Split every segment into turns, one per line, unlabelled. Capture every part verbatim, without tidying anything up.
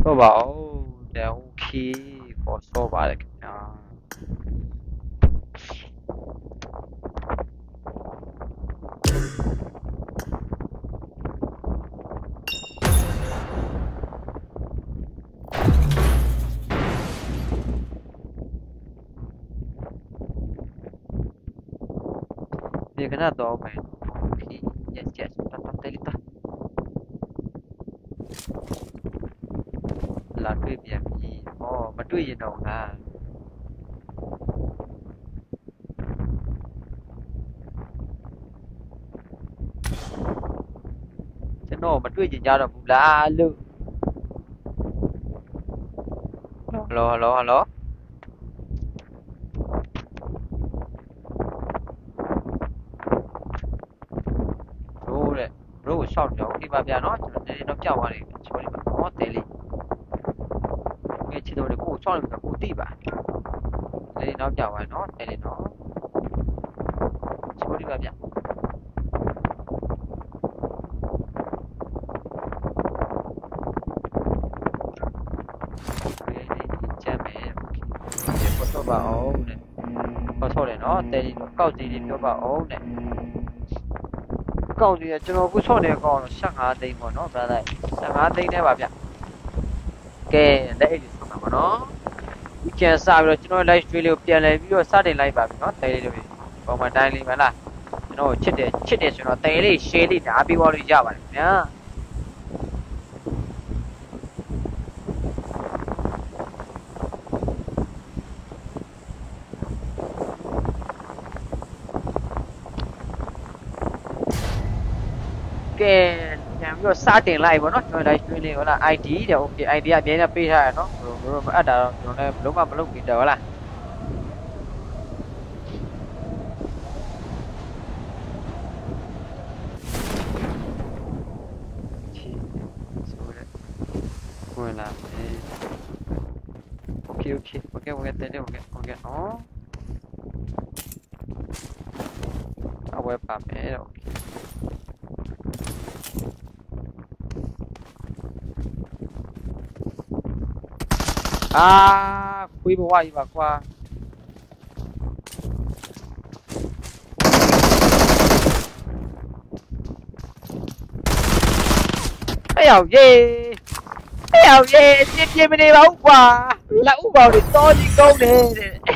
ဆော့ပါဦးတဲ့ okay ကိုဆော့ပါတယ်ခင်ဗျာဒီခဏတော့မယ် okay yes yes တတ်တယ်လိတာလာတွေ့ပြန်ပြီဩမတွေ့ရင်တော့ငါကျွန်တော်မတွေ့ကြကြတော့ဘူးလားလို့ဟယ်လိုဟယ်လိုဟယ်လိုတို့တဲ့တို့ရှောက်ကြောင်းဒီပါဗျာနော်ကျွန်တော်နေတော့ကြောက်သွားနေပြီချိုးနေပါဟောတဲလေးငယ်ချစ်တော်ကိုရှောက်နေတော့ကိုတိပါနေတော့ကြောက်သွားနော်တဲလေးနော်ချိုးနေပါဗျာပါအောင်တဲ့ဟောဆော့တယ်နော်တဲကြီးကောက်စီလေးပြောပါအောင်တဲ့ကောက်စီကကျွန်တော်ခုဆော့နေကောက်တော့၁၅သိန်းပေါ့နော်ဗျာလိုက်၁၅သိန်းနဲ့ပါဗျကဲလက်အိတ်ဆော့မှာပါနော်ဒီကျန်စပြီးတော့ကျွန်တော် live stream လေးကိုပြန်လဲပြီးတော့စတင်လိုက်ပါပြီနော်တဲလေးတွေပုံမှန်တိုင်းလေးမလားကျွန်တော်ချစ်တယ်ချစ်တယ်ဆိုတော့တဲလေး share လေးဓာပေးပေါ်လို့ရပါတယ်ခင်ဗျာကဲပြန်ပြီးတော့စတင်လိုက်ပေါ့နော်ကျွန်တော် live stream လေးဟုတ်လား ไอ ดี တဲ့ okay ไอ ดี ကအမြဲတမ်းပေးထားရနော်ဘယ်လိုမအပ်တာတော့ကျွန်တော်လည်းဘလုံးမမလုပ်ပြီးတော့ဟုတ်လားဝင်လာပြီ okay okay okay okay တဲ့ okay okay နော်အဝယ်ပါမယ် okay à quý bộ quay và qua cái hào gì cái hào gì chia chia bên đây báo quà là úp vào để to đi câu này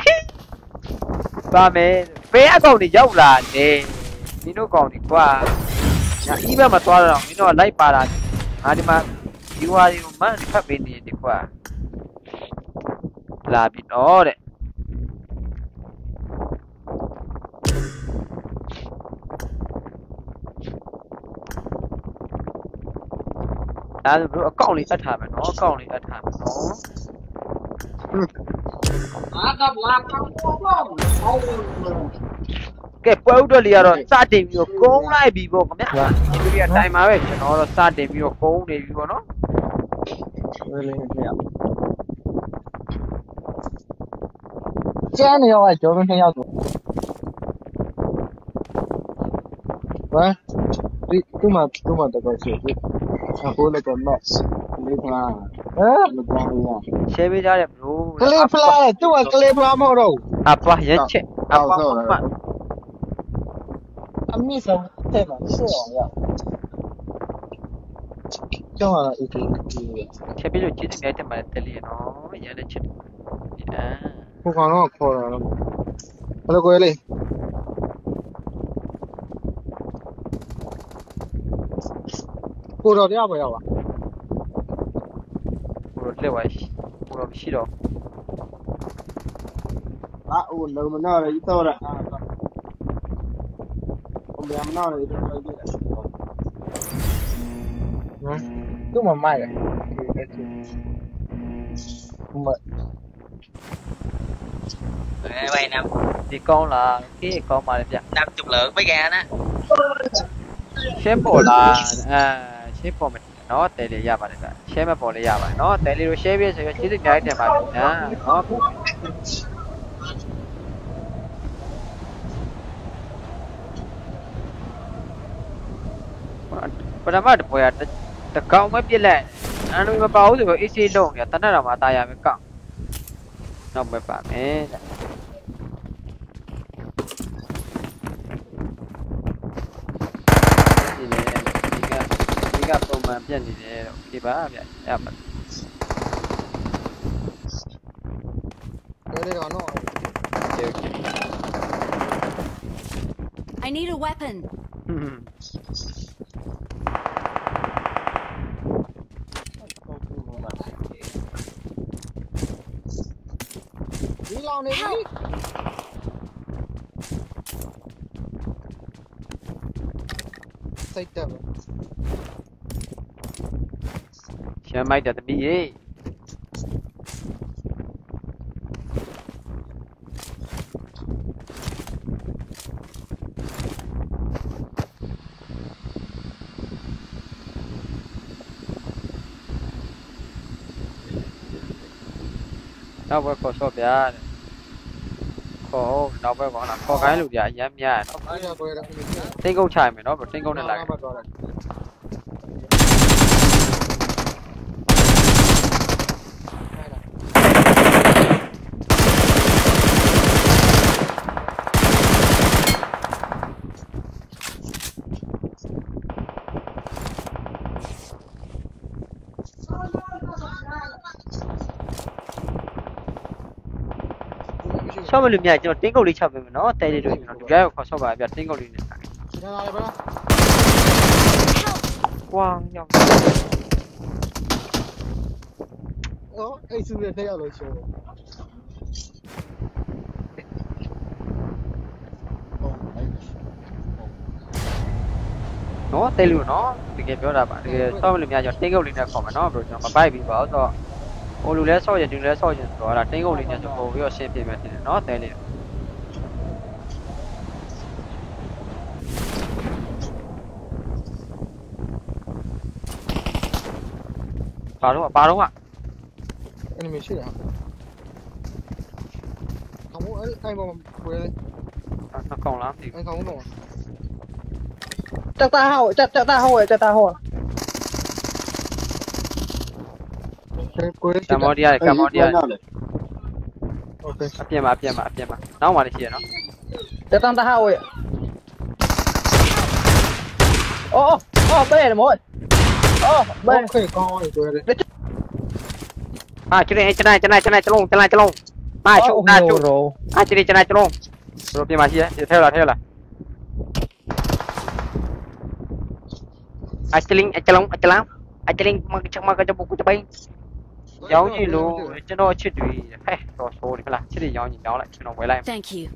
ba mẹ bé câu thì dốc là nè đi nó còn thì qua nhà ý mà to rồi đi nó lấy bà là à đi mà đi qua đi mà đi phát bên này đi qua là bị nó đấy à rồi con này ít hàm nó con này ít hàm nó cái bầu đó liền rồi sa tìm nhiều con lại bị bộ không nhá bây giờ time mà vậy nó là sa tìm nhiều con để bị bộ nó
这样啊，就明天要做。喂，你干嘛干嘛这个事？啊，过来干嘛？你看，哎，你讲的呀？
谁别家的不？
格雷普拉，这我格雷普拉毛肉。
啊不，人切，啊不不。
啊，米生对吧？是哦呀。这完了，一个一个。
切比如今天买点买得哩喏，人家切。啊。
不光我靠了，我都过来。过到底要不要啊？
过到另外，过到西了。
啊，我那么闹了一到了啊，我们俩闹了一段时间。嗯，这么卖的？么？
quay năm
thì con là cái con mà
năm chục lượng mới ra đó
sếp bộ là à sếp bộ mình nó tệ lì ra mà đấy sếp mà bộ lì ra mà nó tệ lì rồi sếp biết rồi chỉ được nhảy để mà nè nó pada mah ada poya, tekau mah bila anh nuôi bao thì có ít xí lông nhỉ, tao nói là mà tao làm cái cọng, nó mới bảo mẹ, gì này, đi cái, đi cái tôm mà biết gì này, đi bá vậy, em mà,
Đây đây nó.
okay, okay.
I need a weapon.
Đi lao này đi. Say tập.
Xem mày đặt bị ấy. Nó phải có số bia, có nó phải có là có cái lục địa nhám nhá, nó tên câu chạy mày nó phải tên câu này lại. Sao mà lùm nhảy cho tiếng câu đi chậm mình nó tay đi rồi nó được cái có sao bài biệt tiếng câu đi này. Quang nhau.
Ồ, ấy xưa đây thấy rồi show.
Nó tay lùm nó bị cái biểu là bạn sao mà lùm nhảy cho tiếng câu đi này còn mà nó rồi nó bay bị bảo cho. Ô lùm lẽ sao giờ đừng lẽ sao giờ rồi là tiếng câu đi này cho cô biết xem phim mà thì nó tay liền. Ba đúng ạ, ba đúng ạ.
Enemy shit à? Không ấy anh mà quên đi.
Nó còn lắm thì.
Anh không có.
Chắc ta hậu, chắc chắc ta hậu, chắc ta hậu.
Cambodia, Cambodia.
Okay.
Apie mà, apie mà, apie mà. Nó mà đi chia nó.
Chắc ta ta hậu. Ô, ô, bên này mỗi. Ô, bên.
Okay, coi quên đi.
À, chỗ này, chỗ này, chỗ này, chỗ này, chỗ lông, chỗ này, chỗ lông. Mai chỗ, na chỗ. À, chỗ này, chỗ này, chỗ lông. Rồi apie mà chia, theo là theo là. À, chỗ linh, chỗ lông, chỗ lông. À, chỗ linh, mà chắc mà cái chỗ bụng chỗ bay. Giống như luôn, cho nó chết đi. Hey, rồi số đi phải là, chết đi nhau nhìn nhau lại, cho nó quay lại.
Thank you.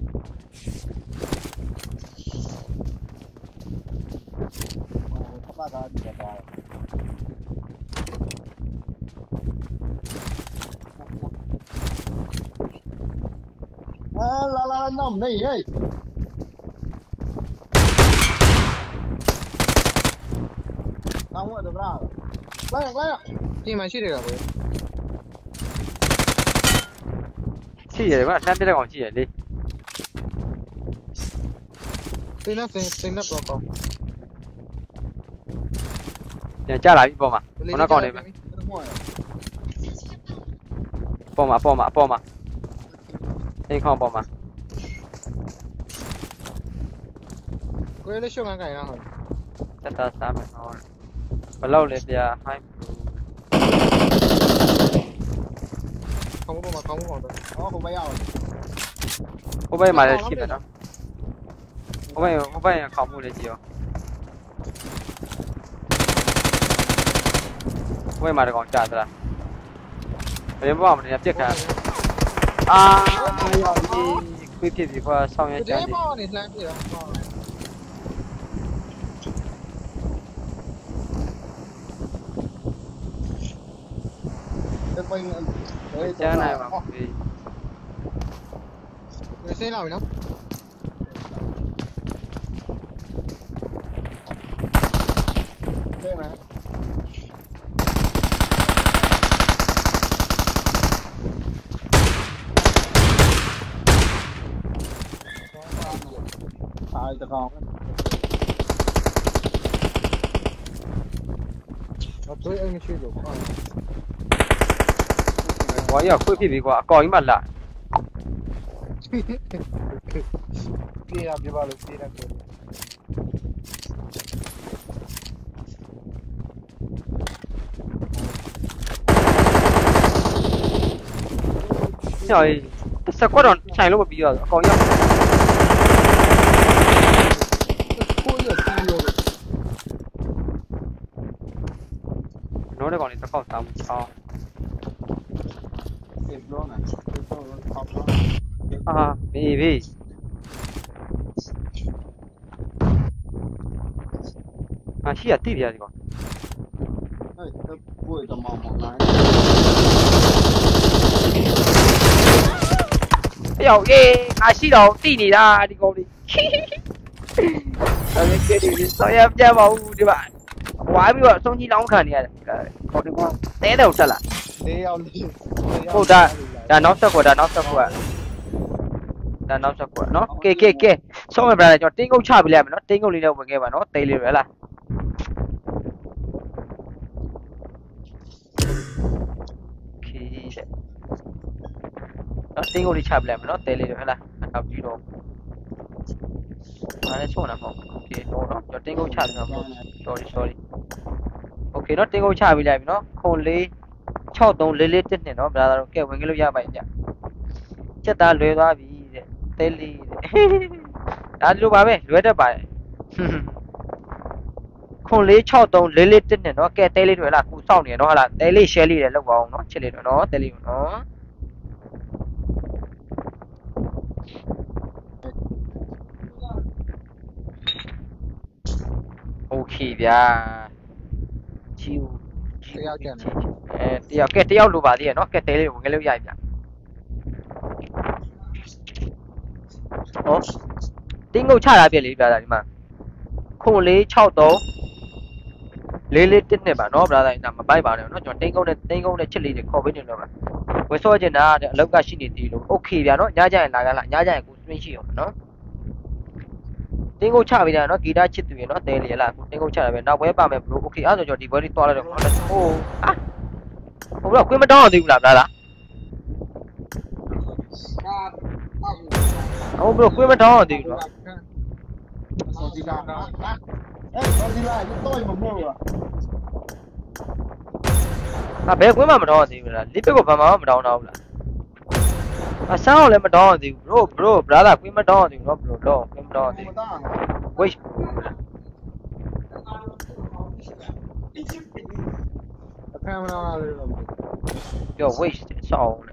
À, la la nằm này ấy. Không được ra. Lấy lấy. Đi mà shit được rồi.
Chi vậy mà, xem biết là còn chi vậy đi.
Tên nó tên tên nó có có.
Nhà cha lại bị bom à? Còn nó còn đấy mà. Bom à, bom à, bom à. Anh không bom à.
Quên lấy xuống cái nào rồi.
Chắc ta sao mà thôi. Và lâu lên thì hai.
Không có mà không có rồi. Đó không bay rồi.
Cô bay mà chi vậy đó. Cô bay, cô bay không mua được gì không? Cô bay mà được còn trả rồi à? Vậy bom thì tiếp cả. À, quy thì gì qua sau nha cha.
Cái bom này làm gì đó. Cái mình
Cha này mà vì
người xe nào vậy nó? Đây mà. Ai tao con. 我对 N 区有矿。
我要会皮皮瓜，搞一满了。
别呀，别把路别了。
小姨，这过程产路不必要，搞一。nói đây còn thì nó còn tầm to à vì vì à chỉ là tí gì còn yo ye à chỉ đâu tí gì ra đi con đi cái kia đi sao em ra vào đi bạn quá bây giờ xong chỉ nóng khẩn này có được không té đầu sao là ô đã đã nóng sao của đã nóng sao của đã nóng sao của nó kê kê kê xong rồi lại cho tiếng ông cha bị làm nó tiếng ông đi đâu mà nghe mà nó tê liền vậy là nó tiếng ông đi cha bị làm nó tê liền vậy là học gì đâu mà nó số nào không ok nó nó cho tiếng ông cha bị làm sorry sorry ok nó tiếng ông cha bị làm nó không lấy cho tông lấy lấy tên này nó bây giờ kêu mình cái lúc ra vậy nhỉ chết ta lười ra vì tê li đã lúc ba mươi lười đó bài không lấy cho tông lấy lấy tên này nó kêu tê li rồi là cú sau này nó là tê li xe li này lúc vào nó chơi li nó tê li nó ok bia chiu eh tiêu cái tiêu luôn bà đi nó cái tê li của cái lúc dài bia 어? 띵고 차라 별이 브라다니마 콩리 차오도 레레 뜯네 봐 너 브라다니 나မပိုက်ပါနဲ့เนาะကျွန်တော်띵고နဲ့띵고နဲ့ချစ်လေးတွေခေါ်ပေးနေတော့ပါဝယ်စောကျင်တာအလောက်ကရှိနေသေးလို့โอเคဗျာเนาะညကြရင်လာကလာညကြရင်ကိုစမင်းရှိအောင်เนาะ띵고ချပေးတယ်เนาะဂီတချစ်သူရေเนาะတဲလေလားကို띵고ချတာပဲနောက်ပွဲပါမယ်ဘလို့โอเคအဲ့ဆိုကျွန်တော်ဒီပွဲလေးတွားလိုက်တော့ဟိုဟာဟိုတော့ကွင်းမတောင်းအောင်သေးဘူးလားဗျာလား哦，不是，鬼没找的了。啊，别鬼嘛没找的了，你别个爸妈没找到了。啊，三号来没找的，bro bro，不然鬼没找的了，bro bro，鬼没找的。喂。要喂少了。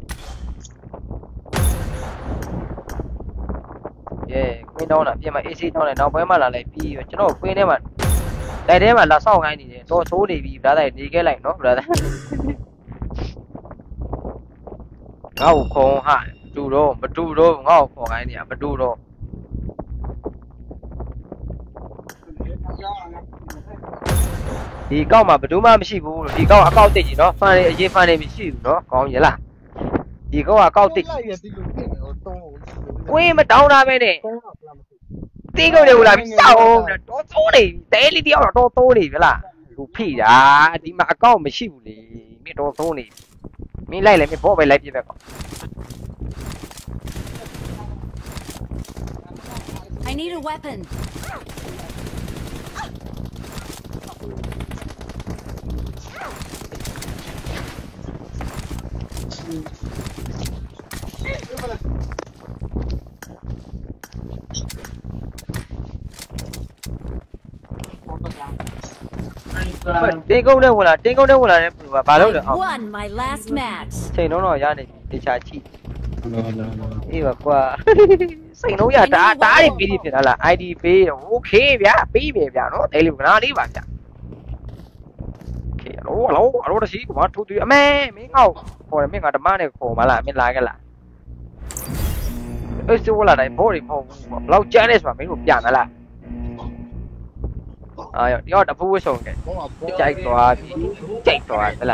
耶，ကွင်းတောင်းတာပြင်မှာ A C တောင်းတယ်နောက်ပွဲမှာလာလိုက်ပြီးကျွန်တော်ကွင်းထဲမှာတိုက်ထဲမှာလာဆောက်ခိုင်းနေတယ်တော့သိုးနေပြီ brother နေခဲ့လိုက်နော် brother ငါ့ကိုခုံဟာတူတော့မတူတော့ငါ့ကိုခေါ်ခိုင်းနေရမတူတော့ဒီကောက်မှာဘယ်သူမှမရှိဘူးဒီကောက်အကောက်တိတ်ကြီးနော်ဖန်လေးအရေးဖန်လေးမရှိဘူးနော်ကောင်းရလားဒီကောက်အကောက်တိတ်ကွင်းမတောင်းတာပဲနဲ့တီးကုန်တယ်ဟိုလာပြီးစောက်တော့သိုးနေတဲလေးတယောက်တော့သိုးနေပြီလားလူဖိတာဒီမှာအကောင့်မရှိဘူးလေမင်းတော့သိုးနေမင်းလိုက်လေမင်းဘောပဲလိုက်ပြပဲကော
I need a weapon.
Tiến công đâu là tiến công đâu là bà đâu được
Won my last match.
Xây nó rồi ra này để trả chị. Đi vào qua. Xây nó ra đã đã đi đi thì là i đê pay ok bia pay bia bia nó đây là nó đi vào chả. Ok lố lố lố đó xí mà thu tụi mẹ mấy ngầu. Hồi mấy ngầu đâm má này khổ mà lại mấy lại cái là. Ơi sao là này bố đi không lâu chơi đấy mà mấy một dạng là à, do đập vui sồn kìa, chạy tòa, chạy tòa thế là,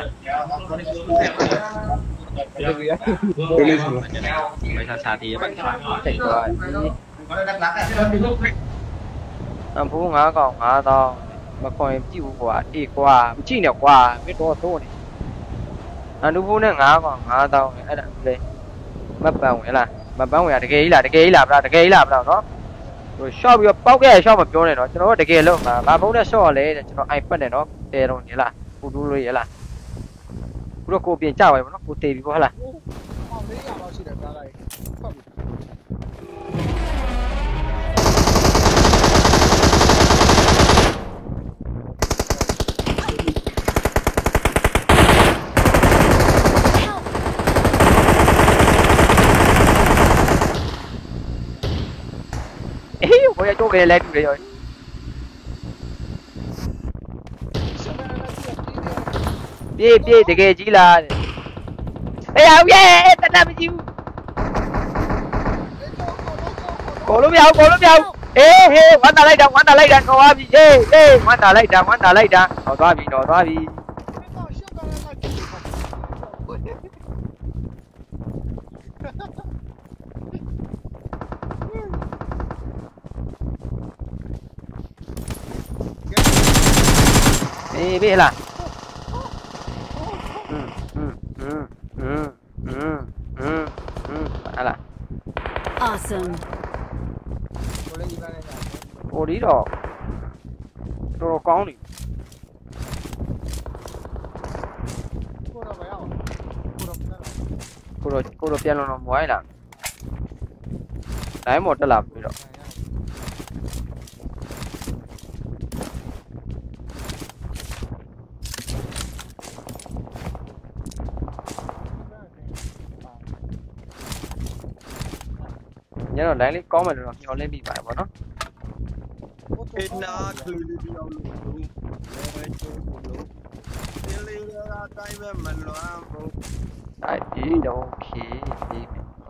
chạy tòa, làm phú ngã còn ngã to, မခေါ်ရင်ကြည့်ဘူးကွာအေးကွာမကြည့်နဲ့ကွာမင်းတော့တော့နေအနုဘူးနဲ့ငါးကောင်ငါးတောင်းအဲ့ဒါလေမပန်းဝင်လားမပန်းဝင်ရတကယ်ကြီးလားတကယ်ကြီးလားဗျာတကယ်ကြီးလားဗျာနော်ဟို short ပြီးတော့ပောက်ခဲ့ရ short မပြောနဲ့နော်ကျွန်တော်တို့တကယ်လို့မှာဘာဖုန်းနဲ့ short ရလဲကျွန်တော် iPad နဲ့နော်တဲတော့နေလားပူတူးလို့ရလားဘုတော့ကိုပြင်ကြပါပဲနော်ကိုတေးပြီပေါ့ဟလား
ဟောလေးရတော့ရှိတယ်ကားလိုက်ဖတ်ပြီ
အေးဘယ်ကြောက်ကြလဲတူတယ်ရောပြေးပြေးတကယ်ကြီးလားအေးအောင်ရဲ့တနမကြီးဘူးကိုလို့မရဘူးကိုလို့မရဘူးအေးဟေးဝမ်းသာလိုက်တာဝမ်းသာလိုက်တာတော်သွားပြီအေးအေးဝမ်းသာလိုက်တာဝမ်းသာလိုက်တာတော်သွားပြီတော်သွားပြီအေးပြေးလားอืมอืมอืมอืมอืมอืมอืมဟာလား
Awesome.
ကိုလေးကြီးကနေညာ
ဟိုဒီတော့တော်တော်ကောင်းနေ
ကိုတော့မရအောင်ကိုတော့မရအောင်
ကိုတော့ကိုတော့ပြန်လုံတော့မဝိုင်းလားတိုင်းမော်တက်လာပြီတော့ညတော့ line လေးကောင်းမယ်လို့တော့မျှော်လင့်ပြီးပါတယ်ဗောနော်
เอ็นนาคือเดียวรู้ไม่ช่วยกูรู้เรื่องเรื่องใจแบบมันร้อนรู้
အဲ့ဒီတော့ okay ဒီ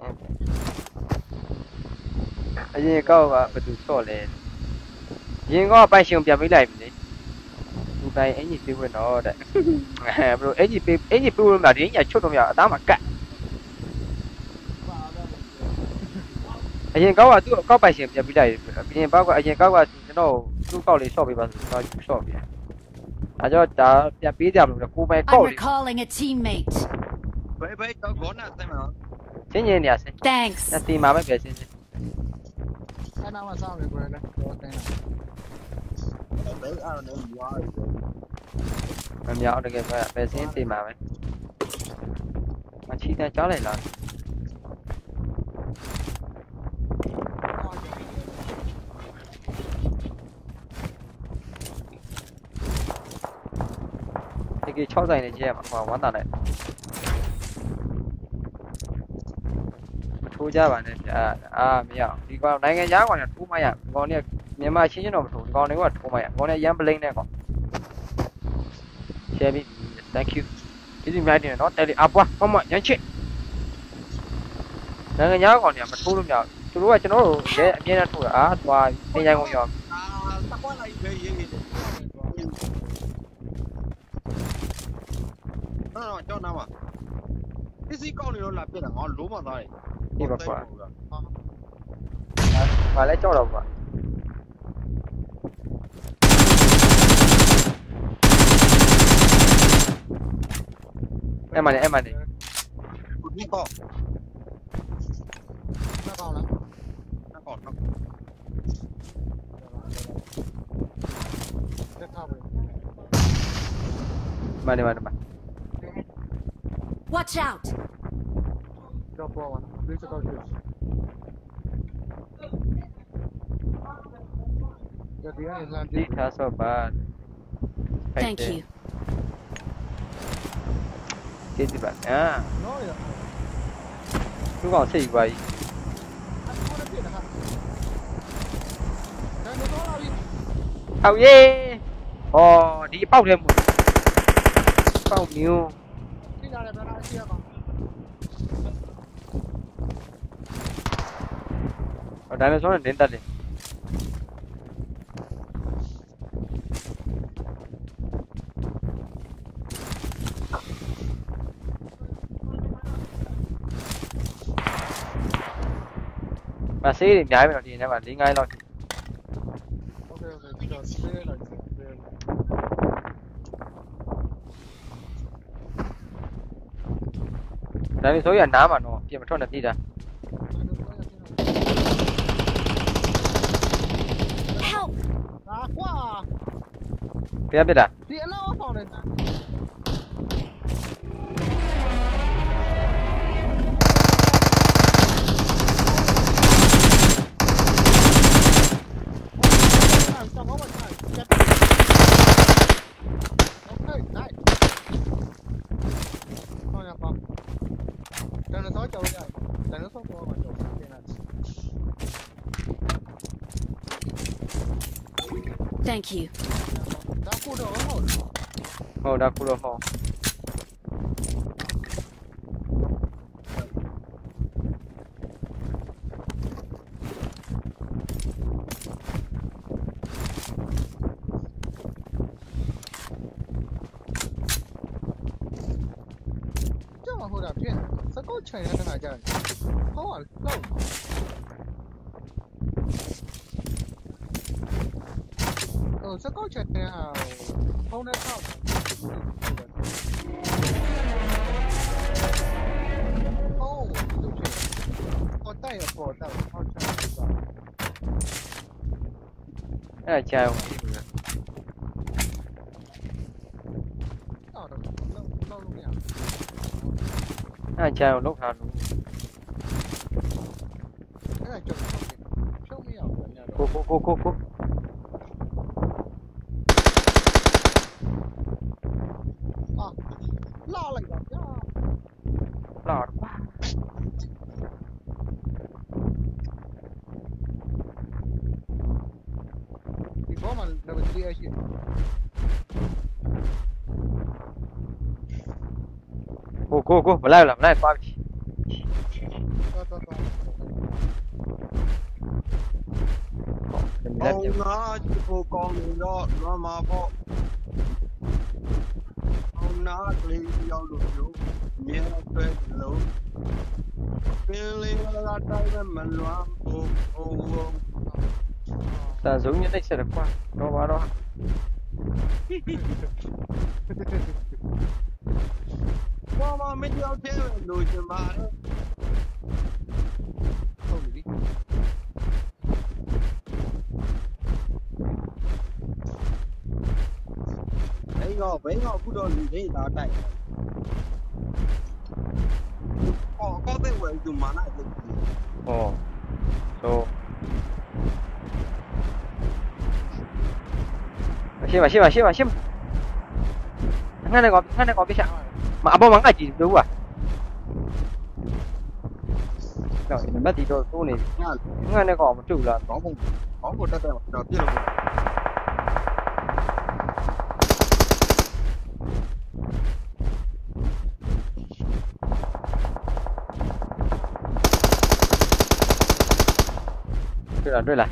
အရင်ကောက်ကဘယ်သူဆော့လဲရင်ကောကပိုင်ရှင်ပြန်ပေးလိုက်ပြီလေသူပိုင်အင်ကြီးပေးဝင်တော့တဲ့အဲဘယ်လိုအင်ကြီးပေးအင်ကြီးပေးဝင်မှာဒီအင်ကြီးချွတ်တော့မရအသားမှာကတ်အရင်ကောက်ကသူ့ကောက်ပိုင်ရှင်ပြန်ပေးလိုက်ပြီအရင်ဘောက်ကအရင်ကောက်ကကျွန်တော်သူ့ကောက်လေးဆော့ပေးပါဆိုတော့ယူဆော့ပေးအဲကြောဒါပြန်ပေးကြမလို့ကိုပိုင်ကောက်
I'm
လေး
recalling a teammate.
ไปไปတော့ခေါနာတယ်မနော်
စင်းရင်နေရစင်း
Thanks.
အတီမှာပဲပြန်စင်းစင်း
အဲ့နာမှာစောင့်နေကိုလည်းတော့တင်းလာ
ဘယ်အားနဲ့ရွာရီ
မမြောက်တကယ်ပဲပဲစင်းတီမှာပဲမချီတဲ့ကြားလိုက်လားတကယ်၆ဆိုင်နေကြရမှာဟောဝမ်းတာလိုက်မထိုးကြပါနဲ့အာအာမရဒီကောင်နိုင်ငံသားကောင်ကထိုးမရဒီကောင်เนี่ยမြန်မာချင်းချင်းတော့မထိုးဒီကောင်တွေကထိုးမရဒီကောင်เนี่ยရမ်းပလိမ့်နဲ့ကောင် share ပြီ thank you ဒီဒီမြိုက်တယ်နော်တယ်လီအပွားမမရမ်းချစ်နိုင်ငံသားကောင်တွေကမထိုးလို့မရသူတို့ကကျွန်တော်တို့ရဲအမြင်နဲ့ထိုးတာအာသွားတင်ကြိုင်ကုန်ရော
အာတကွာလိုက်ပဲရေးရေးနော်ကြောက်နာမှာပစ္စည်းကောက်နေတော့လာပြက်တာငါလုံးမသားတယ်
ဒီပါကွာဘာလဲကြောက်တော့ကွာအဲ့မနေအဲ့မနေ
กูนี่ก็
နှက်ကောင်းလား
นักก่อนครับ
တက်ထားပြီ
မနေမနေမ
Watch out.
တော့ပေါ်ပါနော်လေးစကောက်ရှိတယ်ဒီကနေလမ်း
ဒီ
ပြေး
ထားဆော့ပါ
Thank you.
ကျေးဇူးပါအာ
နော်ရ
သူကောင်စိတ်ယူပါကြီး
အဲ့ဒါပြည့်တာဟာဒါနဲ့တော့လာပြီ
ဟောက်ရေးဟောဒီအပေါက်ထဲမှာပေါက်မျိုး
ဒီလာတယ်ဗလာရှိရပါ
ဟောဒါနဲ့ဆိုရင်တင်းတက်တယ်မဆေးတွေအများကြီးပဲတော့ဒီနေ့မှာ၄-၅လောက်
โอเคโอเคဒီတော့ဆေးလိုက်ဆေးလိုက်
ဒါပေမဲ့ဆိုရနားမှာတော့ပြင်မထွက်နဲ့တိတာ
Help!
啊，哇！
ဘယ်ပြစ်တာ
你那我放的呢？
Thank you.
ဟုတ်ဒါခုတော့ဟော
好点变，这够全人哪家？好啊，老。哦，这够全人啊，好难跑。哦，都全，我带也不带，好全是吧？
အဲ့ကြာရော
到了，老老路呀。
အဲ့ကြာရောလောက်ထားလို့
အဲ့ဒါကြောက်ဖြုံးမရဘူးညတော့
ကိုကိုကိုကိုကို
အာလာလိုက်ပါဗျာ
လာတော့
ဒီဘောမှာနံပါတ်สี่ရှိ
ကိုကိုကိုမလိုက်လားမလိုက်ပါပြီ
တော်တော်တော်
လက်
အောင်
ပြ
နာချစ်ဖို့ကောင်းနေတော့လွမ်းမှာပေါ့အောင်နာကလေးရောက်လို့ပြောမြဲဆွဲလို့ပင်လေးကတိုင်းနဲ့မလွမ်းဘူးဟိုဟို
တန်စုံညနေဆက်ကွာတော့ပါတော့
ဘာမှမကြောက်သေးလို့ချင်ပါတယ်
ဟုတ်ပြီ
အဲ့တော့ဘယ်တော့အခုတော့လူတွေလာတိုက်ဟောကောတဲ့ဝယ်သူမာနာတယ်
ဟောဆိုရှိပါရှိပါရှိပါရှိပါငါနဲ့ကောငါနဲ့ကောပြချမအပေါ်မှာငါကြည့်လို့ကွာတော့ဒီမတ်တီတော့တိုးနေ
ည
ငါနဲ့ကောမတူလား
ကောင်းပုံကောင်းကိုတက်တယ်တော့ပြည့်လို့
တွေ့လားတွေ့လား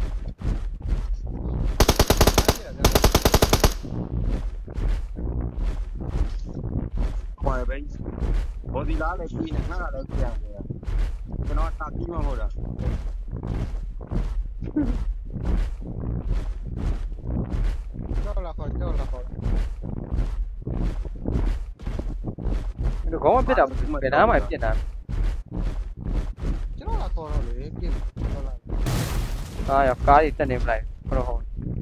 ခေါ်ပဲဘောဒီလာလည်းပြီးနေငါကလည်းပြန်တယ်ကျွန်တော်တာပြီးမှမဟုတ်တာ
ကြောက်လာခေါ်ကြောက်လာခေါ်
ဒီကောင်းမဖြစ်တာဘယ်နားမှပြစ်တာ
ကျွန်တော်လာခေါ်တော့လေပြင်တော့လာ
ဟာရကားကြီးတက်နေမလိုက်ဘယ်လိုဟော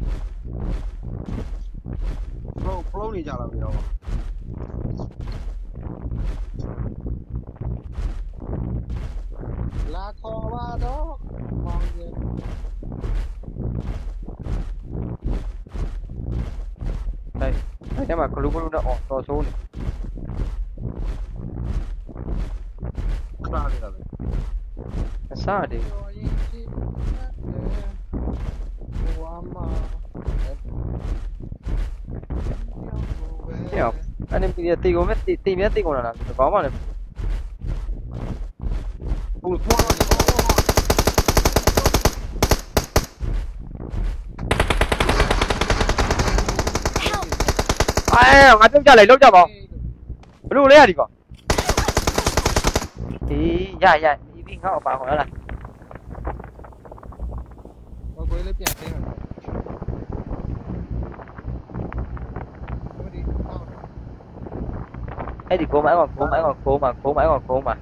ဖလိုဖလိုနေကြလာပြီတော့
လာခေါ်ပါတော့မောင်ကြီး
ဟဲ့အဲ့ကျမှဂလူးဂလူးတော့အော်တော်ဆိုးနေ
ခါလေးလာပဲ
အစားတယ်
ပြောရင်ကြည့်တယ်ဘဝမှာ
ဟဲ့အဲ့ဒီပြည်တီကုန်မဲ့တီမြဲတီကုန်လာတာကောင်းပါလေ
ဟိုသွားတော့
အဲငါပြုတ်ကြလိုက်လောက်ကြပါဘလို့လဲရဒီကောအေးရရဒီပြီးငါ့အပါဟောလား
ဘာကိုလေးပြန်သေးမှာမဒီဟော
အဲ့ဒီကိုမိုင်းကကိုမိုင်းကကိုမှာကိုမိုင်းကကိုမှာ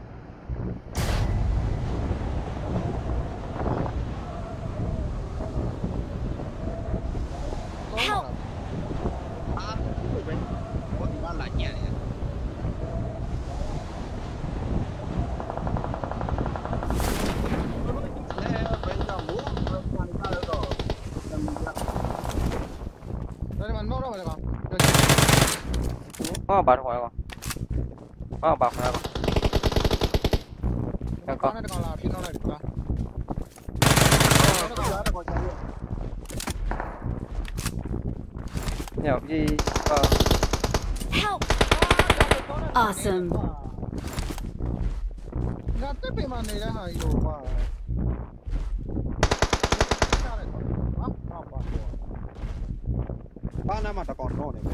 Help!
အာဘယ်ဘောဒီမှာလာညံ့နေလဲဘယ်တော့မို့ဘယ်မှာလာတော့တမီးက
Đây mà nó đâu vậy con?
ဟောဘာတော့ဟောဟောဘာခေါ်လဲကော
Con này con là pin nó này được không?
ညောပြီဟော
Help! Awesome.
Ngã tiếp bên mà này là hay rồi mà.
ba năm mà ta còn nổ này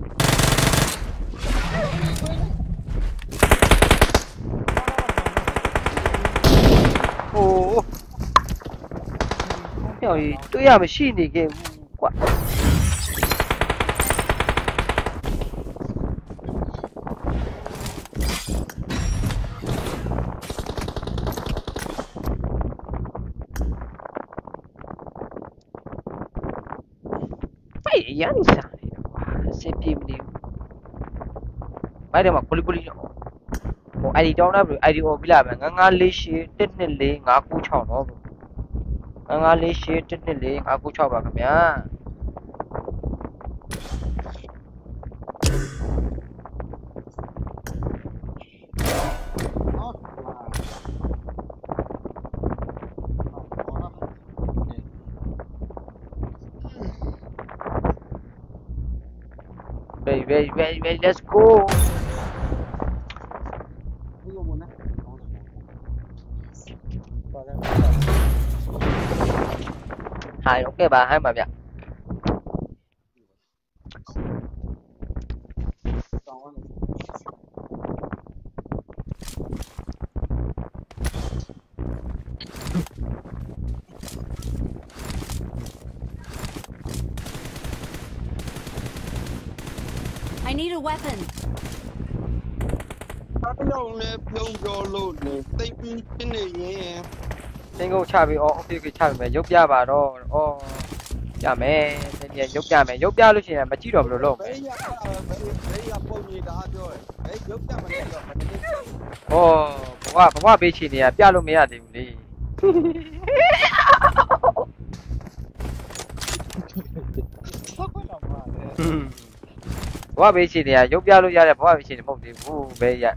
โอ้ညောကြီးတွေ့ရမရှိနေခဲ့ဘူးကွာ အဲ့အရင်စားနေတော့ကွာစင်ပြေမနေဘူးဘိုက်တယ်မှာကိုလီကိုလီဟို ไอ ดี တောင်းတာဘယ် ไอ ดี အော်ပြီးလာမယ်ငါးငါးလေးရှစ်တစ်နှစ်လေးငါးကိုးခြောက်တော့ငါးငါးလေးရှစ်တစ်နှစ်လေးငါးကိုးခြောက်ပါခင်ဗျာ Ready, ready, ready, ready, let's go. Hai ok bà hai bà vậy.
I need a weapon.
lâu nè lâu rồi luôn nè tay pin cái này nghe
Tên cô cha bị ô ok cái cha mày giúp gia bà đó ô cha mẹ nên nhà giúp gia mẹ giúp gia lúc nào mà chỉ được rồi luôn.
đấy ya đấy ya bao nhiêu đã rồi đấy giúp gia mình được mình
Ô bà bà bị chỉ nè bia luôn mấy à đi đi. Bà bị chỉ nè giúp gia luôn gia là bà bị chỉ nè một điểm vu về vậy.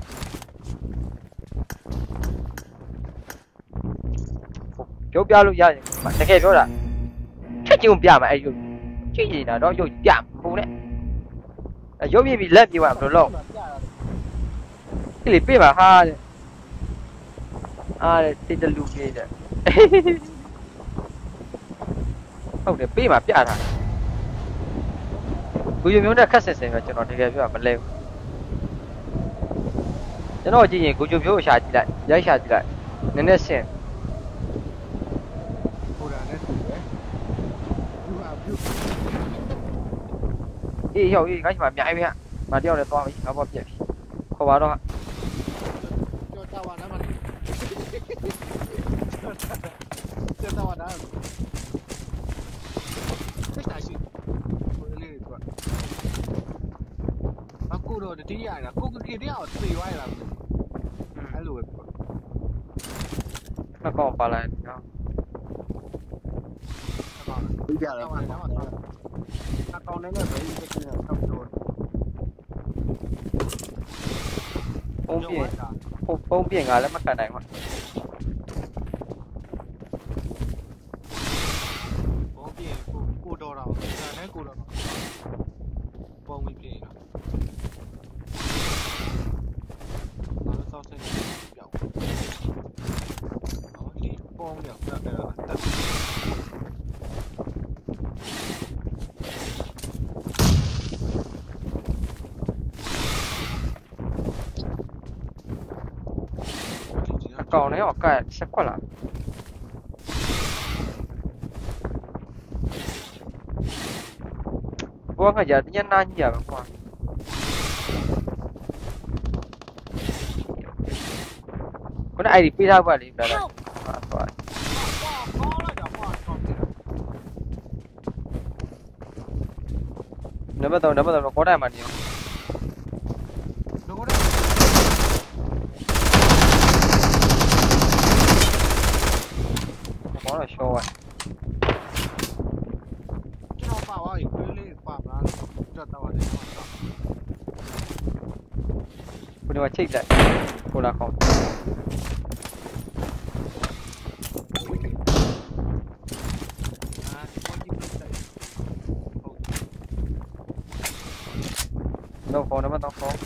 Giúp gia luôn gia mà cái kia đó là chắc chịu bia mà ai dùng chứ gì là đó dùng bia vu đấy. Giúp gì bị lép như vậy rồi luôn. Cái clip mà ha à thìจะลูกนี่เนี่ยဟုတ်တယ်ပေးမှာပြတာကိုယူမျိုးနဲ့ခက်ဆင်ဆင်ပဲကျွန်တော်တကယ်ပြောမလဲဘူးကျွန်တော်ကြည့်ရင်ကိုယူမျိုးကိုရှာကြည့်လိုက်ရိုက်ရှာကြည့်လိုက်နည်းနည်းဆင်
Cô đã đấy rồi. Nhưng mà cứ
အေးရောက်အေးခိုင်းမှာအများကြီးပဲမတယောက်လည်းသွားပြီငါဘောပြက်ပြီခေါ်ပါတော့
cho tao vào đó mà. Cho tao vào đó. Thích tài gì? Cô lên đi rồi. À cô rồi thì tí dài là cô cứ kia đéo tùy quay là ai lùi.
แล้วก็ปลาอะไรเนาะ
bây giờ là
Tao vào đó mà.
các con đấy là phải cái kia không rồi
ပုံပြင်းပုံပုံပြင်းကလည်းမကန်နိုင်ဘူး
Bố kia cô cô đồ đâu, giờ này cô đồ đâu. Bông bị kia nào. Nó sao sẽ biểu. Nó đi bông biểu ra đây là tận.
Cầu này họ cài sẽ quá là vua phải giờ nhân na nhiều quá ခုနအဲ့ဒီပေးထားပါလေဗျာ
Help!
ဟာသွား
ခေါ်လိုက်တာကွာကောင်းတယ်
နံပါတ်3နံပါတ်3ခေါ်တိုင်းမှာနေရော
လောကတော့
ခေါ်တော့ရှော့ဝဲ
ကျွန်တော်ပါသွားပြီခွေးလေးပါမလားကြောက်တော့တယ်
ခုနကချိတ်လိုက်ကိုလာခေါ် တော့ခေါ်နံပါတ်3ခေါ်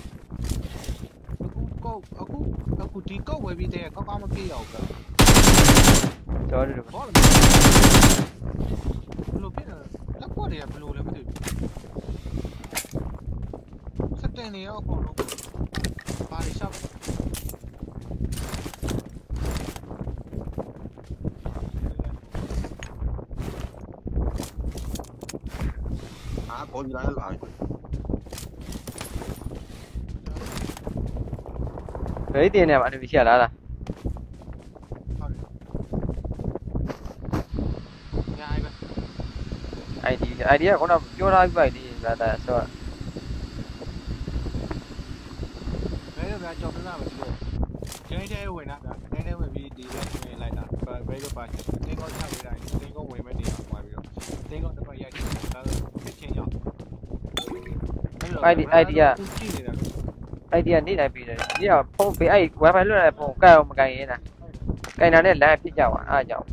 အခုအခုအခုဒီကုတ်ဝယ်ပြီးတဲ့ကောက်ကောက်မပြေအောင်ပဲ
ကျော်တယ်လို့
ဘောလို့ဘလို့ပြတယ်လက်ကွက်တွေကဘလို့လဲမသိဘူးစတင်နေရောအကုန်လုံးဘာတွေရှောက်
အာပေါ်ကြလာလာ
ဘယ်တင်နေမှာအနည်းရှိရလားလား
ဟုတ်တယ်ညာပဲ
ID ID ကခုနပြောထားပြီးပါလေဗျာဒါဆိုတော့
ဘယ်လိုပဲကြောက်ပြလာမလို့ကျင်းတဲ့ဝင်တာဗျာကျင်းတဲ့ဝင်ပြီးဒီလက်ဝင်လိုက်တာဘယ်လိုပါတင်းကောက်ချပေးလိုက်တင်းကောက်ဝင်မဲ့နေအောင်သွားပြီးတော့တင်းကောက်တစ်ပတ်ရိုက်ဒါဖြစ်ချင်းရောက်
ID ID က
ကြည့်နေတာ
ID ကနေတိုင်းပြီးတယ်ဒီကဖုန်းပေးအဲ့ wifi လွှတ်ရတဲ့ဖုန်းကတ်အောင်မကင်ရင်လားကင်တာနဲ့လမ်းဖြစ်ကြပါအားကြောင့်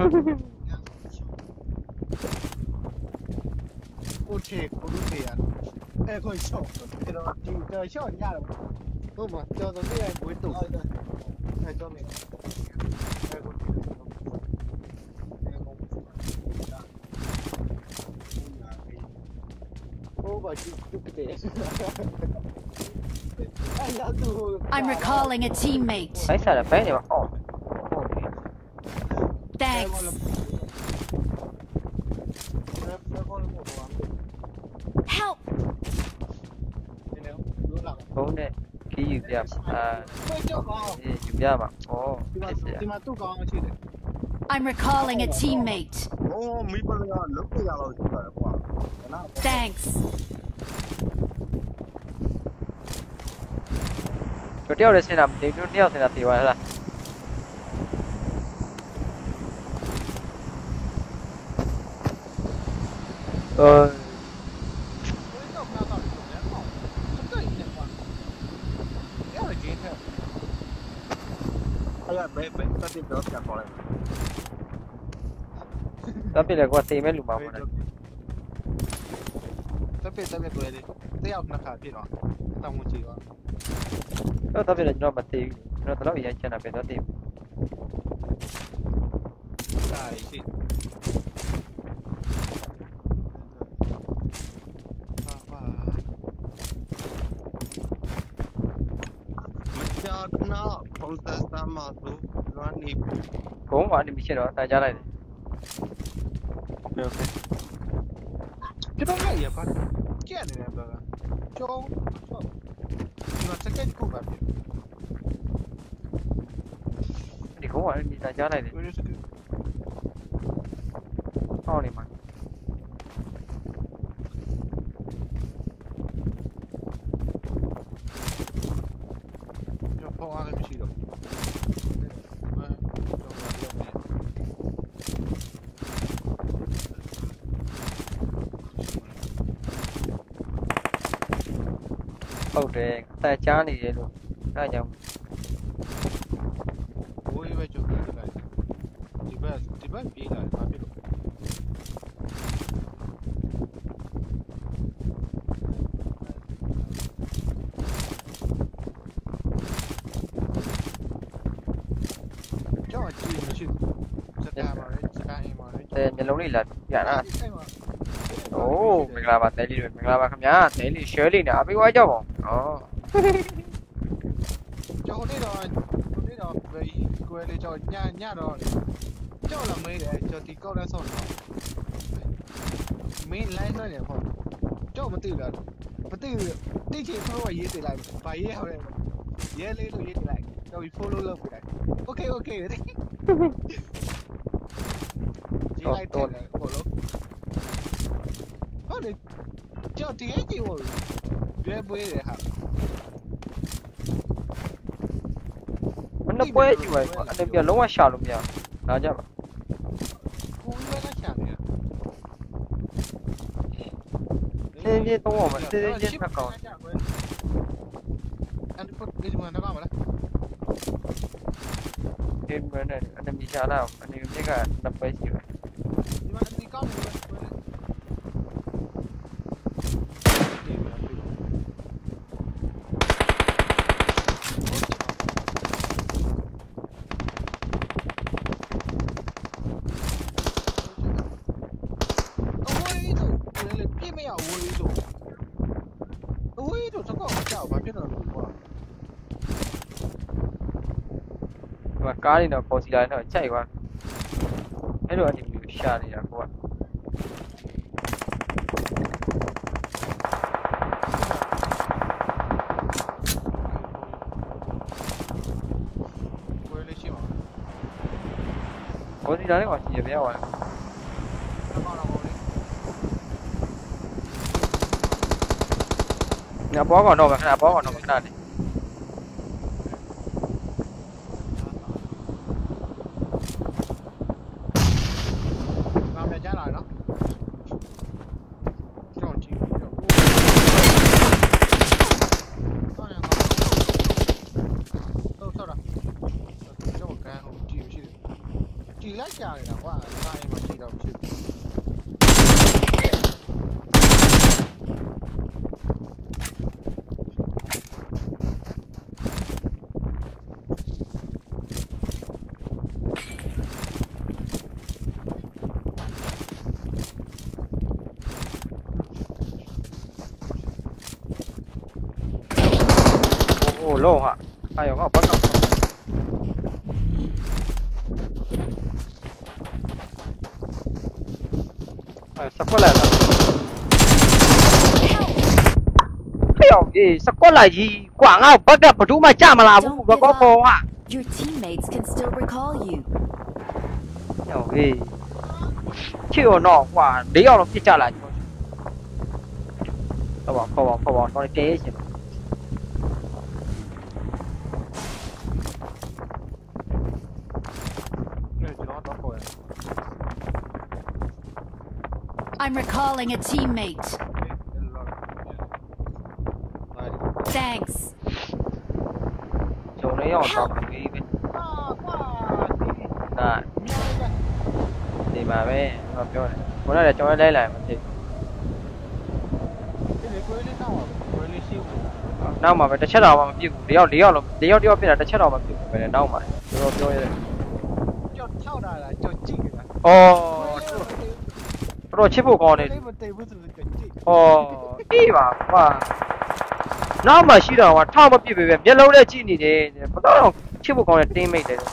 ကိုချေကိုလူတွေရအဲ့ကိုရှော့ကျွန်တော်ဒီတော့ရှော့ရတယ်ဟုတ်မှာကျွန်တော်တို့ရဲ့ဝေးတူအဲ့တော့နေအဲ့ကိုဟိုဘာကြည့်တူတယ်အဲ့လာတူ
I'm recalling a teammate.
ဘိုက်စားတယ်ဘိုင်းနေမှာအော်
Thanks. Help!
ဖုန်းနဲ့ခီးယူပြအာ
ဆွဲကြောက်ကောင်း
အေးယူပြပါဩ
ဒီမှာ
ဖြစ်စရာ
ဒီမှာတူကောင်းရှိတယ်
I'm recalling a teammate.
โอ้မိပလကလုံးပြရတော့ရှိပါတယ်ကွာ
Thanks.
တို့တယောက်လည်းဆင်းတာမသိဘူးတယောက်ဆင်းတာသိပါလားเออ
ဆွဲကြောက်ကောင်းတော့တယ်ဟောစက်တိုင်းနဲ့ကွာအဲ့ဒါဂျင်းထဲ
အဲ့ဘယ်ဘယ်တက်တဲ့တော့ပြန်ခေါ်လိုက်
တပ်ပြလေကွာသိမဲ့လူမှာပေါ့နော်
တက်ပြတက်ပြတွေ့တယ်တယောက်နှစ်ခါပြည့်တော့တောင်းဝင်ကြည့်တော့
တော့တပ်ပြလေကျွန်တော်မသိဘူးကျွန်တော်တော့ရိုက်ချင်တာပဲတော့သိဘူး
ဒါရှိဟာဟာ
မချာကနာပုံစံစမ်းမဆိုလွမ်းနေ
ဘုံကနေမရှိတော့တာကြားလိုက်တယ်
โอเค
ကျွန်တော်လည်းရပါကြက်နေတယ်ဗျာကျောင်းဒီမှာစကက်ကိုပါပြ
ဒီကုန်းကနေတာကြားလိုက်တယ်
ဝယ်စကက်
ဟောင်းနေမှာ
ကျောင်းပေါ်အားလည်းမရှိတော့
ဟုတ်တယ်တာကြားနေတယ်လို့အဲကြောင့်
ဘိုးရွယ်ကျော်လိုက်ဒီဘက်ဒီဘက်ပြေးလာပါပြလို့ ကြောက်ကြည့်မရှိစကားပါလေစကားအင်းပါလေ
အဲမျိုးလုံးလေးလာပြတာโอ้မင်္ဂလာပါတဲလေးတွေမင်္ဂလာပါခင်ဗျာတဲလေး share လေးနဲ့အပေးဝါကြောက်ပါဩ
ကျော်နေတော့နေတော့ဘယ်ကိုယ်လေးကျော်ညညတော့ကျော်လာမေးတယ်ကျော်ဒီကောက်လဲဆော့တော့မင်းလိုင်းနေတယ်ဟုတ်ကျော်မသိဘူးလားမသိဘူးတိတ်ချင်တော့ရေးတယ်လိုက်ဘာရေးဟောလဲရဲလေးလို့ရေးတယ်လိုက်ကျွန်တော် follow လုပ်ပြလိုက် okay okay ဒီလိုက်တော့ follow ဟုတ်တယ်ကျွန်တော်ဒီအကြီးကိုရွေးပွေးတယ်ဟာ
မနှပွဲကြည့်ပါကွာအဲ့ပြလုံးဝရှာလို့မရလာကြပါ
ကိုယ်ပဲချာနေ
စင်းချင်းတော့မှာစင်းချင်းထက်ကောင်း
အဲ့ဒီပုတ်ဒီမှာတော့မလား
ဒီမနဲ့အနမီရှာလာအနမီကနှစ်ပွဲရှိပါ
ဒီမှာဒီကောင်းနေတယ်
ကားနေတော့ပေါ်စီလာနေတော့ကြိုက်သွားအဲ့လိုအနမီကိုရှာနေတာကိုက
ကိုယ်လေးရှိပါ
ပေါ်စီလာနေတော့စီရပြသွားတယ်
တော့တော့လေး
ငါဘောကောင်တော့ခဏဘောကောင်တော့ခဏနေ
ကြည်လိုက်ကြနေတာကွာငါအိမ်မှာကြည်တော့ဖြစ်
โอ้โล่ฮะไอ้ของเขาปั๊บสกอตแลนด์เฮ้ยเอ้สกอตแลนด์ကြီးกว่าငါ့ဘက်ကဘယ်သူမှကြမလာဘူးကောကောဟာ
Your teammates can still recall you.
ဟောဟေးချစ်ရောတော့ကွာ၄ယောက်တော့ပြစ်ကြလာဟုတ်ပါခေါ်ပါခေါ်ပါတော့ပြေးရှင်
I'm recalling a teammate. Thanks.
ဂျုံလေးရောက်တော့ပြီးပြီဒါဒီမှာပဲဟောပြောတယ်ဘုရားလည်းကျွန်တော်လိုက်လိုက်မသိနောက်မှာပဲတစ်ချက်တော့မှမပြစ်ဘူးတယောက်၄ယောက်လုံး၄ယောက်တယောက်ပြစ်တာတစ်ချက်တော့မှပြစ်ဘူးပဲလေနောက်မှာတော်တော်ပြောရတယ်
ကြောက်ထောက်တာလားကြောက်ကြည့်နေတာ
အော်တော်ချစ်ဖို့ကောင်းတယ်
တိတ်မတိတ်ဘူးဆိုကြည့်
အော်အေးပါကွာနောက်မှရှိတော့ကထောက်မပြစ်ပဲမျက်လုံးနဲ့ကြည့်နေတယ်ဘယ်တော့ချစ်ဖို့ကောင်းတဲ့တင်းမိတ်တယ်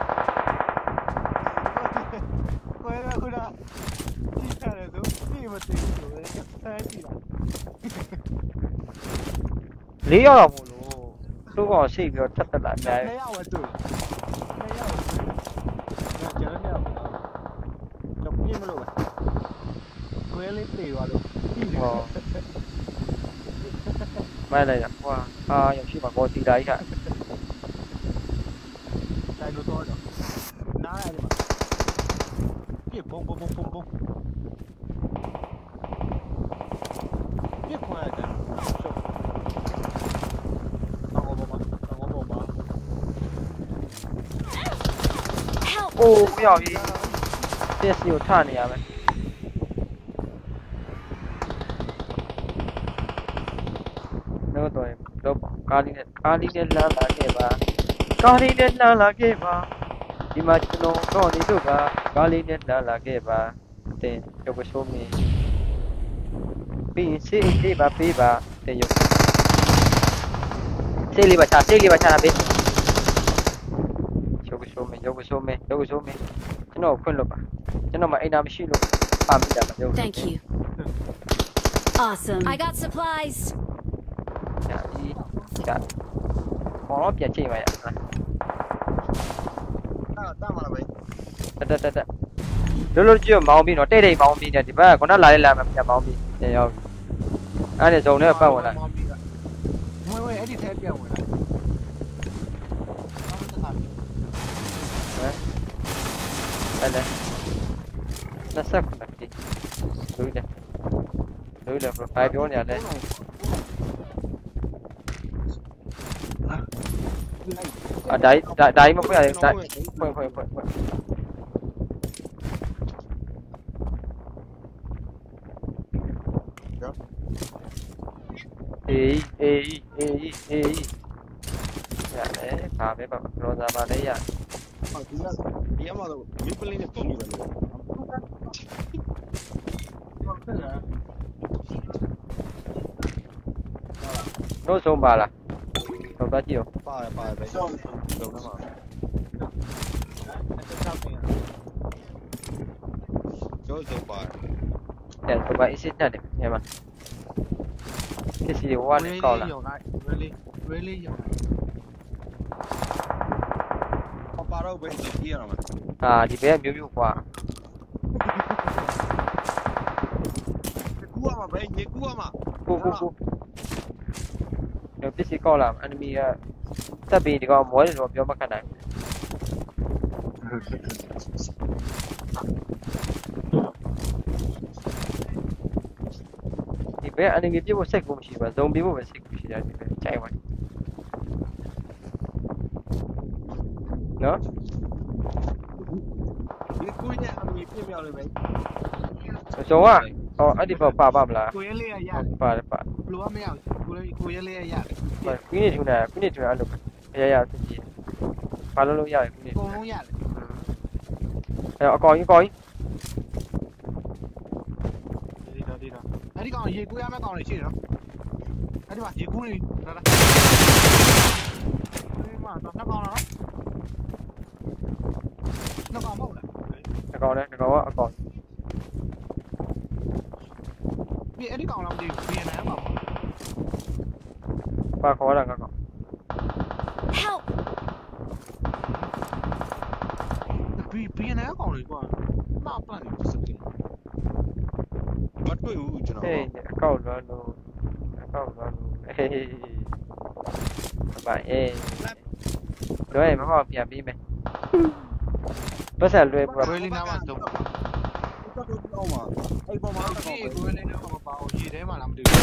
ကိုယ်ကခုနကြည့်ရတယ်ဆိုတိတ်မတိတ်ဘူးဆိုဆန်းကြည့်တာ
၄ယောက်တော့မို့လို့သူ့ကောင်ရှိပြီးတော့ထပ်တက်လာအများကြီး
နှစ်ယောက်ဝတ်တွေ့နှစ်ယောက်ဝတ်တွေ့ကျွန်တော်เนี่ยတော့ပြင်းမလို့ပဲကိုယ်လေးပြေသွားလို့
ဟောမိုက်လိုက်တာကွာအာရောက်ရှိမှာကောစီတာကြီးဟာ
တိုင်လို့တော့နားရတယ်မှာပြဘုံဘုံဘုံဘုံဘုံပြခွာတယ်ရှုပ်တော့ဘောမှာတော့ဘောမှာ
Help!
အိုးမရောက်ကြီးတက်စီကိုထနေရမယ်တော့တော့တော့ကာလီနဲ့ကာလီနဲ့လာလာခဲ့ပါကာလီနဲ့လာလာခဲ့ပါဒီမှာကျွန်တော်တော့နေတို့ကကာလီနဲ့လာလာခဲ့ပါတင်ရုပ်ဆိုးမင်းပြီးစေးလေးပါပေးပါတင်ရုပ်စေးလေးပါချစေးလေးပါချတာပေးရုပ်ဆိုးမင်းရုပ်ဆိုးမင်းရုပ်ဆိုးမင်းကျွန်တော်ဖွင့်လို့ပါကျွန်တော်မအိမ်သာမရှိလို့ပါမိတာမရုပ်
Thank you. Awesome. I got supplies.
ညာဒီကဘောတော့ပြန်ချိန်ပါရ
တာမလားပဲ
တက်တက်တက်တက်လုံးလုံးကြည့်မောင်းပြီးတော့တိတ်တိတ်မောင်းပြီးတယ်ဒီဘက်ကခုနလာလေးလာမှပြန်မောင်းပြီးပြန်ရောက်အဲ့ဒီဇုံနဲ့ပတ်ဝင်လာ
မွေးဝဲအဲ့ဒီထဲပြန်ဝင်လာ
အဲ့ဒါလက်ဆက်ခဏကြည့်လူတယ်လူတယ် profile ပြောနေရတယ်啊，打一打打一么不要打，会会会会。诶诶诶诶，呀嘞，怕没办法，罗扎巴嘞呀。
ဟောဒီကဒီအမတော့မင်းပလင်းနဲ့တုံးနေတယ်လို့
都送吧了，送到几哦？
ပါတယ်ပါတယ်ပဲလုံးတော့မှာကျော်ကျော်ပါတယ်
对，送吧一些那的，明白吗？这是我的高了。
ဝဲလေးဝဲလေးရောက်
ဟောပါတော့ပဲကြည့်ရအောင်
啊，这边没有花。
ကူရမှာပဲရေကူရမှာ
不不不。有这些高了，enemy 啊，这边这个模的时候比较没看到。ဒီဘက် enemy ပြဖို့စိတ်ကိုမရှိပါဇုံပြဖို့ပဲစိတ်ကိုရှိတယ်ဒီဘက်ကြိုက်ပါနော်
ဒီကူနဲ့အမေပြင်းမြောက်လို့ပဲ
ဇုံကဟောအဲ့ဒီဘက်ပါပါမလား
ကိုရဲလေးရရ
ပါတယ်ပါ
ဘလို့မရကိုကိုရဲလေးရရတယ်
ကွင်းနေထူနေကွင်းနေထူနေအဲ့လိုရရစစ်ကြည့်ဘာလို့လို့ရရကွင်းနေ
အကုန်လုံးရတယ်
အဲ့အကောင်ကြီးအကောင်ကြီး
ဒီတော့ဒီတော့အဲ့ဒီကောင်ရေကူးရမယ့်ကောင်တွေရှိတယ်နော်အဲ့ဒီမှာရေကူးနေလာလာဒီမှာတော့နှစ်ကောင်လားနှစ်ကောင်မဟုတ်လား
အကောင်လည်းအကောင်ကအကောင်
ဒီအဲ့ဒီကောင်လားမသိဘူးဘီယန်နမ်ပါ
ပါခေါ်တာကောင်
Help!
ဘီဘီယန်နမ်ကောင်တွေကွာမပန်နေစကင်
မတွေ့ဘူးကျွန်တော်
ဟေးအကောင်လွမ်းလို့အကောင်လွမ်းလို့ဟေးဘာအေးလွယ်မမပြန်ပြီးမယ်ပတ်ဆက်လွယ်ပူ
ဝဲလေးနားမှာတော့
တော့တော့မှာအဲ့ပေါ်မှာ
အော်
တော့
ဒီ
ပဲ
ကိုယ်လေးနဲ့မပါဘူးရေထဲမှာလားမသိဘူး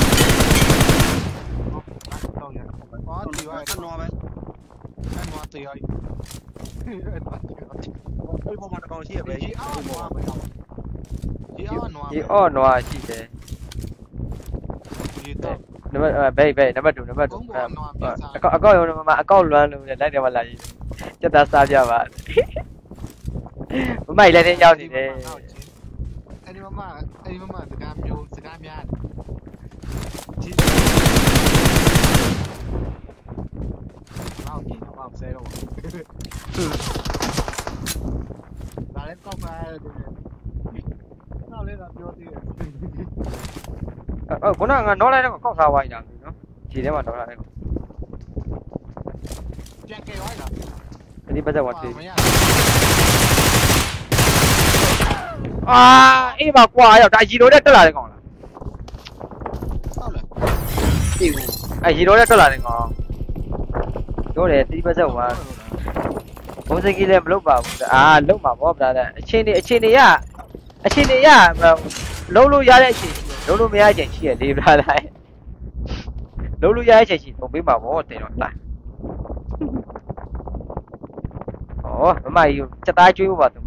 တော့ရပါဒီဝိုင်း
အဲ့တော့ပဲ
အဲ့မှာတရားကြီးအဲ့မှာ
အဲ့ပေါ်မှာတကောင်ရှိရပဲ
ဒီအောက်မှာမရောက်ဒီအောက်မှာ
ဒီအော့နွားရှိတယ်
ဒီတော့
နံပါတ်ဘိတ်ဘိတ်နံပါတ်2နံပါတ်2အကောက်အကောက်ရောမမအကောက်လွမ်းလို့လိုက်တယ်မလားကြီးစက်သားစားပြပါမမိုက်လည်းတင်းရောက်နေတယ်
အဲ့ဒီမမအဲ့ဒီမမစကားမျိုးစကားများဒီအောက်ကြီးတော့ဆဲတော့ဒါလည်းကောက်ပါရတယ်နောက်လေးတော့ပြောသေးတယ်
အော်ခုနကငါတော့လိုက်တော့ကောက်စားဝိုင်းတာနော်ခြေထဲမှာတော့လိုက်
ပြန်ကြဲဝိုင်းလား
ဒီပတ်သက်ဝတ်သေး
မရ
အာအေးပါကွာရောက်ဒါရီရိုနဲ့တက်လာတယ်ကောင်လား
ဟုတ်လား
ပြေဘူး
အဲရီရိုနဲ့တက်လာတယ်ကောင်တို့တယ်ဒီပတ်သက်ဝါဘုံစကြီးလည်းမလုပ်ပါဘူးအာလုပ်မှာပေါ့ဗျာတဲ့အချင်းတွေအချင်းတွေရအချင်းတွေရလုံးလို့ရတဲ့အချင်းလုံးလို့မရတဲ့အချင်းရှိရလေဗျာလိုက်လုံးလို့ရတဲ့အချင်းရှိပုံပေးမှာပေါ့တင်တော့တိုင်းဩမမကြီးစက်သားကျွေးဖို့ပါသူမ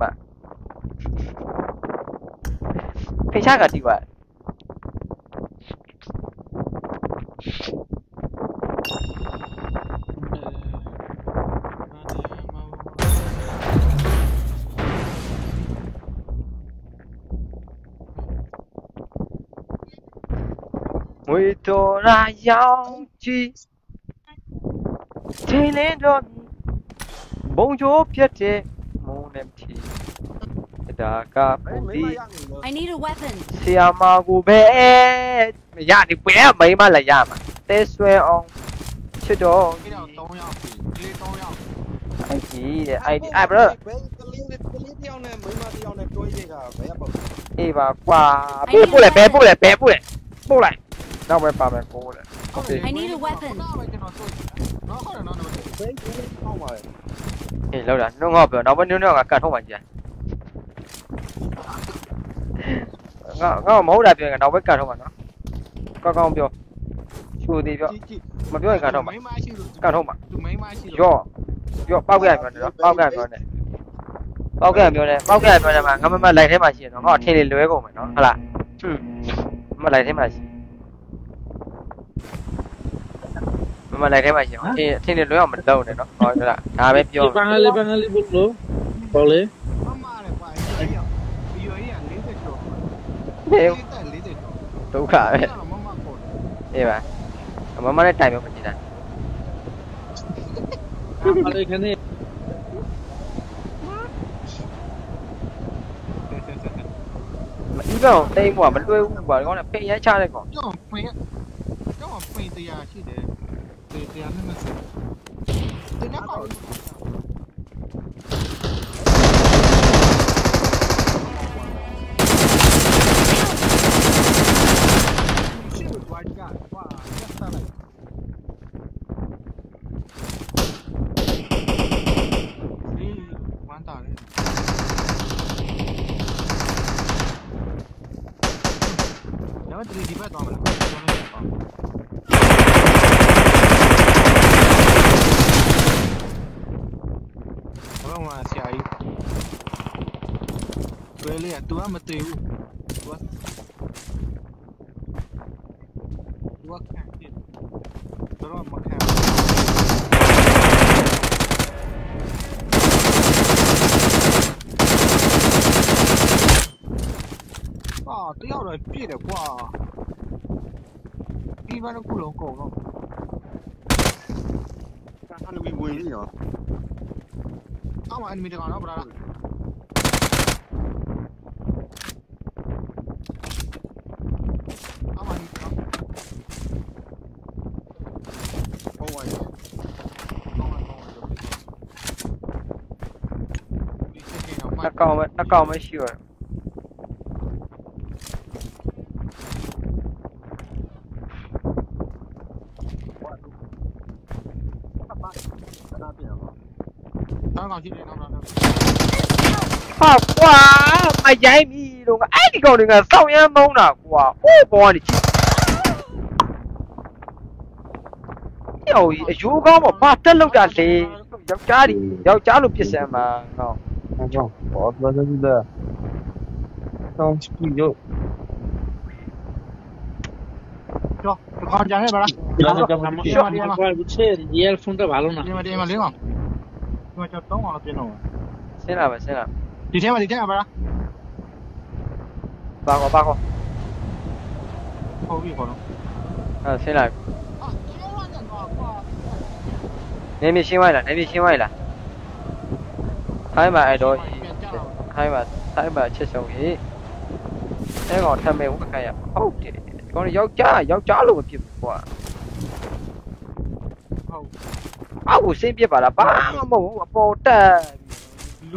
ဖိချာကတိပါငွေတော်ရာရောင်ကြီးချိန်လင်းတော့ဘုံချိုးပြတ်တဲ့မုံနဲ့ဖြီဒါကပူဒီ
I need a weapon.
ဆရာမကိုပဲရဒီပွဲမိမလည်းရမှာတဲဆွဲအောင်ချစ်တော်
ဒီတော့၃ယောက်ဒီလေး၃ယောက်
အိုက်ကြီးတဲ့အိုက်ဒီအဲ့ဘရော
ဘယ်ကတယောက်နဲ့မိန်းမတယောက်နဲ့တွဲရတာဘယ်ရပေါ့
အေးပါကွာပို့ပို့လေဘဲပို့လေဘဲပို့လေပို့လိုက်နောက်ပဲပါမယ်ပို့လေโอเค
I need a weapon.
နော်ကျွန်တော်တွေ့နော်ဟုတ်တယ်နော်နော်
ဘယ်ကိုပေါက်ပါလဲ
အေးလောက်တာနှုတ်ငေါ့ပြောနောက်ပဲနှုတ်နှောက်ကကတ်ထုံးပါကြီးငါငါမဟုတ်တာပြောရင်နောက်ပဲကတ်ထုံးပါနော်ကောင်းကောင်းပြောချိုသေးပြောမပြောရင်ကတ်ထုံးပါ
မိန်းမရှိလို့
ကတ်ထုံးပါ
သူမိန်းမရှိလို့
ရော့ရော့ပေါက်ကြရပြောတယ်နော်ပေါက်ကြရပြောတယ်ပေါက်ကြရပြောတယ်ပေါက်ကြရပြောတယ်မှာငါမမလိုက်ထဲမှာရှိရနော်ဟောထင်းလေးလွဲကုန်မယ်နော်ဟုတ်လားဟွန်းမလိုက်ထဲမှာရှိမမလိုက်ထဲမှာရှိရထင်းထင်းလေးလွဲအောင်မလုံးနဲ့နော်ဟုတ်လားဒါပဲပြော
Bangali Bangali bolo. Bole.
မမလည်းပါအဲ့ဒီဒီရွေးရ၄၀ကျော်
ဟေး
၄၀ကျော်
ဒုက္ခပဲ
မမခေါ်
အေးပါမမနဲ့တိုင်ပြောမကြည့်တာ
Amale khane.
မီးကောင်တိတ်မို့မလွယ်ဘူးကွာဒီကောင်နဲ့ဖိရမ်းချတဲ့ကောင်
ကျောင်းပင်ကျောင်းပင်တရားရှိတယ်တရားနဲ့မစတရားပါရှင်းသွားကြကွာဆက်စားလိုက်ဒီဝမ်းတာလေแล้วตีดีไปต่อมาแล้วแล้วมาเสียอีกเว้ยเลยอ่ะตัวมาตีอูตัวตัวแข็งดิตัวมาแข็ง啊，都要来别的瓜，一般都不能够了。
အဲ့လိုဝင်နေရော
啊嘛，你没得讲了不啦？啊嘛，你讲。
ဟောဝိုင်း
နှစ်ကောင်ပဲနှစ်ကောင်ပဲရှိရတယ်
刚刚去的，刚刚。
ဟာကွာမရိုင်းပြီတော့အဲ့ဒီကောင်တွေကစောင်းရမ်းမုန်းတာကွာဟိုးဘောကနေကြည့်ဟိုအယူကောင်းပေါ့ဘာတက်လောက်တာလေယောက်ျားတွေယောက်ျားလိုပြစ်စမ်းမှာဟော
Ajong. बहुत मजा दिला. Sounds good.
走，刚讲那边了。
Jana jana আমার বুঝছে ইয়ারফোনটা ভালো না.
你们这边零啊？你们叫东往那边弄。
ဆင်းလာပဲဆင်းလာ
几天吧？几天啊？不是？
ပါကောပါကော
后壁可能。
အဲဆင်းလာ
啊，千万的多瓜。
နေမြရှင်းဝိုင်းလားနေမြရှင်းဝိုင်းလားထိုင်းမှာအဲ့တော့ထိုင်းမှာထိုင်းမှာချစ်ဆုံးကြီးအဲ့ကောင်ထမ်းမဲ့ဝက်ခါရဟုတ်တယ်ကောင်ယောက်ျားယောက်ျားလိုမဖြစ်ဘူးကွာ
好。
အောက်ကိုဆင်းပြစ်ပါလားဘာမှမဟုတ်ဘူးအပေါ်တက်
路。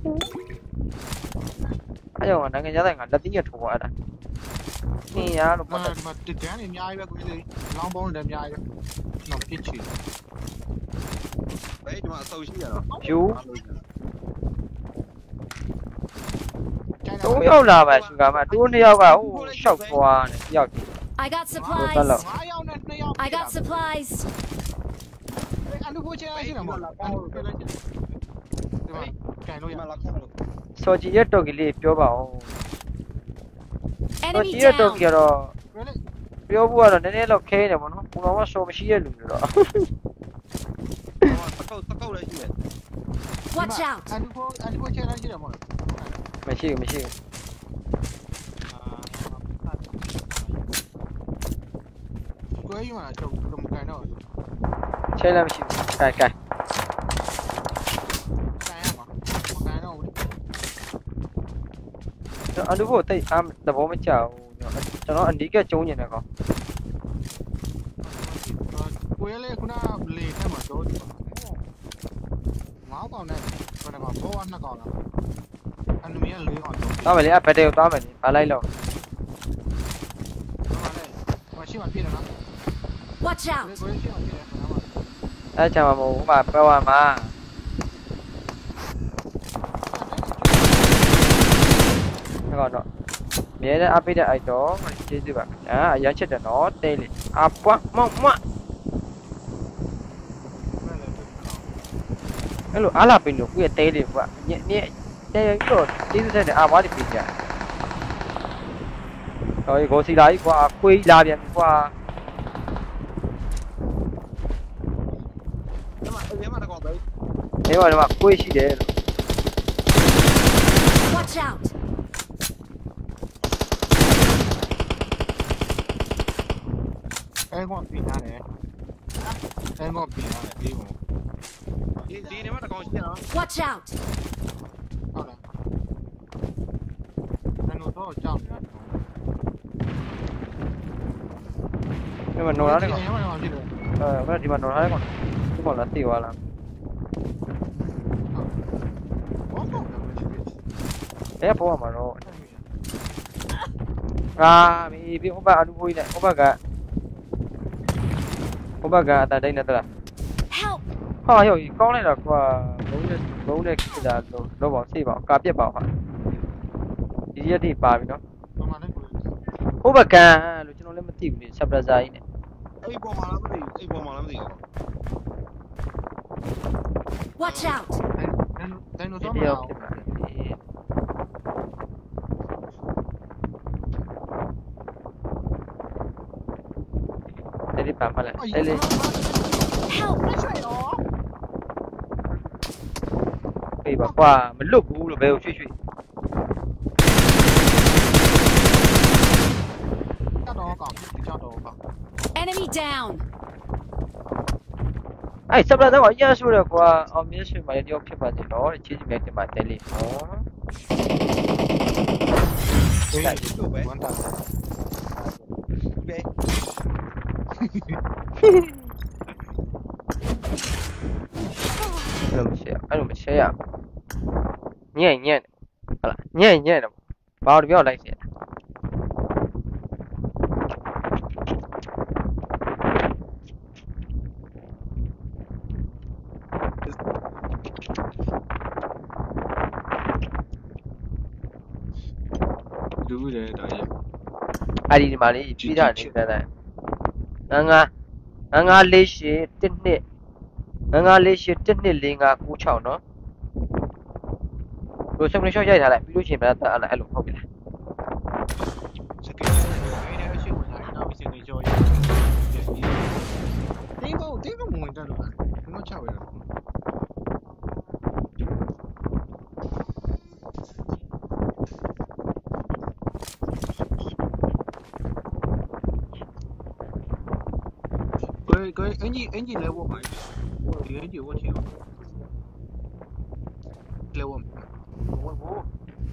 အဲ့ကြောင့်နိုင်ငံခြားတိုင်းကလက်သီးရထိုးရတာနင်းရလို့
啊
ပတ်တယ်
ဒီမှာတကြမ်းနေအများကြီးပဲကိုကြီးလောင်းပေါင်းလည်းအများကြီးပဲနောက်ပြစ်ချီ
ဘယ်ဒီမှာအဆုပ်ရှိရတော့
ဖြူသုံးယောက်လာပါရှူကမှတိုးနှစ်ယောက်ကဟိုရှောက်သွားတယ်တယောက်
I got supplies.
၅ယောက်နဲ့၂ယောက်
I got supplies.
အလူဖို့ချင်ရှိတယ်မဟုတ်လားအလူပြလိုက်ချင်ဒီမှာကန်လို့
ဒီ
ရ
မှာလာခေါ်လို့
စော်ကြီးရဲ့တော်ကလေးပြောပါဦးစော်
Enemy
ကြီးရဲ့တော်
down.
ကတော့
really
ပြောဖို့ကတော့နည်းနည်းတော့ခဲနေပါတော့ဘုံတော်ကစော်မရှိရဲ့လူတွေတော့
ဟောတကုတ်တကုတ်လည်းရှိတယ်
Watch out.
အလူဖို့အလူဖို့ချင်ရှိတယ်မဟုတ်လား
မရှိဘူးမရှိဘူး
ကိုယ်ယူမှာတော့ဘယ်လိုမကန်တော့
ချဲလည်းမရှိဘူးကဲကဲ
ကန်ရမှာမကန်တော့ဘူး
အလူဖို့တိတ်အားသဘောမကျဘူးကျွန်တော်အနီးကကျုံးနေတယ်ကောင်
ကိုယ်လည်းခုနလေထဲမှာတော့ငါးကောင်နဲ့ဘယ်မှာဘောကနှစ်ကောင်လား
သွားမယ်လေအဘက်တေကိုသွားမယ်လေဘာလိုက်လို့
มาชิมาพี่แล้วนะ
Watch
ကို
out!
ကိုชิมาพี่แล้วนะมา
အဲ့ချာမှာမဟုတ်ဘူးဟိုမှာပဝါမှာဟောတော့မြဲတဲ့အပိတ်တဲ့အိုက်တော့ကျေးဇူးပါအာအရန်ချစ်တယ်နော်တဲလေအပွားမောင်မအဲ့လိုအားလာပင်လို့ကိုယ့်ရဲ့တဲလေကွာညညတဲရတော့ကျေးဇူးတဲ့အာဝါဒီပြကြဟောကိုစီလာကြီးကွာခွေးလာပြန်ပြီကွာ
ဒီမှာအဲ့ဒီမှာတော့ပဲ
ဒီမှာဒီမှာခွေးရှိတယ်လို့
Watch out!
အဲ့ကောင်ပြင်ရတယ်အဲ့ကောင်ပြင်ရတယ်ဒီကောင်
ဒီဒီနေမှာတော့ရှိနော်
Watch out!
ဟုတ်လားအဲ့တော့ကြောက်နေတာ
ဒီမှာနော်ရတဲ့ကောင်
ဒီမှာတော့ဖြစ်တယ်
အဲဘာဒီမှာနော်ရတဲ့ကောင်ဒီကောင်လာတိသွားလား
ဘောကောတယ်
ဘယ်ပေါ်မှာတော့အာမီဒီဟိုဘအလူဘိုးကြီးနဲ့ဟိုဘကဟိုဘကအတန်တိုင်းနဲ့တလား
Help!
ဟာရောကောင်းလိုက်တော့ကွာဘုံနဲ့ဘုံနဲ့ခိတာလို့တော့ပေါ့စိတ်ပါကာပြက်ပါဟာဒီရက်တိပါပြီနော်
ဘာမှလည်းကို
ဟိုဘကန်လို့ကျွန်တော်လည်းမသိဘူးလေဆပ်ပရက်ဇာကြီးနဲ့
အဲ့ပေါ်မှာလားမသိဘူးအဲ့ပေါ်မှာလားမသိဘူး
Watch out!
အဲ့တော့တော့
ဒီ
မ
ရောက်
အောင်
ဖြစ်ပါလေဒီပါမလားအဲ့လေ
Help!
ပြေးပါကွာမလွတ်ဘူးလို့ဘယ်ကိုရွှေ့ရွှေ့
ကြောက်တော့ကောင်ဒီကြောက်တော့ကောင်
Enemy down!
အဲ့ဆပ်ပရက်ဇာကအရင်ဆိုတော့ကွာအောင်မြင်ရွှေ့ပါလေတယောက်ဖြစ်ပါစေတော့ချီးချီးမြတ်တင်ပါတဲလေးနော်
ဒီလိုပဲဝန်တာ
ပဲ
အဲ့လိုမရှိရအဲ့လိုမရှိရညံ့ညံ့ဟုတ်လားညံ့ညံ့တော့ဘာလို့ပြောလိုက်စီ
လူတွေတာရ
အဲ့ဒီဒီမှာလေးပြီးတာနေတဲ့တဲ့ငါငါငါငါလေးရှိတစ်နှစ်ငါငါလေးရှိတစ်နှစ်လေးငါကိုချောင်းနော်တို့စမရှော့ရိုက်ထားလိုက်ပြီးလို့ရှိရင်လည်းတက်အဲ့လိုဟုတ်ပြီလား
စကေးအဲ့ဒါရှိဝင်လာတော့စကေးကြောရတင်းကောတင်းကောဝင်တယ်လို့ဒီမှာချဝဲတော့ cái cái anh gì anh gì lấy vô mày thì anh gì vô chịu lấy vô vô vô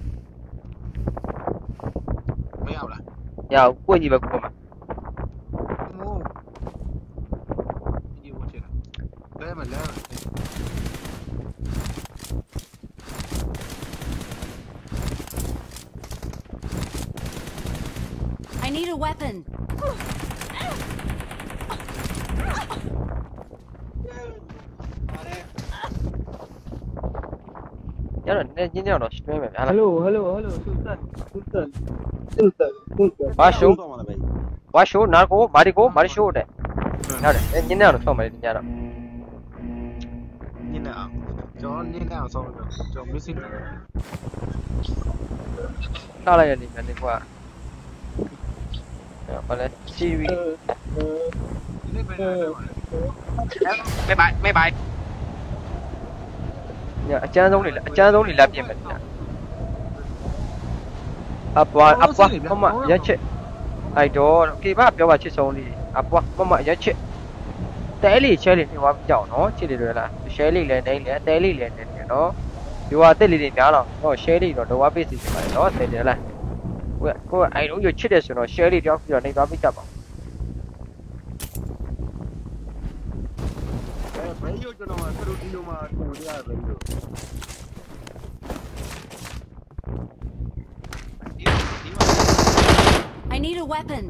mấy ao là
ရအောင်ကိုကြီးပဲကိုမှာ
mua anh gì vô chịu lấy mà lấy
I need a weapon!
ရတော့နည်းချင်းတော့စတွဲမယ်ဗျာလား
hello hello hello sultan sultan sultan sultan
ဘာရှိုး
တော့မှာပဲ
ဘာရှိုးနာကိုမာဒီကိုမာဒီရှိုးတဲ့ဟုတ်တယ်ညနေတော့ဆောင်းမယ်ညတော့
nhìn nào cho nhìn nào xong rồi cho biết xin
ထားလိုက်ရနေမယ်ကွာဘာလဲစီဗီ
cái bên này
mấy bài mấy bài nhờ chán giống này chán giống này làm gì mình à qua à qua không mà giá trị ai đó khi bác biểu bà chơi sống đi à qua không mà giá trị té lì chơi lì thì hoa chảo nó chơi lì rồi là chơi lì lên đây lên té lì lên đây nó thì hoa té lì thì nhá rồi nó chơi lì rồi đâu hoa biết gì mà nó té lì là cô ai đúng rồi chết rồi nó chơi lì cho giờ này đó biết chậm
mấy vô cho nó mà cái đi đâu mà cùng đi ra rồi
need a weapon.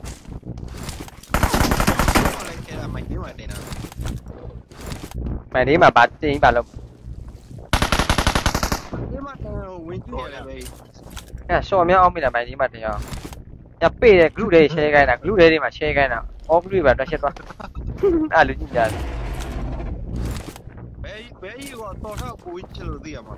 อะไรแค่ไม่ได้มาเดนะ
mày đi mà bà chị bà lục
ไม่มาเดนะวิ่งที่ไหนไป
nè so mẹ ông bây giờ mày đi mà thì à nhà bê này group đây share cái nào group đây đi mà share cái nào ông group bà nó share qua à lưu nhìn ra
ဘယ်ဘယ်ကြီးကတော့တော့ကိုချလို့သိရမှာ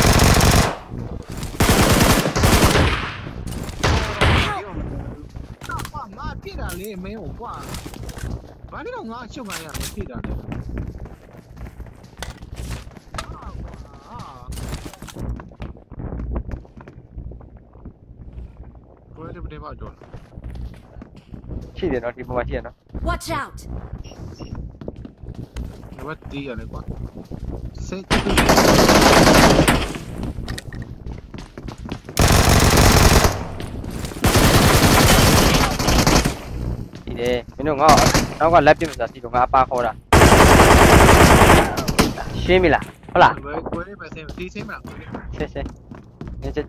ကွာငါပြစ်တာလေမင်းကိုကွာဘာလို့တော့ငါချုပ်ခိုင်းရမဖြစ်တာလဲကိုယ်တည်းတည်းပါတော့
ရှိတယ်နော်ဒီပုံမှာရှိရနော်
Watch out.
ဘယ်တီးရလဲကွာစိတ်
ဒီတယ်မင်းတို့ငါ့နောက်ကလက်ပြမစားစီတော့ငါအပါခေါ်တာရှင်းပြီလားဟုတ်လား
ကိုယ်ကိုယ်လေးပဲစိတ်တီးစိတ်မလားကိုယ်လေး
ရှင်းရှင်းညချက်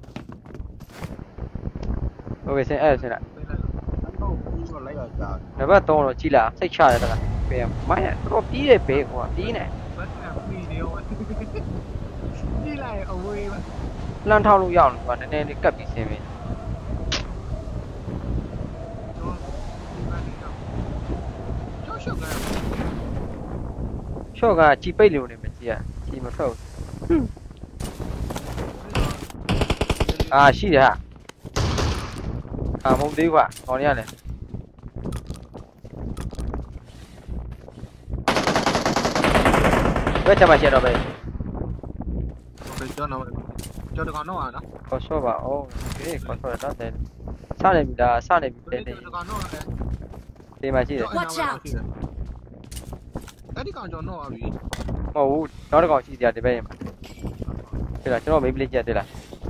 โอเคဆင်းအဲ့ဆင်းလိုက်
တော့ဘူးဆိုလိုက်ရတာ
နံပါတ်သုံးတော့ကြည်လားစိတ်ချရတယ်တကပြန်မိုင်းတော့ပြီးတယ်ဘေးကွာပြီးနေ
ဘတ်ကပီနေရောဒီလိုက်အဝေးပါ
လှမ်းထောက်လို့ရအောင်ကွာနည်းနည်းလေးကပ်ပြီးဆင်းပြီ
ကျော်ရှော့က
ရှော့ကကြည်ပိတ်လို့နေမကြည်ရကြည်မထွက်ဘူးအာရှိတယ်ဟာအာမဟုတ်သေးကွာခေါင်းရရတယ်ဘယ်ချက်မှရှိတော့ပဲ
โอเคကျော်တော့ကျော်တော့ကတော့နော်
ခေါ်ဆော့ပါအော်ဒီခေါ်ဆော့တော့တယ်စနေပြီလားစနေပြီတဲ့
ကျော်တော့ကတော့လည်း
ဒီမှာရှိတယ်
အဲ့ဒီကောင်ကျော်တော့ပြီ
မဟုတ်ဘူးနောက်တစ်ကောင်ရှိကြတယ်ပဲရင်မှာဒီလားကျွန်တော်မေးပလေးကြက်တယ်လား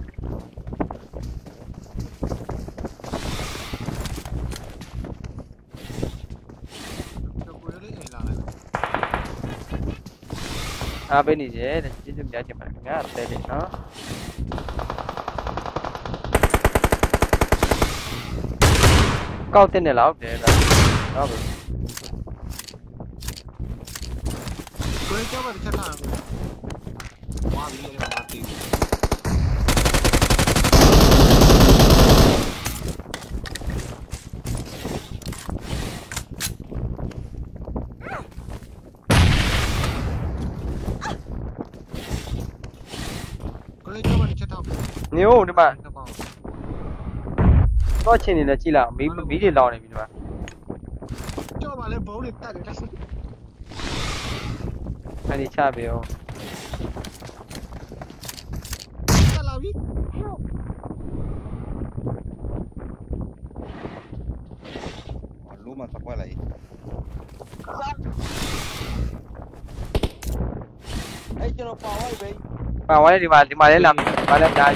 ကိုယ်လေးအိမ်လာလိုက်
အားပေးနေတယ်တဲ့ကျေးဇူးများချင်ပါတယ်ခင်ဗျာတဲ့တယ်နော်ကောက်တဲ့နဲ့လောက်တယ်လားဟုတ်ပြီ
ကိုယ်ကျော်ပါတစ်ချက်လာဝါပြီးရမှာတီး
နေဦးဒီမှာတော့ချင်းနေလဲကြည့်လိုက်မီးမီးတွေလောင်နေပြီဒီမှာ
ကျော်ပါလေဘုံလေးတက်တယ်တက်
အဲ့ဒီချပေးအောင်
တက်လာပြီ
လုံးမစကွက်လိုက်အဲ့ကျွန်တော်ပါဝိုက်ပဲ
ပါဝါးဒီမှာဒီမှာလဲလာမယ်ဘာလဲကြား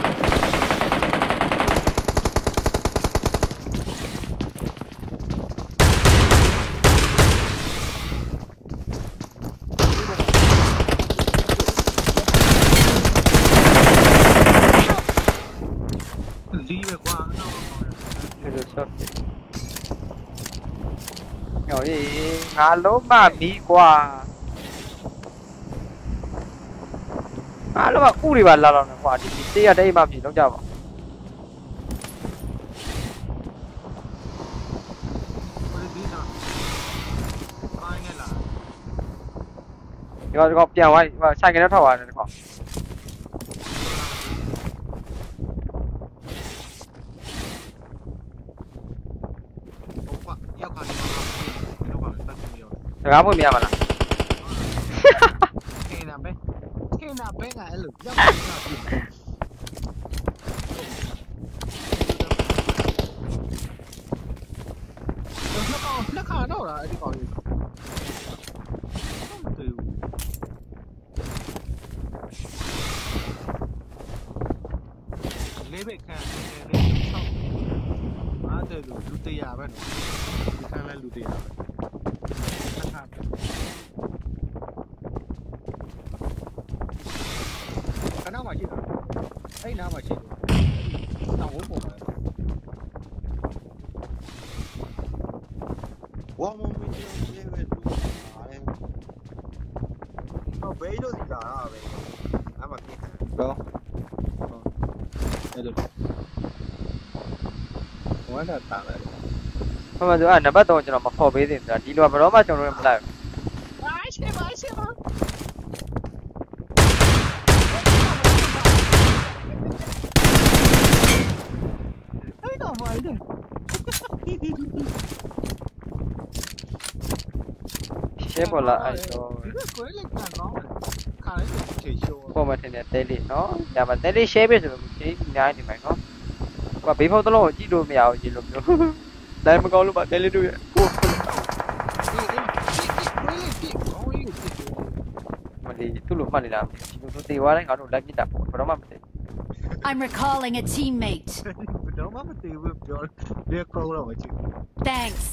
လီးပဲကွာ
အဲ့လိုဆော့ညော်ရေးငါလုံးမမီးကွာအားလုံးကဥတွေပါလာတော့နေကွာဒီတေးရတဲ့အိမ်မှာပြည်လုံးကြပါ ဒီကောင်ပြန်သွားပြီဆိုင်ကနေထောက်သွားတယ်ဒီကောင်
ရောက်ခါနေတော့ပါတက်ပြီးရော
စကားဖို့မြင်ရမလား
ခင်းနာပဲခင်းနာပဲကအဲ့လိုရောက်နေတာလက်ခါတော့လားအဲ့ဒီကောင်ကြီးလေးပဲခံတယ်ဆောက်အားတယ်လူလူတရားပဲနော်ဒီခံလဲလူတရားပဲလက်ခါကနောက်မှာရှိတာအဲ့နားမှာရှိတယ်တောင်ဝုန်းပုံပါအဲ့လိုဝမ်းတာတာလေ
ဘာမှသူကနံပါတ်သုံးကျွန်တော်မခေါ်ပေးသေးဘူးဒီလိုဘယ်တော့မှကျွန်တော်တို့မလိုက်
ဘာရှိပါရှိပါအဲ့တော့ဘာလဲ
ရှင်းပေါ်လာအဲ့တော့
ကိုယ်လည်းကန်ကောင်းတယ်ခါလေးချိန်ရှိုး
ပေါ်မှာတင်တဲ့တဲလေးနော်ဒါမှတဲလေး share ပေးဆိုလို့ဒီအများကြီးဒီမှာနော်ဟိုဘေးဖောက်တစ်လုံးကိုကြည့်လို့မရဘူးကြည့်လို့မျိုးတိုင်းမကောင်းလို့ပါတဲလေးတို့ရဲ့ဟိုမလီသူ့လိုမှတ်နေတာဒီလိုသူတေသွားတိုင်းငါတို့လိုက်ပြတာပေါ့ဘယ်တော့မှမသိ
I'm recalling a teammate.
ဘယ်တော့မှမသိဘူးပြောတယ်ကောင်းတော့မကြည့်
Thanks.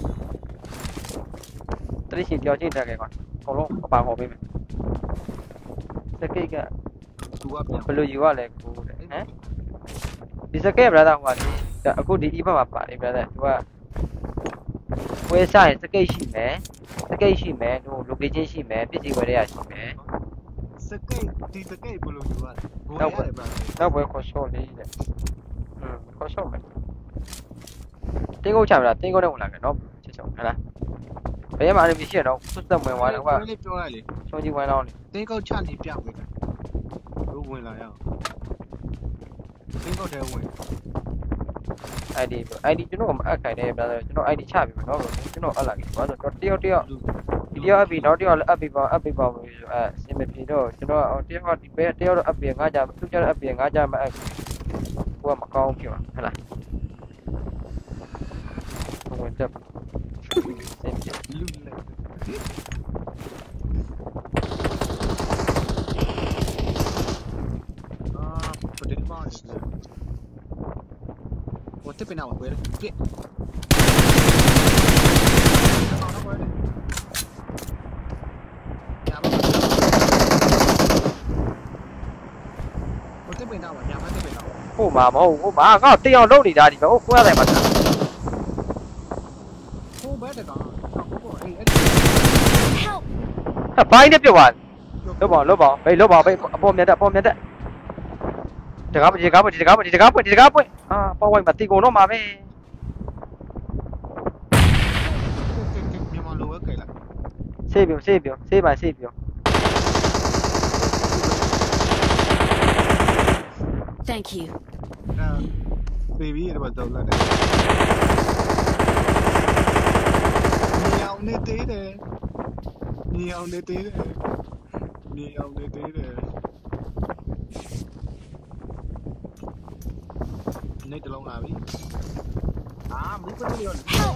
တတိရှင်ကြောက်ချင်းတက်ခဲ့ကွာအကုန်လုံးအပါခေါ်ပေးမယ်စကိတ်က
သူကပြန်
ဘယ်လိုယူရလဲကိုတဲ့ဟမ်ဒီစကိတ် brother ဟိုကအခုဒီ e ဘက်မှာပါတယ် brother သူကဝယ်စားရင်စကိတ်ရှိမယ်စကိတ်ရှိမယ်ဟို location ရှိမယ်ပစ္စည်းဝယ်ရရရှိမယ်
စကိတ်ဒီစကိတ်ဘယ်လိုယူရလဲဘယ်ရတယ်ဗျာ
နောက်ဘယ်ခေါ်ရှော့လေးတဲ့ဟမ်ခေါ်ရှော့မယ်တင်းကုတ်ချမလားတင်းကုတ်နဲ့ဝင်လာခဲ့နော်ချစ်ချောဟဲ့လားဘယ်မှာလည်းမရှိရတော့စွတ်သက်ဝင်သွားတယ်ကွာ
လေးပြောလိုက်လေ
ရှုံးကြီးဝင်တော့လေ
တင်းကောက်ချနေပြပေးတယ်တို့ဝင်လာရအောင်တင်းကောက်တဲဝင်
ไอ ดี ไอ ดี ကျွန်တော်မအပ်ခိုင်တယ် brother ကျွန်တော် ไอ ดี ချပြီမနော်ကျွန်တော်အပ်လာပြီဘာလို့တော့တယောက်တယောက်ဒီတယောက်အပ်ပြီနောက်တယောက်လည်းအပ်ပြီပါအပ်ပြီပါဆိုအဲစင်မပြေတော့ကျွန်တော်တယောက်ကဒီပဲတယောက်တော့အပ်ပြီငါကြသူကြတော့အပ်ပြီငါကြမအပ်ဟိုကမကောင်းဖြစ်ပါဟဲ့လားဘယ်တက်စင်ပြေ
လူလေအာပဒိမောင်းနေဟိုတက်ပနာဝယ်ပြည့်
ဟိုမှာမဟုတ်ဟိုမှာငါ့တယောက်လုံးနေတာဒီပဲဟိုကိုရတယ်မှာ
ဟိုဘက်တကောင်ဟိုအေးအဲ့
Help!
ဘိုင်းနဲ့ပြုတ်သွားလွတ်ပါလွတ်ပါဘေးလွတ်ပါဘေးအပေါ်မြတ်တက်အပေါ်မြတ်တက်တကားပွင့်ဒီတကားပွင့်ဒီတကားပွင့်ဒီတကားပွင့်ဒီတကားပွင့်အာပေါ်ဝိုင်းမှာတီကုန်တော့မှာပဲ
မြန်မာလိုပဲကြိုက်လိုက်
ဆေးပြုံဆေးပြုံဆေးပါဆေးပြုံ
Thank you.
ဘေဘီရပါတော့လာတယ်မြေအောင်နေသေးတယ်မြေအောင်နေသေးတယ်မြေအောင်နေသေးတယ်နေတလုံးလာပြီအာမူပလို့ရ
Help!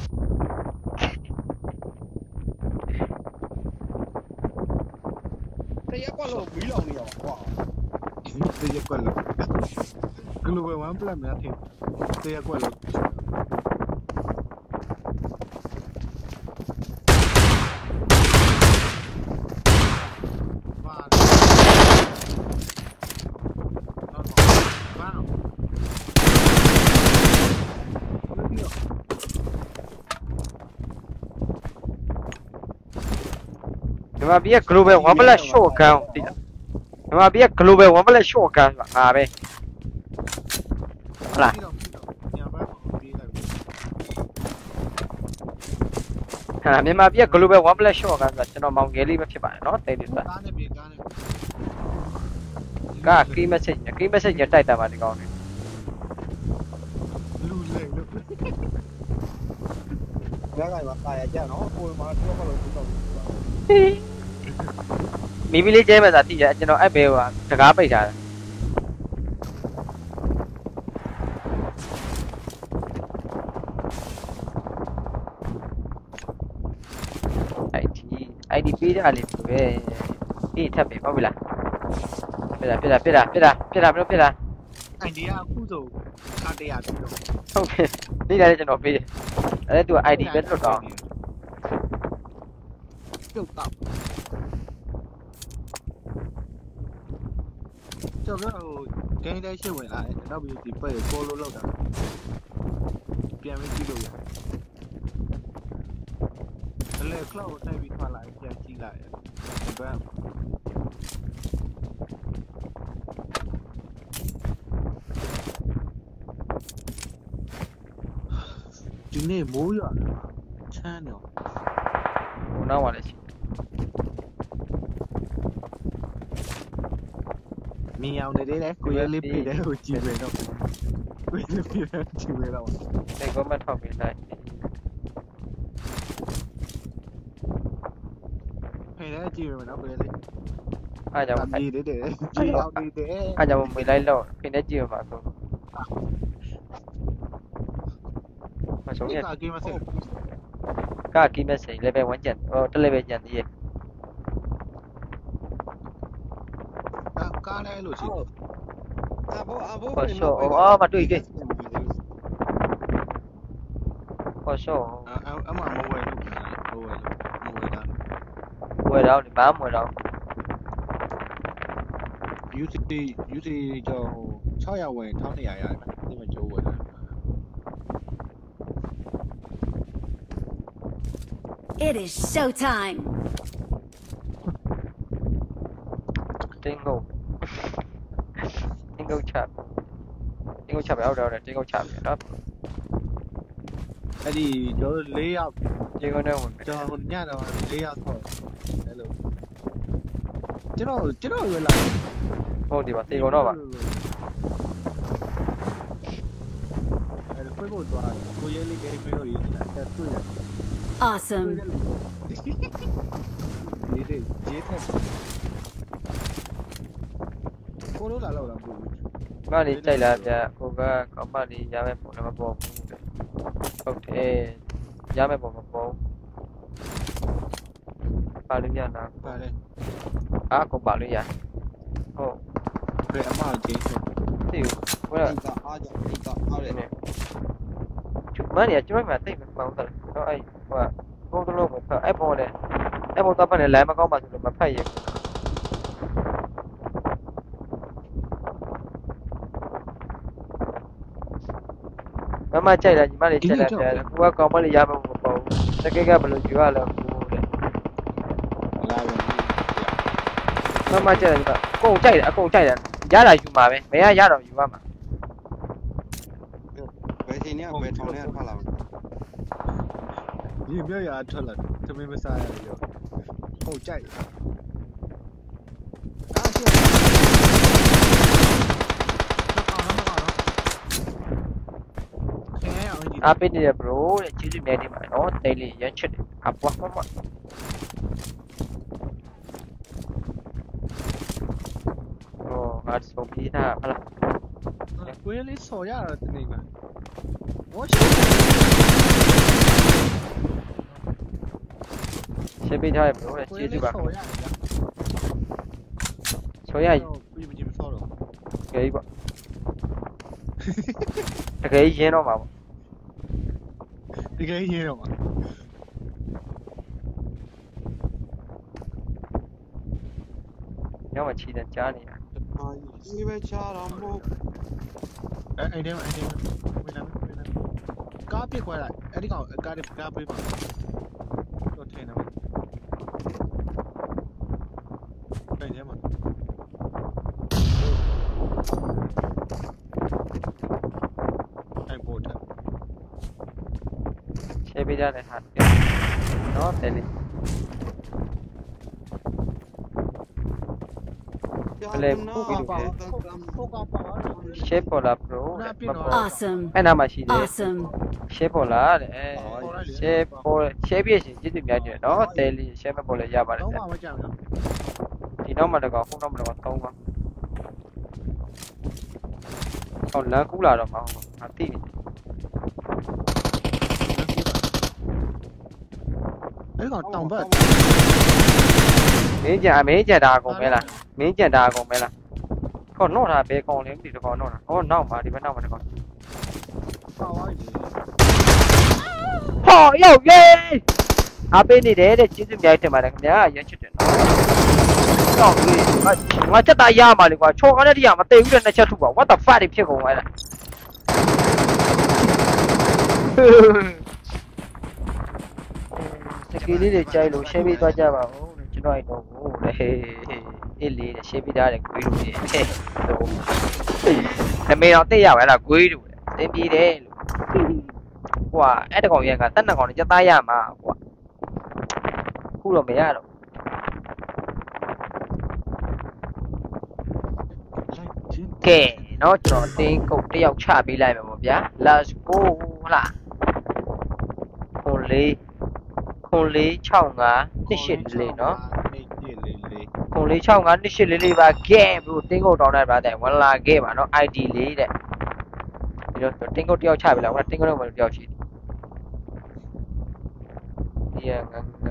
တရက်ကွက်လို့မီးလောင်နေရောကွာ
တရက်ကွက်လို့ global one plus များထင်တရက်ကွက်လို့ဘာဘာ
ဒီမှာပြည့် global one plus shotgun တိလားဒီမှာပြည့် global one plus shotgun ဆိုတာငါပဲဟုတ်လားဟာမြန်မာပြည့် global one plus shotgun ဆိုတာကျွန်တော်မောင်ငယ်လေးပဲဖြစ်ပါတယ်နော်တိတ်တိတ်ဆိုတာ
ကားနဲ့ပြေကားနဲ့
က key message key message ညတိုက်တာပါဒီကောင်လေး
လူလေလို့
ငါကပါကာရကြနော်ကိုယ်မှာတော့မလို့ဘူးတော့
မိမိလေးကျဲမဲ့သာတိကျကျွန်တော်အဲ့ဘဲဟိုတကားပိတ်ထားတယ်ไอ ดี ไอ ดี ပေးကြလေးပဲအေးထပ်ပြီဟုတ်ပြီလားပြတာပြတာပြတာပြတာပြတာဘယ်လိုပြတာ
အိုင်ဒီယာအခုဆိုခါတရပြီတော့
ဟုတ်ပြီနေ့တိုင်းကျွန်တော်ပေးတယ်အဲ့ဒါသူက ไอ ดี ပဲလွတ်တော့
ပြုတ်တော့ကျော်ကဟိုဂိမ်းလေးရှင်းဝင်လာတယ်နောက်ပြီးဒီပဲကိုလိုလောက်တာပြန်ပြီးကြည့်လို့ရတယ်လေကလောက်ကိုတိုက်ပြီးထွက်လာပြန်ကြည့်လိုက်တယ်ဘယ်နေ့မိုးရွာချမ်းတော့
ဟိုနောက်ပါလေရှိ
မြင်အောင်နေတယ်လေကိုရဲလေးပြတယ်ဟိုကြည့်ပဲတော့ကိုရဲလေးပြတယ်ကြည့်ပဲတော့
ဒီကောမန့်ထောက်ပေးလိုက်
ဖယ်တယ်ကြည့်ပဲနော်ကိုရဲလေး
အားကြောင့်
ကြည့်တယ်တယ်ကြည့်အောင်နေတယ်
အားကြောင့်မေးလိုက်တော့ခင်တဲ့ကြည့်ရမှာဆိုမဆုံးရ
ကကိမစဲ
ကကီးမက်ဆေ့ level 1ကျန်ဟိုတစ် level ကျန်သေးရဲ့
ကားလဲလို့ရှိတယ်
အဘောအဘော
ခေါ်ရှော့အော်မတွေ့တွေ့ခေါ်ရှော့
အမမဝယ်လို့မဝယ်လို့မဝယ်တာ
ဝယ်တော့ဒီဘာမှမဝယ်တော့
ယူစီယူစီကျော်ဟို600ဝယ်1200ရတယ်ဒီမှာကျိုးဝယ်တာ
It is showtime.
တင်းငုံတင်းငုံချတင်းငုံချပဲဟုတ်တယ်ဟုတ်တယ်တင်းငုံချပဲနော်
အဲ့ဒီကျွန်တော်၄ယောက်
တင်းငုံနဲ့ဝင်
ကျွန်တော်ညတော့၄ယောက်ဆော့အဲ့လိုကျွန်တော်ကျွန်တော်ရွယ်လာ
ဟုတ်ဒီပါတေကုန်တော့ပါ
အဲ့လိုဖွင့်ဖို့သွားကိုရဲလေးကဲပြေးလို့ရတာတက်တွေ့ရ
Awesome.
ဒီဒီဂျေးထက်ကိုလိုလာလောက်လာဘူး
မလေးကြိုက်လားဗျဟိုကကောမလေးရမယ်ပုံလည်းမပေါ်ဘူးဟုတ်တယ်ရမယ်ပုံမပေါ်ပါလို့ရလား
ပါလေ
အားကိုပါလို့ရဟုတ်
ဘယ်အမဂျေးထက်
သိဘူးဟိုက
ဒီကအားကြောင့်ဒီကအားရ
နေကျမနေကျွန်တော်မှတိတ်မပေါင်းတယ်တော့အဲ့ဟိုကဘုံတလုံးမဖတ်အဲ့ပေါ်လေအဲ့ပေါ်တော့ပတ်နေလမ်းမကောင်းပါဆိုလို့မဖတ်ရဘူးမမကြိုက်လားညီမလေးကြိုက်လားဗျာကိုကကောင်းမလေးရမှာမပေါ့တကယ်ကဘယ်လိုယူရလဲကိုတဲ့
လာပဲ
မမကြိုက်တယ်အကုန်ကြိုက်တယ်အကုန်ကြိုက်တယ်ရတာယူမှာပဲမရရတော့ယူရမှာ
ဘယ်ချိန်နဲ့ဘယ်ထောင်နဲ့ထွက်လာမလဲ
ဒီမြေရထွက်လာသမီးမစားရရောဟုတ်ကြိုက်အားရှိခဲအောင်ဒီ
အားပေးနေတယ် bro တဲ့ကျေးဇူးများတင်ပါတယ်နော်တိတ်လေးရမ်းချစ်တယ်အပွားမမโอ้ငါဆုံးပြီးသားဟလား
ကိုရလေးဆော်ရတာတနေ့ကဝါရှိ
ရှင်းပေးထားတယ် bro တဲ့ကျေးဇူးပါ
ဆော်ရတာ
ဆိုရ
ပြီးပြီးမဆော်တော့
ကြိပေါ့တကယ်ရင်းတော့မှာပေါ့
ဒီကိရင်းတော့
ညောင်းမချီတယ်ကြားနေတာ
အာဒီပဲချာတော့မဟုတ်
အဲ့အဲ့ဒီမှာအဲ့ဒီမှာဝင်လာဝင်လာကားပြစ်ခွဲလိုက်အဲ့ဒီကောင်ကားတွေကားပေးပါတော့ထင်တယ်ပြန်ရမှာအဲ့ပေါ်တယ်
ရှင်းပေးထားတယ်ဟာနော်တယ်လေးရှင်းပေါ်လာ bro
Awesome.
အဲ့နာမှာရှိတယ်
Awesome.
ရှင်းပေါ်လာတဲ့ရှင်းပေါ်ရှင်းပြရှင်ကျေးဇူးများတယ်နော်တယ်လေးရှင်းမပေါ်လဲရပါတယ်
တော့
ဗျ
မှမကြောက်ဘူး
ဒီနောက်မှာတကောင်ခုနောက်မှာတကောင်သုံးပါဟောလမ်းကူးလာတော့မှာဟုတ်ငါတိနေ
အဲ့ကောင်တောင်ဘက်
မင်းကြံမင်းကြံတာအကုန်ပဲလားမင်းကြံတာအကုန်ပဲလားခေါနော့တာဘယ်ကောင်လဲဒီတကောင်နော့တာဟောနောက်မှာဒီဘက်နောက်မှာတကောင်
ပါဝိုင်းနေ
ဟောရောက်ရေးအားပေးနေတယ်တဲ့ကျေးဇူးများတင်ပါတယ်ခင်ဗျာရမ်းချစ်တယ်နော်တော့ဒီငါချက်သားရမှာလေကွာချော်ကားတဲ့တရားမသိဘူးတဲ့နှစ်ချက်ထုပါ what the fuck တွေဖြစ်ကုန်သွားတာတကယ်လေးတွေကြိုက်လို့ရှင်းပေးသွားကြပါဦးကျွန်တော်အဲ့တော့ဟိုလေအေးလေးရှင်းပေးထားတယ်ကိုကြီးတို့ဟဲ့အမေတော့သိရပါလားကိုကြီးတို့သင်ပြေတယ်လို့ကွာအဲ့တကောင်ရကတက်နှစ်ကောင်နဲ့ကြသားရမှာကွာခုတော့မရတော့ကဲနော်ကျွန်တော်တင်းကုတ်တယောက်ချပေးလိုက်မယ်ပေါ့ဗျာ let's go ဟလားခွန်လေးခွန်လေး၆၅နှစ်ရှစ်လေးနော်ခွန်လေး၆၅နှစ်ရှစ်လေးပါကဲဘို့တင်းကုတ်တောင်းလိုက်ပါတဲ့ဝင်လာခဲ့ပါနော် ไอ ดี လေးတဲ့ဒီတော့တင်းကုတ်တယောက်ချပေးလိုက်ဟိုတင်းကုတ်တော့မတယောက်ရှိဒီရငင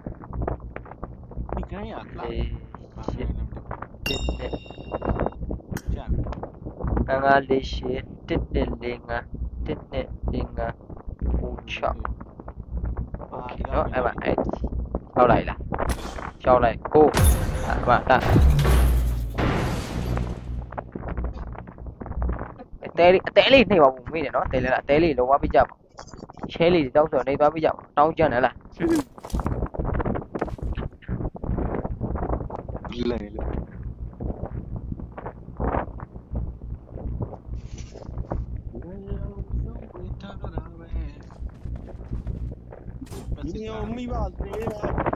ဒီကန်းရလာ
ရှစ်တစ်တစ်
ကြာ
ငငလေးရှစ်တစ်တစ်လေးငတစ်နှစ်လေးငဟိုချောက်โอเคเนาะအဲ့မှာအဲ့ရှောက်လိုက်လားရှောက်လိုက်ကိုအဲ့မှာတာအတဲလေးအတဲလေးနှိပ်ပါဘူးမေးတယ်เนาะတဲလေးလားအတဲလေးလောဝပြကြပါချဲလေးတောက်ဆိုနေသွားပြကြပါတောင်းကြတယ်လား
လေလေ
你有没把谁了？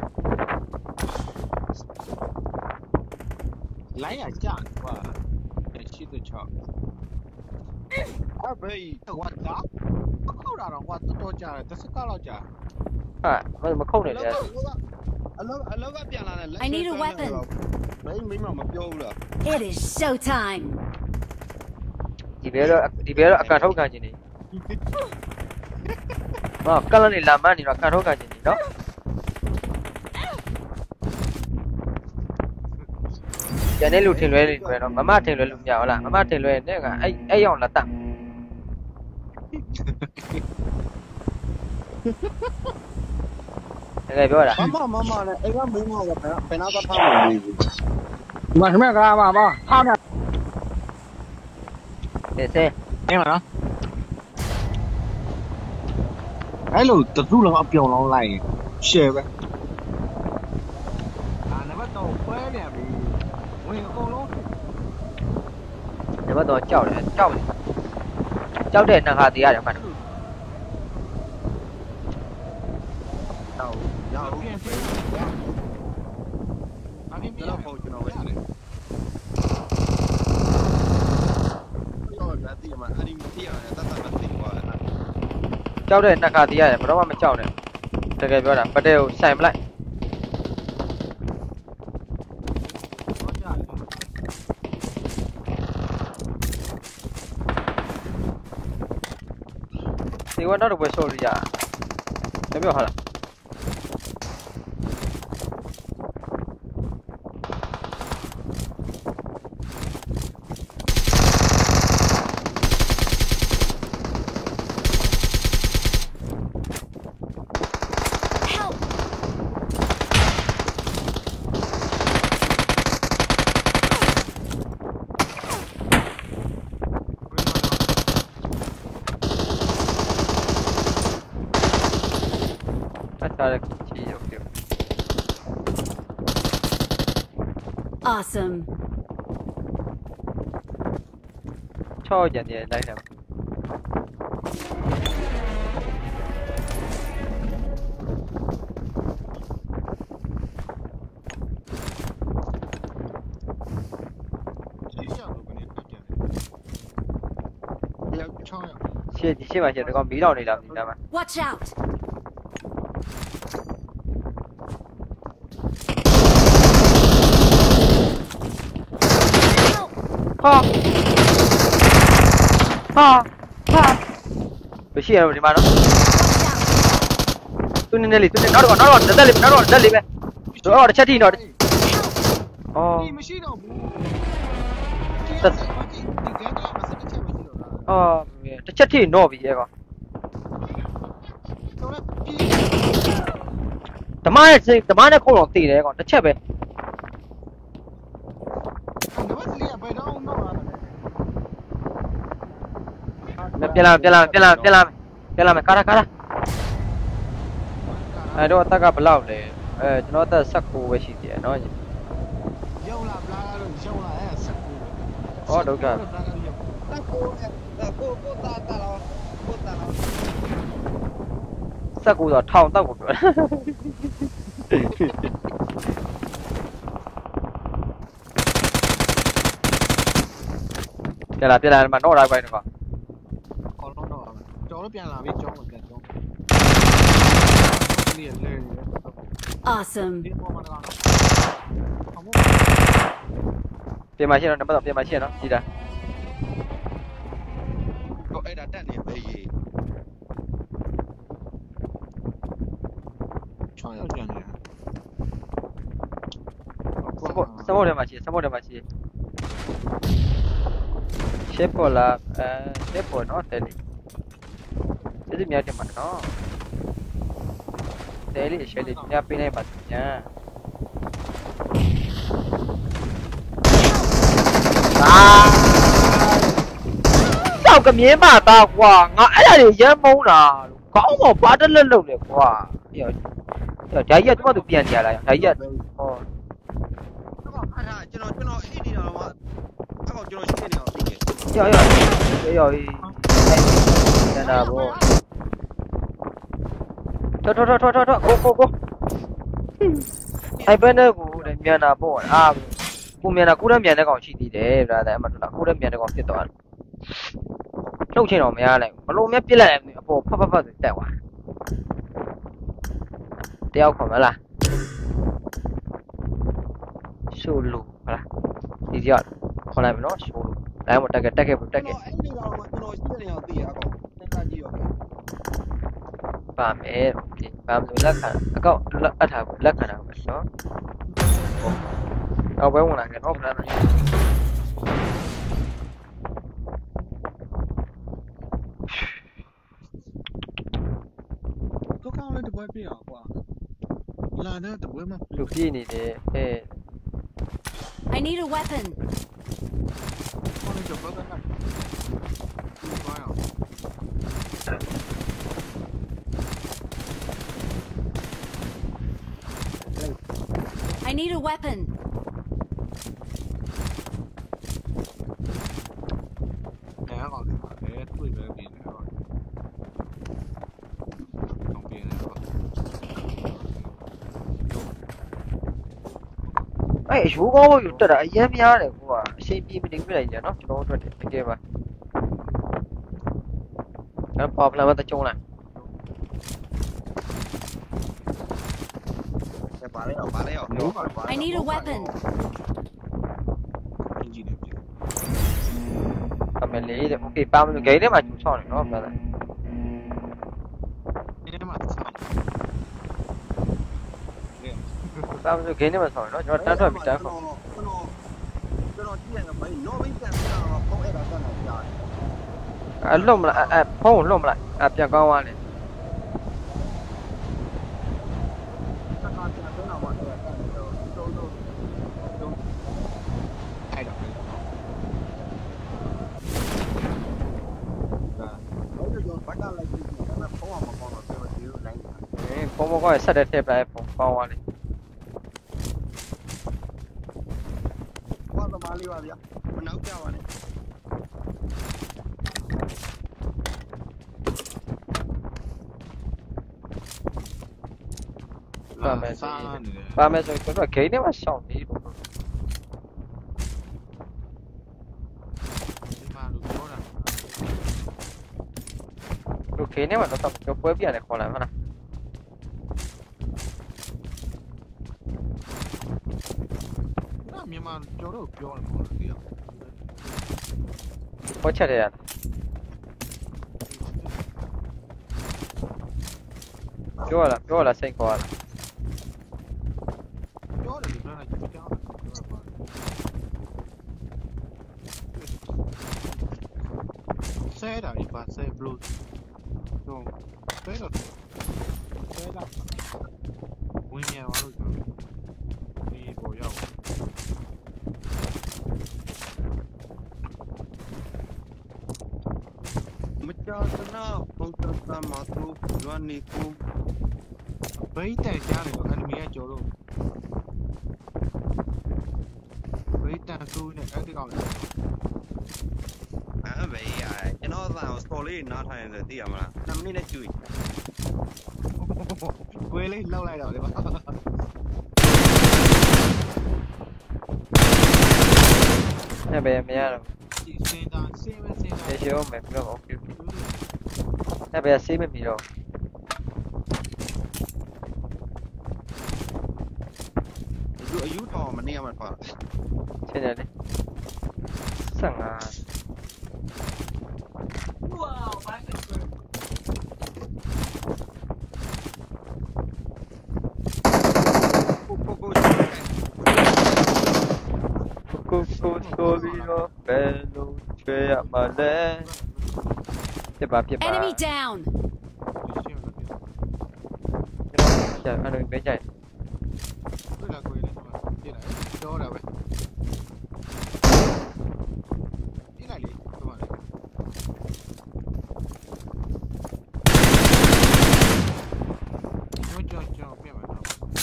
လိုင်းရကြာကွာရှိတဲ့ချောက်
二倍，
ကွာဒါခောက်တာတော့ကွာတော်တော်ကြာတယ်တစ်စက္ကန့်လောက်ကြာ
ဟာမခုတ်နေ
အ
တယ်
လောကအလောအလောကပြန်လာတယ်
I need a weapon.
မင်းမိမမပြောဘူးလား
It is showtime.
ဒီဘဲတော့ဒီဘဲတော့အကန်ထုတ်ခံခြင်းနေဟာကလန်နေလာမနေတော့အကန်ထုတ်ခံခြင်းနေနော်ကျန်တဲ့လူထင်လွဲနေတယ်နော်မမထင်လွဲလို့မရဘူးလားမမထင်လွဲနေကအဲ့အဲ့ရောက်လာတတ်တကယ်ပြောတာ
မမမမနဲ့အဲ့ကမင်းမကဘယ်နာကထားမလို့
ဒီမှာခမကလာပါပါထားနေ
စေစေ
အင်းမနော်အဲ့လိုတစုလုံးအပြုံလုံးလိုက်ရင်ရှယ်ပဲအာနံပါတ်တော့ပွဲနေပြီဝင်အကုန်လုံး
နံပါတ်တော့ကြောက်တယ်ကြောက်တယ်ကြောက်တဲ့နှခါတရားတယ်မှတ်တယ်
ရောက်
ပြန်ပြန်အပြင်
ပြ
ပြန်
တော့ပေါ့ကျွန်တော်ပဲရတယ်တော့ဒါတိမအဲ့ဒီမတိရတယ်တတ်တတ်သိသွားတယ်
ကြောက်တဲ့နှခါတရားတယ်ဘယ်တော့မှမကြောက်နဲ့တကယ်ပြောတာပတဲကိုဆိုင်မလိုက်ဒီဝါတော့ဘယ်ဆိုရရတပြောဟာလား
Help!
အဲ့ဒါလည်းချီရုပ်ပြု
Awesome.
ချောကြတယ်လိုက်တယ်
ဒီရှောက်လို့ကနေပြန်ပြန်ရောက်ချောင်းရောက်
ရှေ့ရှေ့မှာရှေ့တကောင်မီးတော့နေလားမီးသားမှာ
Watch out. Help!
ဟာဟာဟာဘယ်ရှိရတော့ဒီမှာနော်
Watch out.
သူနေနေလေးသူနေနောက်တော့နောက်တော့တက်လေးနောက်တော့တက်လေးပဲတော့တစ်ချက်ထိတော့အော်
ဒီမရှိတော့ဘူး
တက်
ဒီကဲကမစတဲ့ချက်မရှိတော့လား
အော်တစ်ချက်ထိတော့ပြီရဲ့ကောင်
တော့ပြီး
ဓမ္မနဲ့စိတ်ဓမ္မနဲ့ခုံတော့တည်တယ်ကောင်တစ်ချက်ပဲ
နံပါတ်လေးကဘယ်တော့မှမလာဘူး
ပြန်လာပြန်လာပြန်လာပြန်လာပြန်လာမယ်ကားကားအဲ့တော့အသက်ကဘယ်လောက်လဲအဲကျွန်တော်အသက်၁၉ပဲရှိသေးတယ်နော်
ရောက်လာပလားလို့ရောက်လာအဲဆက်ကူ
ဟောဒုက္ခ
တက်ကိုကိုကိုတာတာလောကိုတာလော
စက်ကူဆိုထောင်တောက်ကိုပြောပြလာပြလာမှာတော့လိုက်ပိုင်းတော့
ခေါ်တော့တော့ကျော်တော့ပြန်လာပြီကျော်မပြန်ကျော်ဒီလေလေ
Awesome.
ဒီပေါ်မှာကတော့အမေ
ပြင်မှာရှိတော့နံပါတ်ပြင်မှာရှိရနော်ကြည်တာ
တော့အဲ့ဒါတက်နေပဲရေး
ချောင်းရောက်ပြန်နေ
စမောစမောထဲမှာရှိစမောထဲမှာရှိရှစ်ပေါ်လာအဲရှစ်ပေါ်နော်တယ်လီဒီမြောက်တယ်မှာနော်တယ်လီရှယ်လီညပြနေပါညာအာတောက်ကမြင်းပါသားကွာငါအဲ့ဒါတွေရမ်းမုန်းတာကောင်းမောဘာတက်လက်လုပ်လဲကွာအေးဒါကြီးကသူ့ဘာသူပြန်ကြလာဒါကြီးကဟော
အဲ့ဒါကျွန်တော်ကျွန်တော်အိတ်နေတာတော့အဲ့ကောင်ကျွန်တော်ရှိနေအောင်သိတယ်
ရောရောရောကျန်တာဗောထောထောထောထောထောကိုကိုကိုအိုင်ပန်နဲ့ကိုလည်းမြန်တာပေါ့အာကိုမြန်တာကိုလည်းမြန်တဲ့ကောင်ရှိသေးတယ်ဗျာတဲ့အမတို့လားကိုလည်းမြန်တဲ့ကောင်ဖြစ်သွားတယ်လှုပ်ချင်တော့မရလိုက်ဘလို့မြပြစ်လိုက်အပေါ်ဖတ်ဖတ်ဖတ်ဆိုတက်သွားတယောက်ခေါ်မလားရှိုးလို့ဟုတ်လားဒီကြောက်ခေါ်လိုက်မလို့ရှိုးလို့လိုက်မတက်ခဲ့တက်ခဲ့တက်ခဲ့
အဲ့ဒီကတော့ကျွန်တော်ရှိနေအောင်သိရအကောင်တက်တာကြီးရော
ပါမယ်ဒီပါမလို့လက်ခံအကောက်အထားကိုလက်ခံတာပဲနော်တော့ဘယ်ဝင်လာကြတော့ဗျာ
ကိုကောင်းလေးတပွဲပြအောင်ကွာလာတဲ့တပွဲမှာ
လူပြည့်နေတယ်အဲ
I need a weapon.
ခေါ်နေတော့ဘာကနာဘာရော
I need a weapon.
အဲကောင်လေးပါလေတွေ့ပဲပြင်နေတော့တော့ပြင်နေတော့
အဲ့အရိုးကောင်းယူတက်တာအရင်များတယ်ကွာအချိန်ပြေးမနေပြလိုက်ကြနော်ကျွန်တော်တို့အတွက်တကယ်ပါအဲ့ problem မတကြုံလား
ပါလေအောင်ပါလေအောင်
I need a weapon.
အင်ဂျင်နဲ့ပြင်
အမလေးတဲ့ okay ပါမလို့ဂိမ်းထဲမှာကျူချောင်းနေနော်ဗျာ
ဒီထဲမှာဆောင်း
ပါမလို့ဂိမ်းထဲမှာဆောင်းနေနော်ကျွန်တော်တန်းထွက်ပြီးတန်းခေါ်
ကျွန်တော်ကျွန်တော်ကြည့်ရမှာနော်ဘိတ်ကန်တာဖုန်းအဲ့ဒါတက်နေကြတယ်
အဲ့လွတ်မလားအဲ့ဖုန်းလွတ်မလားအဲ့ပြန်ကောင်းသွားတယ်
တက်တာပြန်တော့တော့တက်တယ်တော့တော့တော့
အဲ့တော့ဒါ
ဟုတ်တယ်ကျွန်တော်ဘက်ကလိုက်ကြည့်တယ်ဒါပေမဲ့ဖုန်းကမကောင်းတော့ကျွန်တော်ဒီလိုလိုက်တာ
အေးဖုန်းမကောင်းရင်ဆက်တဲ့ထည့်ပလိုက်ဖုန်းကောင်းသွားတယ်
ဘာသမားလေးပါဗျာမနောက်ကြပါနဲ့
ပါမယ်ဆို
စား
ရင်
နေတယ်
ပါမယ်ဆိုရင်ကျွန်တော်ဂိမ်းထဲမှာရှောင်းနေလို့
ဒီမှာလူပြောတာ
လူဂိမ်းထဲမှာတော့တော့ပွဲပြရတယ်ခေါ်လာမလား
那မြန်မာကျော်တော့ပြောတယ်ပေါ့လေ
ပွဲချက်ရတယ်ပြောရလားပြောရလားစိတ်ခေါ်ရလား
ပြောတယ်ဒီမှာကြောက်ဆဲတာဒီပါဆဲဘလူးတော့ဆဲတော့ဆဲတာဝင်ရပါလို့ပြောဒီပေါ်ရောက်
မကြာစနာပုံစံစမသူလွမ်းနေကူ
ဘိတ်တန်ကြားတယ်တော့အန်မီကကျော်တော့ဘိတ်တန်ဆိုးနေအဲ့ဒီကောင်
အဲ့ဘေးရကျွန်တော်သာဆော်လေးနားထိုင်နေတယ်သိရမလားနှစ်မိနစ်နဲ့ကျွေး
ကိုယ်လေးလောက်လိုက်တော့လေပါ
အဲ့ပဲမရတော့
ဒီစင်တာစင်ပဲစင်တာ
ရေရှုံးမယ်ပြီးတော့ okay အဲ့ပဲဆေးမမီတော့
ယူအယူထောင်မနေရမှာပါ
ချင်းတယ်လေဆန်ငါ
ကိုကိုကို
ကိုကိုဆိုပြီးတော့ဘယ်လိုချွေရမှာလဲပြပါပြပါ
Enemy down.
ကျန်အဲ့လိုပဲကြိုက်
တွေ့လာကိုယ်လေးပြလိုက်တော့တာပဲပြလိုက်လေတော့လေကြောက်ကြောက်ပြမှာတော့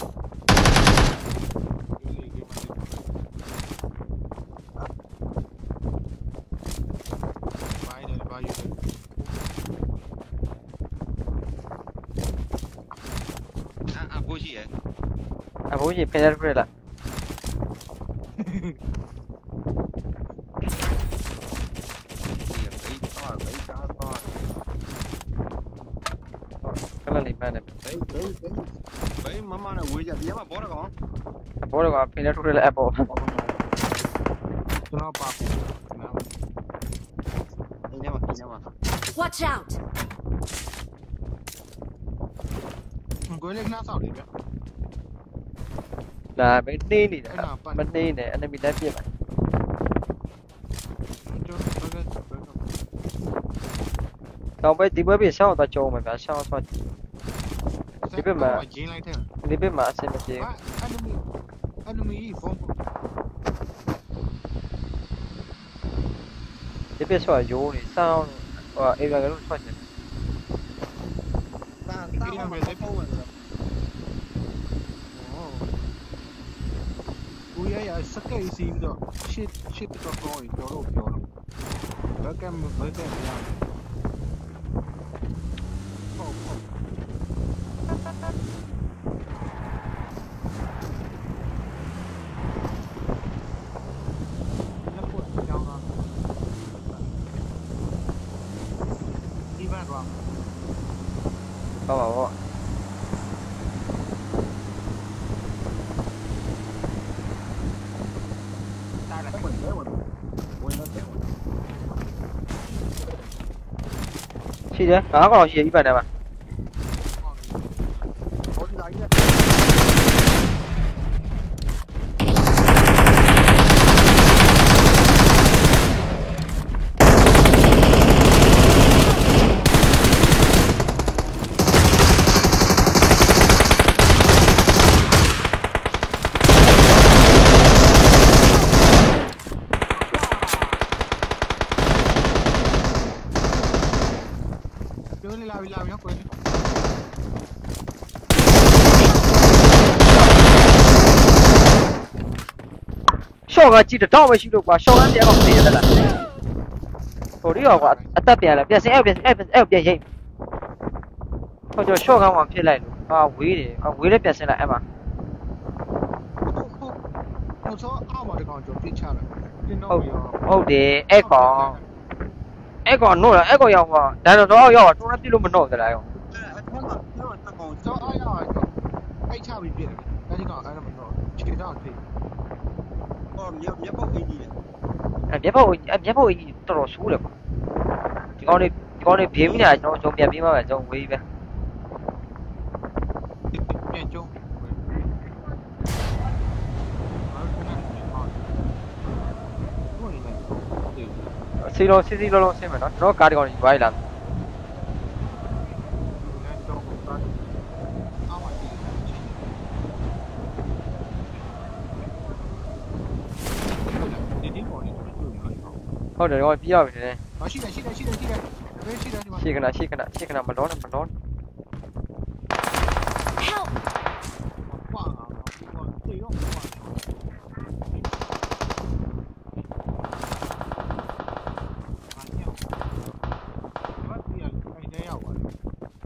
ဒီလေးကမှမိုင်းတယ်ဘာယူလဲ
အာကိုရှိရဲ့
အဖိုးကြီးဖယ်ရပြလားကလလေးမနဲ့
ဘယ်ဘယ်ဘယ်မမနဲ့ဝေးကြဒီမှာဘောရကောင်
ဘောတော့ကဖယ်ရထုတ်တယ်အပေါ်
ကျွန်တော်ပါပြီနော်
ဒီညမှာဒီညမှာ
Watch out.
ကိုယ်လေးနှားဆောက်တယ်ဗျ
လာမနေနေတာမနေနဲ့ enemy လက်ပြစ်ပါ
ကျွန်တော်ဘယ်ကဘယ်က
တော့ပဲဒီဘက်ပြရှောင်းတော့ကြုံမှာဗျာရှောင်းဆော့
ရင်းလိုက်တယ်
ဒီဘက်မှာအဆင်မပြေ
enemy enemy ဖုန်း
ဒီဘက်ဆော့ရိုးနေစောင်းဟိုအေဗာကလို့ဆော့ချင်
တာတာမလေးပုံဝင်တယ်
ကိုရရစကိတ်စီးတော့ shit shit တော့တော့ပြောလို့ပြောလို့ဘယ်ကမှဘယ်ကမှမရဟုတ်ဟုတ်လက်ပေါ်ကြောင်းတာဒီဘက်တော့
ဟောပါဘော
တားတယ်
ဝင်တယ်ဝင်ဝင်တော့တယ်
ရှိတယ်ငါးကောင်ရှိရပြီးပါနဲ့မှာ
ဟိုဒီလိုက်ရ
ပြောနေလာပြီလာပြီနော်ကိုယ်
ရှော့ကကြည့်တော့မရှိလို့ကွာရှော့ကတရားကောင်နေရလားဟိုဒီရောကွာအသက်ပြန်လာပြန်စင်အဲ့ပြန်အဲ့အဲ့ပြန်ရိတ်ဟိုကျရှော့ကောင်မှဖြစ်လိုက်လို့ဟာဝေးတယ်ဟာဝေးလည်းပြန်စင်လိုက်အဲ့မှာ
ဟိုဆိုအောက်မှာတကောင်ကျော်ပြစ်ချလိုက်တင်းတော့ရော
ဟုတ်တယ်အဲ့ကောင်အဲ့ကောင်နို့လားအဲ့ကောင်ရောက်ဟောဒါတော့တော့ရောက်တော့ပြစ်လို့မတော့သလားရော
အဲ့ထက်မှာတော့တကောင်
ကျော်အားရအောင်အိတ်ချပြီးပြစ်တယ်အဲဒီကောင်အဲ့ဒါမတော့ခြေတော့ထိ
ဟောမြေမြေပုတ်ကြီးကြီးတယ်
အဲ့မျက်ဖို့အဲ့မျက်ဖို့ကြီးတော်တော်ဆိုးတယ်ကွာဒီကောင်လေးဒီကောင်လေးပြေးမိနေတာကျွန်တော်ကျွန်တော်ပြန်ပြေးမှပဲကျွန်တော်ဝေးပဲ
ပြန်ကျုံးဟုတ်
စီလုံးစီစီလုံးလုံးဆင်းမယ်နော်ကျွန်တော်ကားဒီကောင်ကြီးဝိုင်းလာ ဟုတ်တယ်တော့ပြရပြီလေ
啊，是的，是的，是的，是的，对，是的，是吧？
ရှေ့ကနာရှေ့ကနာရှေ့ကနာမလုံးနဲ့မလုံး
Help.
挂啊，挂，对用挂。啊，跳。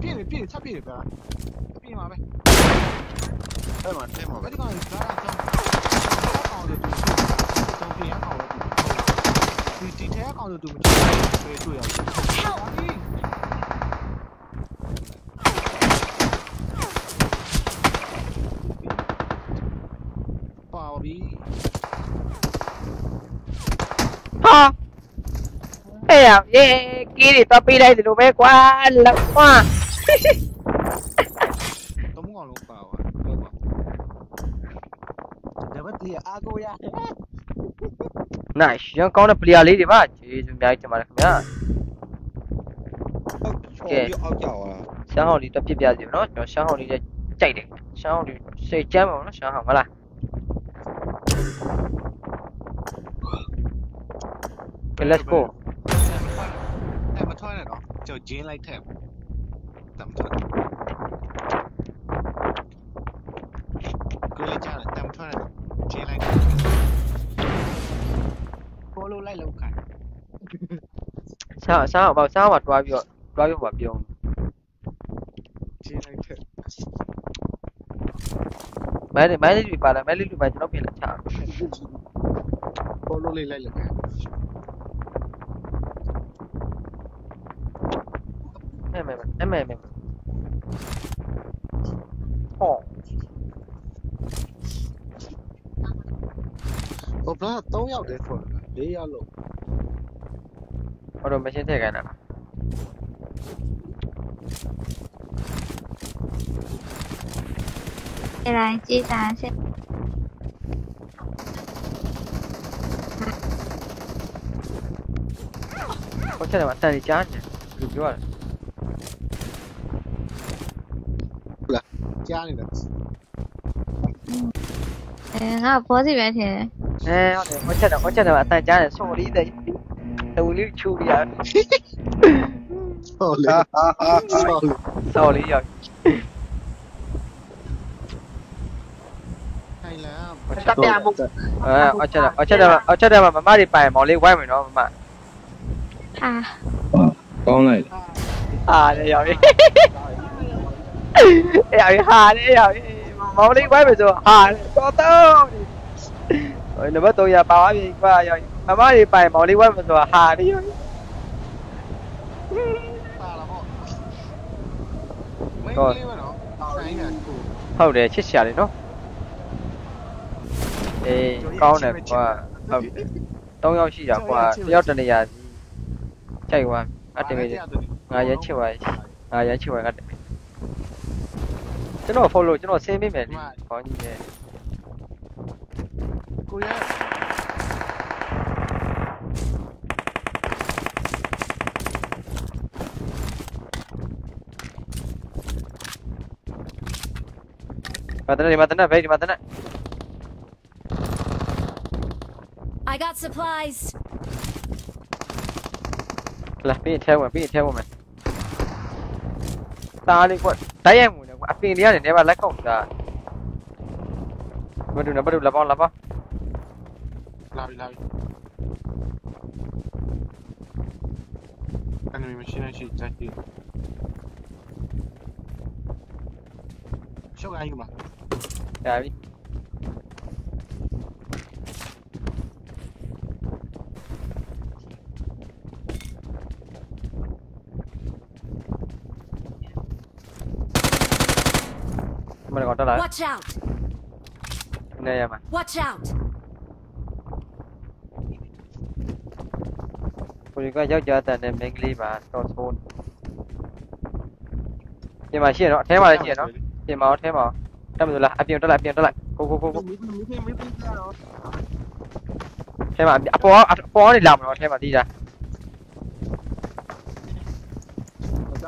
ပြည့်တယ်ပြည့်ချက်ပြည့်တယ်ဗျာပြည့်မှာပဲ
အဲ့မှာထဲမှာပဲ
အဲ့ဒီကောင်ကဒါတော့တော့ကောင်လို့သူတော့ပြင်းအောင်လို့ဒီဒီထဲကောင်လို့သူမကြည့်ဘူးတွေ့ရတယ်ပါပြီ
ဟာအဲ့ရရေကီးတွေတော့ပေးလိုက်တယ်လို့ပဲကွာလောက်ကွာ
တော့မကောင်လုံးပါပါတော့ပါဒါပဲဒီအာကိုရ
nice ရန်ကောင်းတဲ့ player လေးတွေပါကျေးဇူးအများကြီးတင်ပါတယ်ခင်ဗျာ
ကဲအောက်ကြောက်อ่ะ
ရှမ်းဟောင်းလေးတက်ပြပြစီနော်ကျွန်တော်ရှမ်းဟောင်းလေးနဲ့ကြိုက်တယ်ရှမ်းဟောင်းလေးစိတ်ကြမ်းပါနော်ရှမ်းဟောင်းမလား let's go
แต่มาถ้อยหน่อยเนาะเจ้าจีนไล่แทบแต่มาถ้อยกูเลยจ้าแต่มาถ้อยหน่อยจีนไล่แทบโคโลไล่ลงกัน
ရှမ်းရှမ်းဟောင်းပါရှမ်းဟောင်းပါတွားပြီးတော့တွားပြီးပါပြုံး
จีนไล่แทบ
မဲလေးမဲလေးတွေပါလားမဲလေးတွေပါကျွန်တော်ပြင်လာချာ
โคโลไล่ไล่ลงกัน
အဲ့မဲအဲ့မဲမဲဟော
โอ้ปลาสองယောက်တည်းထွက်လာสี่ယောက်လို့
ဟောတော့မရှင်းထည့်ခိုင်းတာ
来击打先。
ဟောချက်တယ်မှာတန်ကြီးကြားနေဘယ်လိုပြောရလဲ
ကြားနေတယ်
嗯，我脖子边天。
အဲဟုတ်တယ်ဟောချက်တယ်ဟောချက်တယ်မှာအတန်ကြားနေဆော်လေးတဲ့တူလေးချူပြရ
ဆော်လေဆော်လေ
ဆော်လေးရောက်
ထိုင်လန်
တက်ပြမှုအဲဟောချက်တယ်ဟောချက်တယ်ဟောချက်တယ်မှာမမတွေပိုင်မောင်လေးဝိုင်းမယ်နော်မမ
啊，
ကောင်းလိုက်
ဟာလေရောက်ပြီရောက်ပြီဟာလေရောက်ပြီမောင်လေးဝိုင်းမယ်ဆိုဟာတော်တော့ဟိုနံပါတ်3ရပါသွားပြီကွာရောက်မမတွေပိုင်မောင်လေးဝိုင်းမယ်ဆိုဟာလေရောက်
ပါလာပေါ့မင်းလေးပဲနော်ဆိုင်ရကို
ဟုတ်တယ်ချစ်ရှာလေနော်အေးကောင်းတယ်ကွာဟုတ်တယ်၃ယောက်ရှိတာကွာတစ်ယောက်တနေရာစီကြိုက်သွားအတင်မေးငါရမ်းချစ်ပါငါရမ်းချစ်ပါငါတင်မေးကျွန်တော် follow ကျွန်တော်ဆင်းပေးမယ်လေခေါင်းကြီးနဲ့
ကိုရ
မတနဒီမတနဘယ်ဒီမတန
I got supplies.
လာပြီးထဲဝင်ပြီးထဲဝင်မယ်ตาလေးကွတိုက်ရိုက်ဝင်တယ်ကွအပင်တွေကနေနေပါလက်ခုံတာမတူနဘတူလာပေါင်းလာပေါင်း
လာပြီလာပြီအဲ့ဒီမရှိနေရှိစက်ကြီးရှုပ်အယူမှာ
ဒါပြီမရတော့လာ
Watch out.
နေရမှာ
Watch out.
ကိုကြီးကယောက်ျားတန်တဲ့ main ကလေးပါတော့ဆိုးပြင်မှာရှိရတော့အထဲမှာလည်းရှိရနော်ပြင်မှာအထဲမှာတက်မလို့လားအပြင်တက်လိုက်အပြင်တက်လိုက်ကိုကိုကိုကို
မင်းမင်းမင်းမင်းကတော့
ထဲမှာအပေါ်အပေါ်နေလာမလို့အထဲမှာတီးတာ
ဒါ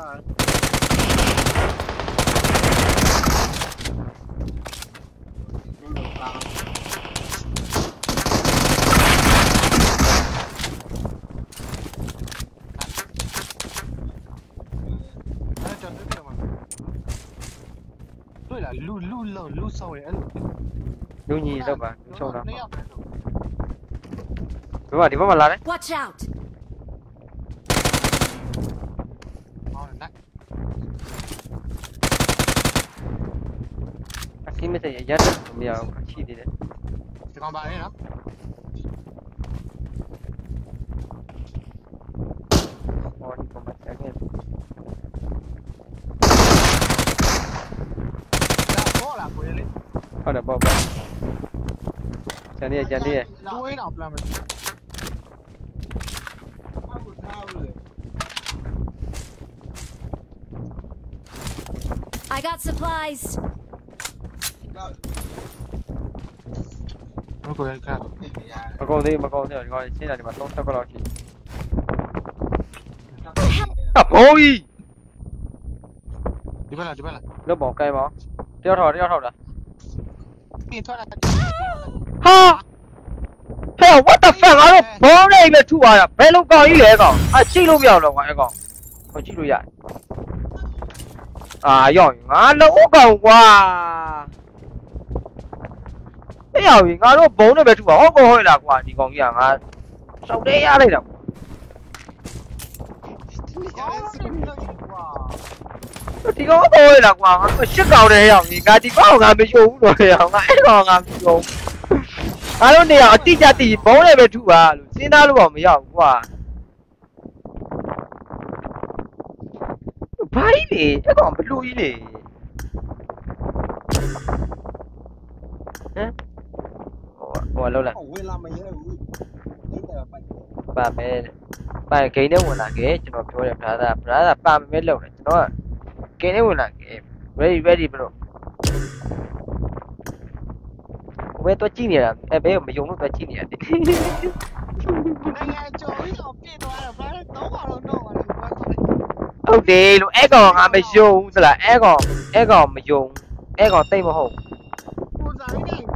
အဲ့ကျွန်တော်ပြောမှာတွေ့လားလူလူလူလူဆော်ရဲအဲ့လို
လူညီတော့ပါချုံတော့
နှစ်ယောက်ပဲလို့
ဘယ်မှာဒီဘက်မှာလာတယ်
Watch out.
ဟောလိုက်
ไม่ใช่ยัดไม่เอาชี้ดีเลย
จะกองบาเนี่ยนะ
อ๋อที่ผมมาจากเนี่ย
โอ้ล่ะคุยเลย
เอาเดี๋ยวบอกไปจานนี้จานนี้
ดูให้หน่อยปลามัน
I got supplies.
ไม่คุยกัน
มากองที่มากองที่ก่อนที่ไหนมาต้องตะกร้อชี้อ่ะโอ้ย
ดีป่ะล่ะดีป่ะล่ะ
แล้วบอกไกลบอกเดี๋ยวถอดเดี๋ยวถอดละ
นี่โทษนะ
ฮะเฮ้ย what the fuck အားလုံးဘောနဲ့ပဲထုသွားတာဘယ်လိုကောင်းကြီးလဲကောင်အကြည့်လို့မရတော့ကွာအဲ့ကောင်ဟိုကြည့်လို့ရတယ်အာရောက်ငါလုံးကောင်ကွာအဲ့ရောက်ငါတို့ဘုံနဲ့ပဲထုပါဟုတ်ကောဟုတ်လားကွာဒီကောင်ကြီးကငါစောက်သေးရလိုက်တာဒီကောင်ကောဟုတ်လားကွာငါရှစ်ကောင်နဲ့ရောက်ငါဒီကောင်ငါမယုံဘူးတော့ရောက်ငါအဲ့ကောင်ငါမယုံအားလုံးနေရအတိကျတည်ဘုံနဲ့ပဲထုပါလို့စဉ်းစားလို့တော့မရဘူးကွာဘာကြီးလေအဲ့ကောင်ဘလူကြီးလေဟမ်ဟိုဟိုလောက်လာ
ဝင်လာမရဲဘူးဒီတော့ပတ်
ပါမယ်ပါဂိမ်းနဲ့ဝင်လာခဲ့ကျွန်တော်ပြောတယ်ဗလာသာဗလာသာပါမယ်လောက်တယ်ကျွန်တော်ကဂိမ်းနဲ့ဝင်လာခဲ့ ready ready bro ဘယ်တော့ကြည့်နေရလဲဘယ်မယုံလို့တော့ကြည့်နေရတယ်
နိုင်ငံကျော်ပြီးတော့ပြည့်သွားတော့ဘာလဲတော့ပါတော့တော့ပါလေဘာဆိုလဲ
ဟုတ်တယ်လို့အဲ့ကောင်ငါမယုံဘူးသလားအဲ့ကောင်အဲ့ကောင်မယုံအဲ့ကောင်တိတ်မဟုတ်
ကိုစားနေတယ်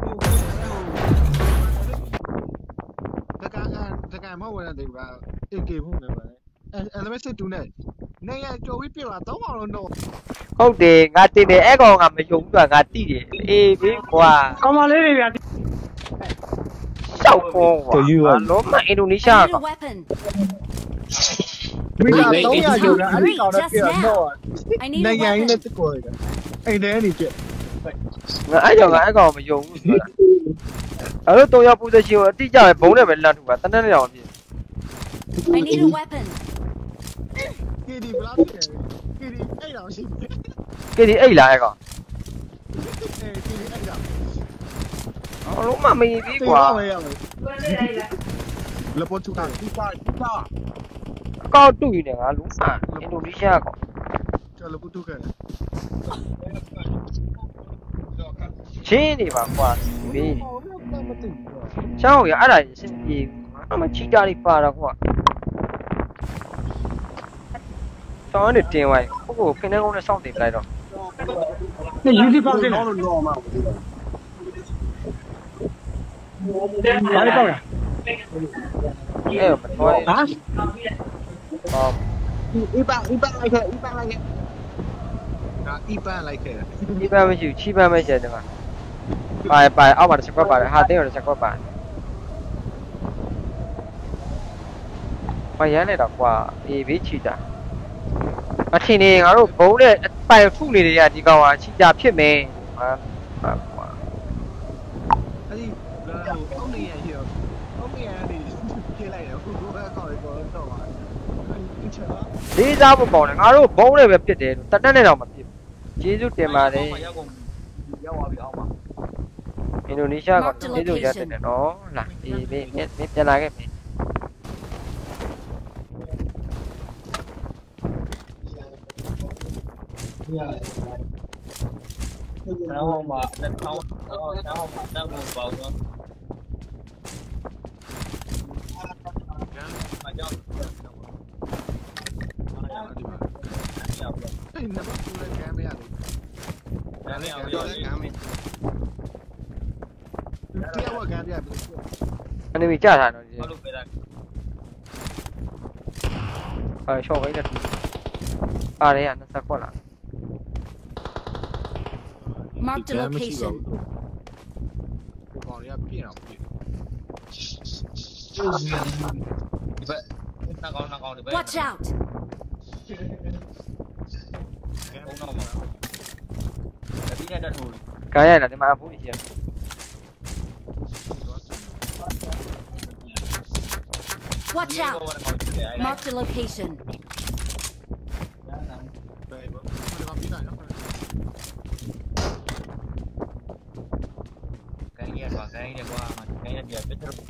တကယ်တကယ်မဟုတ်တဲ့ဘာအေကေဖို့နေပါလေအဲအဲ့မဲ့စစ်တူနဲ့နိုင်ငံကျော်ပြီးပြည့်သွားတော့ပါတော့တော့
ဟုတ်တယ်ငါတင်တယ်အဲ့ကောင်ငါမယုံဘူးကငါတိတယ်အေးဘေးကွာ
ကောင်းပါလေဗျာ
ရှောက်ပေါ်ကွာလုံးမအင်ဒိုနီးရှား
I need
ကောင်
a weapon.
မိသားသုံးရာကျော်တာအဲ့ဒီကောင်တော့ပြန်တော့
I need
နို
a
င်ငံကြီးနဲ့
weapon.
တကောရတာအိမ်ထဲနေပြက်
ငါအဲ့ကြောင့်ငါအဲ့ကောင်မယုံဘူးဆိုတာအဲ့လိုတော့ရောက်ပူသက်ရှင်ကိုအတိကျပဲဘုံနဲ့ပဲလန့်ထူတာတနက်နေ့အောင်ဖြစ်
I need a weapon.
ကီဒီဘလောက်ဖြစ်ကီဒီအဲ့တော့ရှိတယ်
ကဲဒီအိတ်လာအဲ့ကောင်
ကီဒီအဲ့တော့
အလုံးမမရင်ပြီး
ဒီ
ကွာ
ကွာပဲရမယ်လပေါ်ချူတာဒီပါဒီပါ
အကောက်တူနေငါလုံးမအင်ဒိုနီးရှားကောင်
ကျော်လပတူခဲ့
ချင်းနေပါကွာဘေး
မသိဘူး
ချောင်းရအဲ့ဒါစင်ပြေအမချီတာလေးပါတော့ကွာတောင်းနေတင်ဝိုင်းကိုကိုခင်းနေကုန်းနဲ့စောင့်တင်လိုက်တော့
နေယူဒီပေါက်တင်
တော့တော့မှာ
ဘာလဲပေါက်ရ
အဲ့မတော်ရဲ့
ဟာ
ဟော
ဥပဥပလိုက်ခဲ့ဥပလိုက်ခဲ့
ဒါအီပန်လိုက်ခဲ့တာ
ဒီပန်းမရှိချီပန်းမရှိတယ်မှာပါပါအောက်မှာတစ်ချက်ကွက်ပါတယ်ဟာတင်းရတစ်ချက်ကွက်ပါတယ်ဘာရမ်းနေတော့ကွာအေးဘေးချီတာအထင်နေငါတို့ဘုံနဲ့ပိုင်ထုနေတယ်ကဒီကောင်ကချီတာဖြစ်မယ်ဟာကွာ
အဲ့ဒီလာဟိုအောက်နေရရှိတော့အောက်နေရနေပြလိုက်တယ်ဟိုကောကောက်ကောက်တော့ပါအဲ့ချာ
လေးစားဖို့ကောင်းတယ်ငါတို့ဘုံနဲ့ပဲဖြစ်တယ်တတက်နဲ့တော့မဖြစ်ကျေးဇူးတင်ပါတယ်
ရောက်ကုန်ရောက်သွားပြီအောင်ပါ
အင်ဒိုနီးရှားကကျေးဇူးရတယ်နော်လာအေးဘေးမင်းပြန်လာခဲ့ပြီ
နောက်မှာတစ်ထောင်တော့နောက်မှာတော့ပေါ့နော်မကြောက်
အဲ့နံပါတ်ကိုလည်းကမ်းမရတယ်
ဒါနဲ့အောင်ရောက်ကမ်းမင်း
တရားဝကမ်းပြပြီ
အနိမီကြတာတော့ဒီ
ဘာလို့ပဲလား
အဲရှော့ဘိုင်းနဲ့အားရနှစ်ဆက်ခွက်လာ
Marked a location.
ကိုကောင်တွေကပြင်းအောင်ပြင်း
ဒီဘက်နှကောင်းနှကောင်းဒီဘက်
Watch out.
ဘုံတော့မှာဒီနဲ့တက်ထိုး
ကားရိုက်လာဒီမှာအဖိုးကြီး
Watch out! Mark the location.
ပဲဘောဒီမှာပြီးတိုင်းနော်
cái gì qua cái này qua mà cái này giờ biết rồi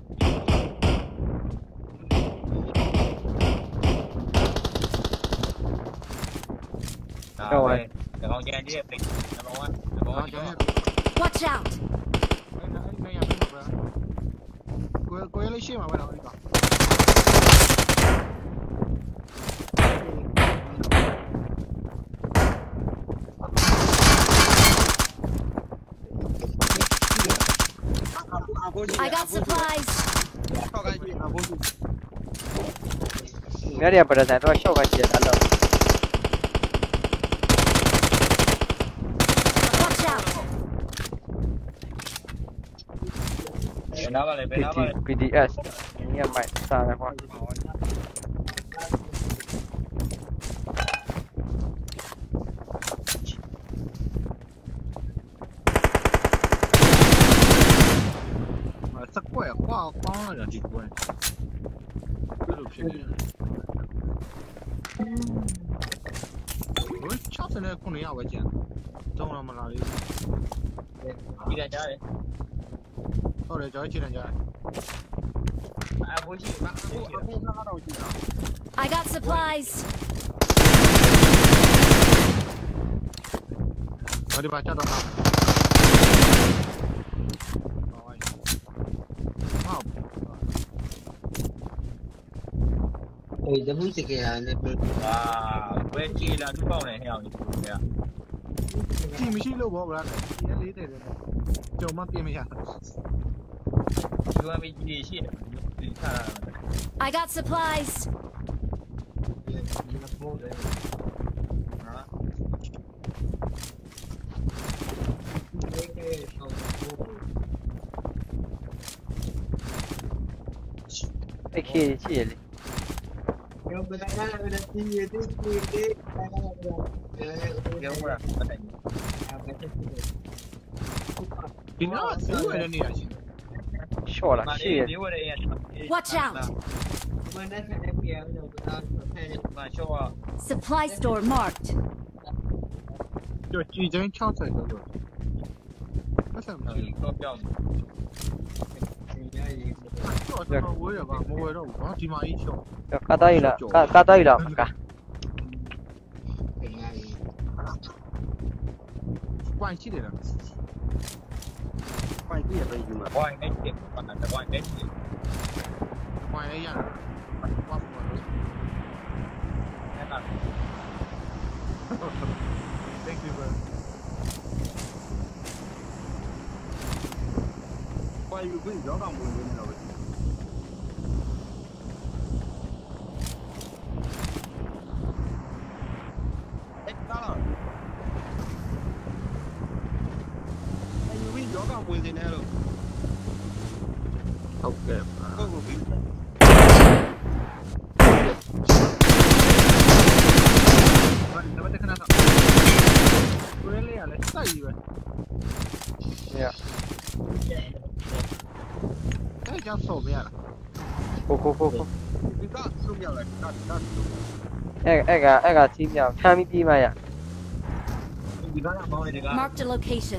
rồi cái con dây đi đi number one number one
Watch out!
အဲ့ဒါအဲ့ဒါရပြီဗျာကိုကိုရလေးရှိမှာပဲတော့ဒီကောင်
I got supplies.
ထောက်ကကြည့်အဘိုးကြီး
ငါရပရတဲ့တော့ရှော့ကကြည့်တယ်လို့
Watch out!
bên đó vào đây bên đó vào đây
P D S นี่ใหม่ซาแล้วพอ
စက်ကွက်ခွာကောင်းလာဒီကွက်ဘယ်လိုဖြစ်နေလဲဘယ်ချောက်စနေခုနေရဝဲကျန်တောင်းလာမလားလေ
đi ra chơi đi
ဟုတ်တယ်ကျွန်တော်ချိန်နေကြတယ်
à bố chị bác
အခုအခုနားတော့ကြည့်တာ
I got supplies.
ဘာဒီမှာချက်တော့ဟာဟုတ်
အေးတမှုစကေဟာလည်းပြ
à quê chị là cái bao này heo gì kìa
ကြည့်မရှိလို့ဘောဗျာဒီလေးတဲ့တယ်ကြုံမပြင်းမရ
chú em bị gì chị đi xa
I got supplies.
đó
ไอ้ขี้ขี้เลย
Yo berada pada tinggi itu tinggi.
kéo qua bên này
ဒီနားသူ့ရဲ့နေရာရှိ
ရှော့လာ
mà
ขี้
đi
ရ
đi qua đây
Watch out!
Mana saya dia sudah sampai
mà cho
Supply store marked.
ကျော်ကြည်ချင်း၆၀ကျော်ပတ်စံမရှိ
có chồng
တော့တော့ဝေးရပါမဝေးတော့ဘူးနော်ဒီမှာကြီးချော့
ကားတော့ရလားကားကားတော့ရလားကား
ပွိုင်းရှိတယ်လား
Pai dia pergi mana?
qua cái chuyện mà là qua cái chuyện
ပွိုင်းလေးရတယ်ဝါပွိုင်းလို့
thế là
thank you bro
Pai you pergi jauh kamu ni lah. Eh, salah. Pai you pergi jauh kamu ni lah.
ဟုတ်ကဲ့ပါ
Kau pergi.
ဘာဒီမှာတခဏတော့ကိုရလေးရလဲစိုက်ကြီးပဲ
เนี่ย
အဲ့ကြောင့်ဆော်မရလား
โอ้โหโห
Kita zoom ya lah. Kita kita zoom.
အဲ့အဲ့ကအဲ့ကစီးမြောက်ထမ်းပြီးပြီးမှရ
đi ra bao này đi
Marked a location.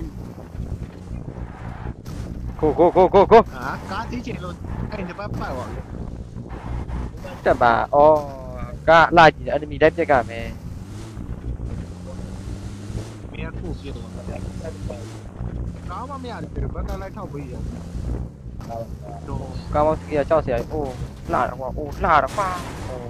ကိုကိုကိုကိုကို
ဟာကားတီးချင်လို့အဲ့ဒီဘက်ပတ်ပါ
တက်ပါဩကလာကြည့်တယ် enemy လိုက်ပြက်ကမယ်
မင်းကိုပြေတော့ကားမမရတယ်ဘက်ကလိုက်ထောက်ပေးရတော့
ကားမောင်းစကီးကြောက်စရာအိုးလှတော့ကွာအိုးလှတော့ကွာအိုး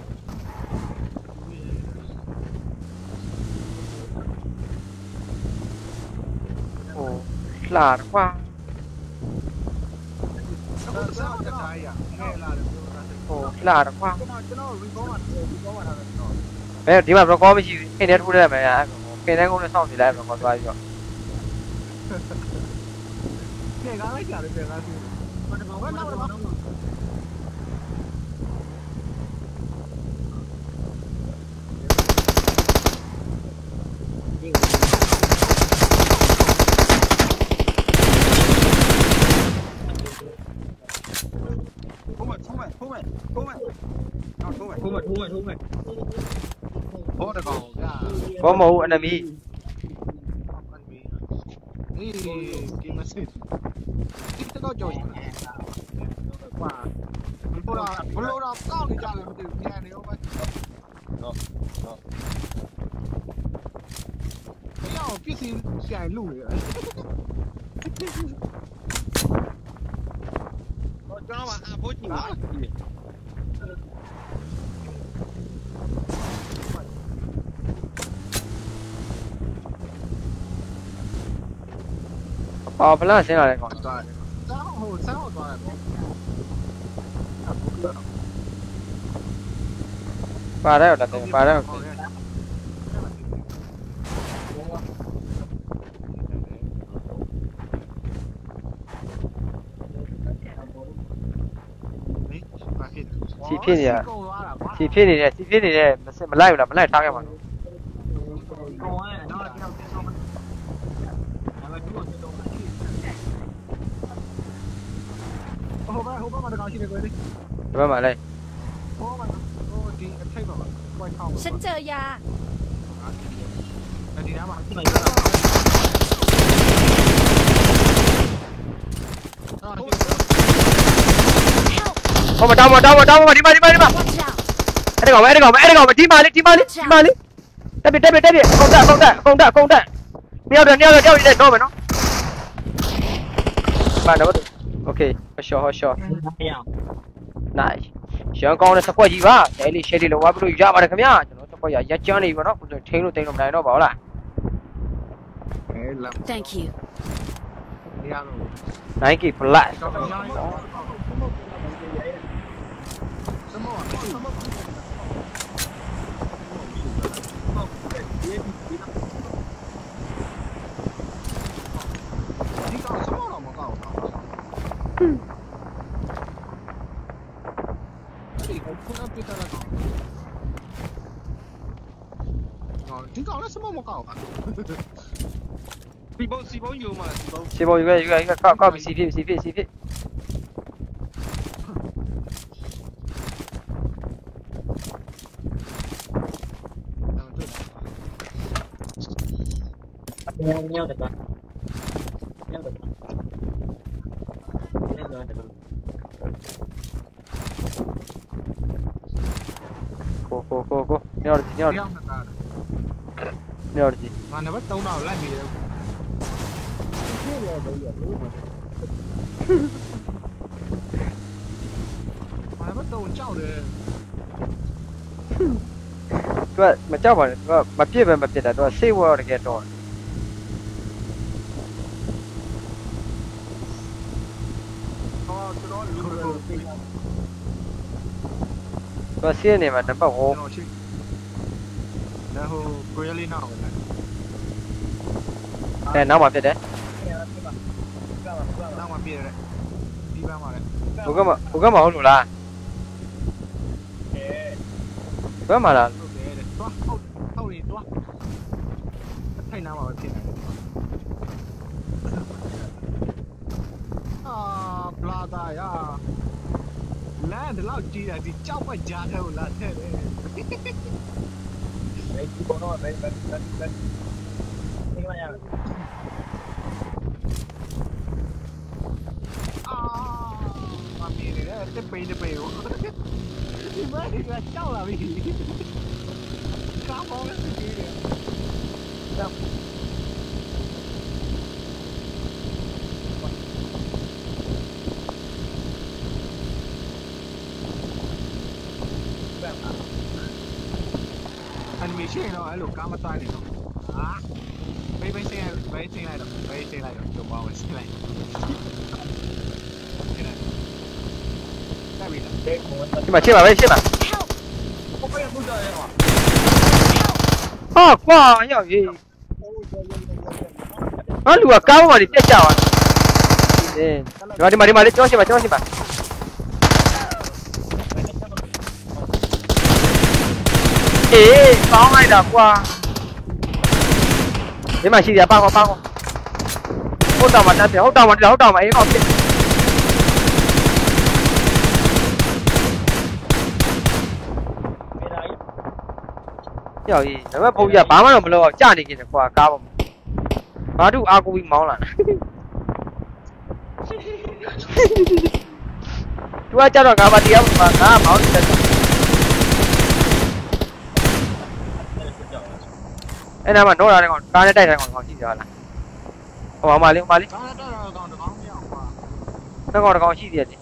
အိုးလှတော့ကွာ
ဆက်ဆက်တိုင်းရခဲလာတယ်ပြောတာ
အိုးလှတော့ကွာ
ကျွန်တော်ကျွန်တော် recall မှာ recall မှာထားတယ်ကျွန်တော်
ဘယ်ဒီမှာ record မရှိဘူးခင်တဲ့ထိုးတယ်မယ်အဲ့ခင်တဲ့ကုန်းနဲ့စောင့်နေလိုက် record သွားပြီးတော့
ကဲကားလိုက်ကြတယ်ကဲကားစီဘာတော့ဘာတော့ဘာတော့
မယ်ထိုးမယ်တော့ထိုးမယ်
ထိုးမယ်ထိုးမယ်ထိုးမယ်
ဘောတကောင်ကြာ
ဘောမဟုတ် enemy
အေးကိမစစ်ဒီတော့ကြောက်ရင်ကွာဘလောဘလောတော့ကောက်နေကြတယ်မသိဘူးပြန်နေရောပဲတော့တော့ဘယ်အောင်ပြစ်စီဆိုင်လူနေ
တော့ကျွန်တော်ကအဖိုးချင်ပါ
အော်ဘလန့်ဆင်းလာတယ်ကောင်
သွားတယ်ဆောင်းဟိုဆောင်းသွားတယ်ပေါ့
ပါတယ်တော့တယ်ပါတယ်တော့ စီဖြစ်နေရစီဖြစ်နေတယ်စီဖြစ်နေတယ်မစစ်မလိုက်ဘူးလားမလိုက်ထားခဲ့ပါဘူး
ကောင်းရဲ့တော့ကျွန်တော်ပြန်ဆုံးမယ်ဒါပေမဲ့ဒီကိုတော့ဟိုဘက်ဟိုဘက်မှာတကောင်ရှိနေကွယ်လေ
ဒီဘက်မှာလိုက်
ဟိုမှာဟိုဒီအထိတ်ပါပါဝိုက်ထောင်း
ฉันเจอยา
ဒီနားမှာ
ဒီမှာ
ဟောမတောင်းမတောင်းမတောင်းမဒီမှာဒီမှာဒီမှာ
Watch out.
အဲ့ဒီကောင်အဲ့ဒီကောင်အဲ့ဒီကောင်ဒီမှာလေးဒီမှာလေးဒီမှာလေးတက်ပြတက်ပြတက်ပြကုန်တက်ကုန်တက်ကုန်တက်ကုန်တက်မြောက်တယ်မြောက်တယ်မြောက်ရတယ်တော့မယ်နော်ဘာတော့โอเคဟောရှောဟောရှော
အေးအောင်
nice ရန်ကောင်းတဲ့စကွက်ကြီးပါအဲလေးရှယ်လေးလောဝါပြီးလို့ရပါတယ်ခင်ဗျာကျွန်တော်စကွက်ရရက်ကျန်းနေပြီနော်ကိုထိန်းလို့တိန်လို့မနိုင်တော့ပါဘူးလား
အဲလမ်း
Thank you.
နေရာလို့
Nike Plus
တော့ညောင်းတော့စမောစမောဒီကောင်စမောတော့မကောက်ဘူးဒီကောင်ခုနပြတာလားဒီကောင်လည်းစမောမကောက်ဘူး
စီပုံစီပုံယူမှာစီပုံ
စီပေါ်ယူခဲ့ယူခဲ့ယူခဲ့ကောက်ကောက်ပြီးစီဖြစ်စီဖြစ်စီဖြစ်
ညောင်းညောင်းတယ်ပါညောင်းတယ်ပါညောင်းတယ်ပါ
ကိုကိုကိုကိုညော်ညော်
တယောက်နဲ့တာ
ညော်ကြီး
ငါနံပါတ်သုံးတော့လိုက်နေတယ်ငါနံပါတ်သုံးကြောက်တယ်
သူကမကြောက်ပါနဲ့သူကမပြစ်ပဲမပြစ်တာသူကစိတ်ဝေါ်တကယ်တော့
ဟောကျွန်တော်လူကို
သူကစီးနေမှာနံပါတ်ဟော
ကျွန်တော်ရှိဒါဟိုကိုရလေးနောက်ပဲ
အဲနောက်မှာပြစ်တယ်
နောက်မှပြည့်ရတယ်ဒီဘက်မှာလည်း
ဘုကမဘုကမဟုတ်လို့လားဘယ်မှာလား
ဟုတ်တယ်တဲ့သွားဟုတ်ဟုတ်ရင်သွားထိုင်နာမှာပဲဖြစ်နေတယ်အာဘလာဒါယာလမ်းတလောက်ကြီးတာဒီကြောက်ပတ်ကြားထဲကိုလာထည့်တယ်
ဘယ်ဒီဘောတော့ဘယ်ဘယ်ဘယ်ဘယ်ဒီမှာရ
အာမမီးတယ်တက်ပိန်တက်ပိန်ကိုဒီမလေးကကြောက်လာပြီကာမောင်းနေတယ်အနီမေးရှင်းတော့အဲ့လိုကားမတိုင်းနေတော့ဟာဘေးဘေးရှင်းဘေးရှင်းလိုက်တော့ဘေးရှင်းလိုက်တော့တော့ဘာဝင်ရှင်းလိုက်တက်ပြီလား
တဲ့ကိုယ်က
ဒီမှာရှင်းပါပဲရှင်းပါ
ဘယ်လိုလုပ်ရလဲ
ဟာကွာရောက်ရေးဟာလူကကားပေါ်မှာပြက်ကြသွားတယ်ဒီမှာဒီမှာဒီမှာလေးကြောင်းရှင်းပါကြောင်းရှင်းပါအေးကောင်းလိုက်တာကွာဒီမှာရှိတယ်ပါကောပါကောဟုတ်တောင်မှာတက်တယ်ဟုတ်တောင်မှာဟုတ်တောင်မှာအေးကောင်းဖြစ်ပြောကြီးဒါပေမဲ့ဘုံကြီးကဘာမှတော့မလုပ်အောင်ကြာနေကြတယ်ကွာကားပေါ်ငါတို့အာကူပြီးမောင်းလာသူကကြတော့ငါပါတရားမှာငါမောင်းနေတယ်အဲ့နာမှာတော့လာတဲ့ကောင်ကားနဲ့တိုက်တဲ့ကောင်ကောင်ရှိကြလားဟိုမှာလေးဟိုမှာလေး
ကားတက်တော့ကောင်တကောင်မရအောင်ကွာ
တစ်ကောင်တစ်ကောင်ရှိသေးတယ်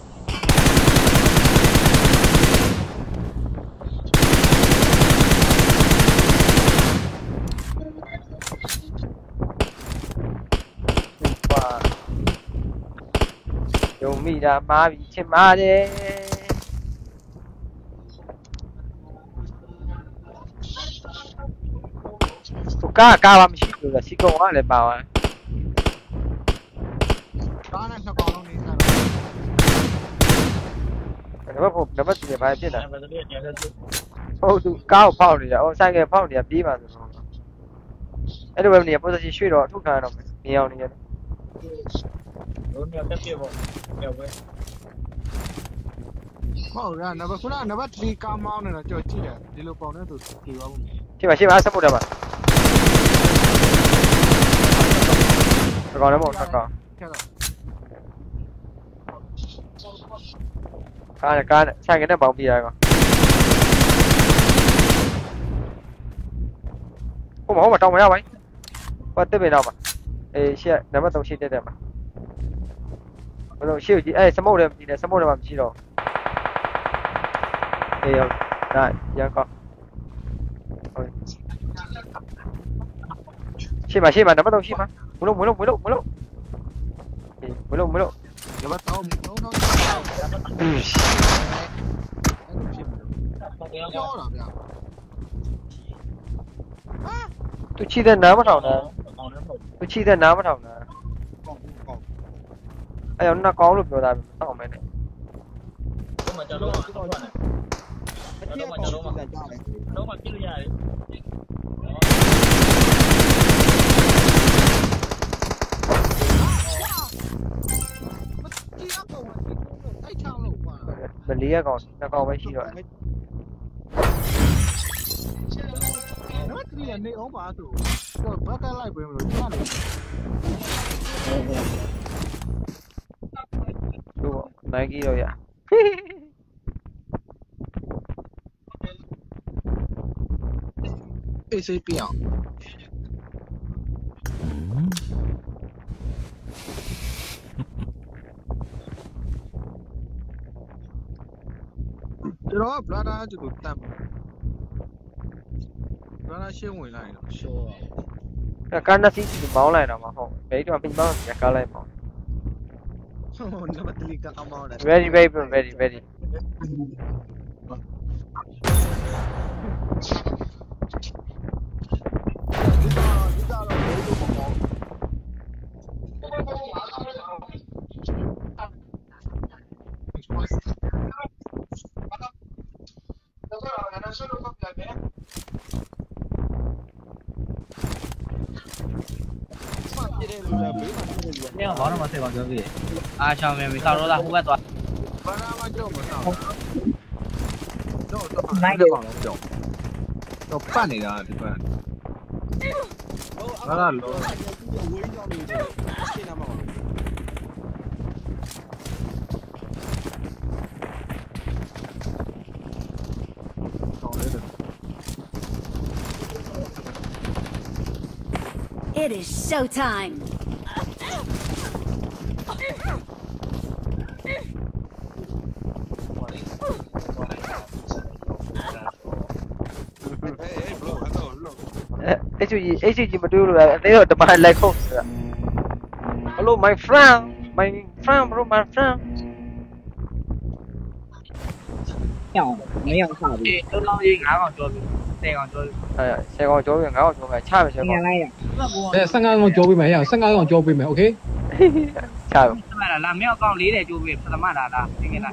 ယုံမိတာမှားပြီချင်ပါတယ်ကိုကားကားပါမရှိဘူးလားစီကုံကလည်းပါသွား
ကားနဲ့နှစ်ကောင်လုံးနေစား
ဒါပေ
တော့
မဲ့ဘယ်ဘက်တည်းဘာဖြစ်တာ
ဘယ်လိုလဲကျန်တဲ့
ဟုတ်သူကားကိုဖောက်နေတာဟိုဆိုင်ကယ်ဖောက်နေတာပြေးပါဆိုတော့အဲ့လိုပဲနေ position ရွှေ့တော့ထုတ်ခံရတော့မယ်မြင်အောင်နေရတယ်
လုံးရတက်ပြပေါ့ကျော်ပဲ
ဟုတ်လားနံပါတ်ခုနနံပါတ်threeကားမောင်းနေတော့ကြော်ကြည့်တယ်ဒီလိုပေါင်နေသူပြေသွားဘူး
ရှင်းပါရှင်းပါဆက်ဖို့တယ်ပါကောင်လည်းမဟုတ်တော့ကောင်
ကျတော့
ကားနဲ့ကားနဲ့ဆိုင်ကယ်နဲ့ပေါင်းပြရကောင်ဟိုမဟုတ်မတောင်းမရပါဘူးဘာတက်ပြီတော့ပါအေးရှေ့နံပါတ်threeရှေ့တက်တယ်မှာဘယ်လိုရှေ့ကြည့်အဲ့စမုတ်တယ်ကြည့်တယ်စမုတ်တယ်မှာမရှိတော့အေးဟုတ်ဒါရကောဟုတ်ရှေ့မှာရှေ့မှာနံပါတ်threeရှေ့မှာမလို့မလို့မလို့မလို့အေးမလို့မလို့
နံပါတ်တော့လုံးတော့ပြောတာဗျာ
သူချီတဲ့နားမထောင်နဲ့
အောင်လည်းမဟုတ်
သူချီတဲ့နားမထောင်နဲ့
ကောင်းကောင်း
အဲ့တော့နှစ်ကောင်းလို့ပြောတာပဲတောင်းမယ်နဲ့
ဘူးမကျွန်တော်ကတော့တယ်တော့မကျွန်တော်မှတော့မပြလို့ရတယ်
ဒီအကောင်ကတိုက်ချောင်းလို့ကွာ
မလေးရကောင်နှစ်ကောင်ပဲရှိတော့
နံပါတ်threeကနေအောင်ပါသူတော့ဘက်ကလိုက်ပဲမလို့ကျန်တယ်
သူနိုင်ကြီးတော့ရ
အေးစိပြအောင်ကျွန်တော်က brother ကျတော့တမ်း brother ရှင်းဝင်လိုက်တော့ရှော့
အဲ့ကားနှစ်စီးမောင်းလိုက်တော့မှာဟုတ်ဘယ်တော့ပြင်မောင်းရကားလိုက်မောင်း
ဟိုနံပါတ်threeကအမောင်းတယ်
very very very very
ဒီတော့ဒီတော့ဘယ်လိုပေါ့
你好，王什么谁搞这个？啊，小妹妹，到时候咱后边多。
ဘာသာမကြောက်မတော့တော့တော့နိုင်တယ်ကောင်လုံးကြောက်တော့ပတ်နေတာဒီဘက်ဘာသာလော
ဝေးကြောင်နေတယ်ရှင်းနာမှာပါ
ကောင်လေးတယ်
It is showtime.
Hey, bro, hello, hello.
အဲ့ချူကြီးအဲ့ချူကြီးမတွေ့လို့အဲ့တော့တမန်လိုက်ခုတ်ဆိုတာ Hello my friend my friend bro my friend
要没有差别。
都捞一俺往左边，再往左边。
အဲ့ဆယ်ကောင်ကျော်ပြန်ငါ့ကောင်ကျော်ပြန်ချမယ်ဆယ်
应
ကောင်
该来呀。
诶，三間我交俾咪呀，三間我交俾咪，OK？
ချပါ
ทำไมล่ะล่ะไม่เอากล้องလေးတယ်ကြိုးပြီးပထမလာတာသိခဲ့လား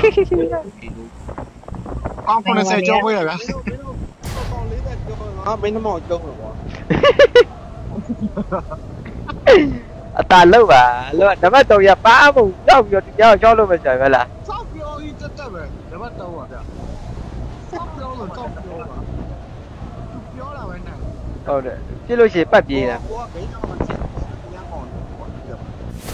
ကောင်း90ကျော်ဝေးရဗျာ
ကောင်လေးတဲ့ပြောငါမင်းမောင်ကျုံးလို့ပေါ့
အตาလောက်ပါလောက်နံပါတ်threeရပါမှုကြောက်ပြီးတော့တရားချောလို့ပဲကြာပဲလား
စောက်ပြောကြီးတက်တက်ပဲနံပါတ်3ပါဗျာစောက်ပြောလို့စောက်ပြောပါသူပြော
ဟုတ်တယ်ပြစ်လို့ရှိရင်ပတ်ပြေးတာ
ကိုကဂိမ်းတော့မဖြစ်ဘူးညာကောင်ပေါ့ပြတ်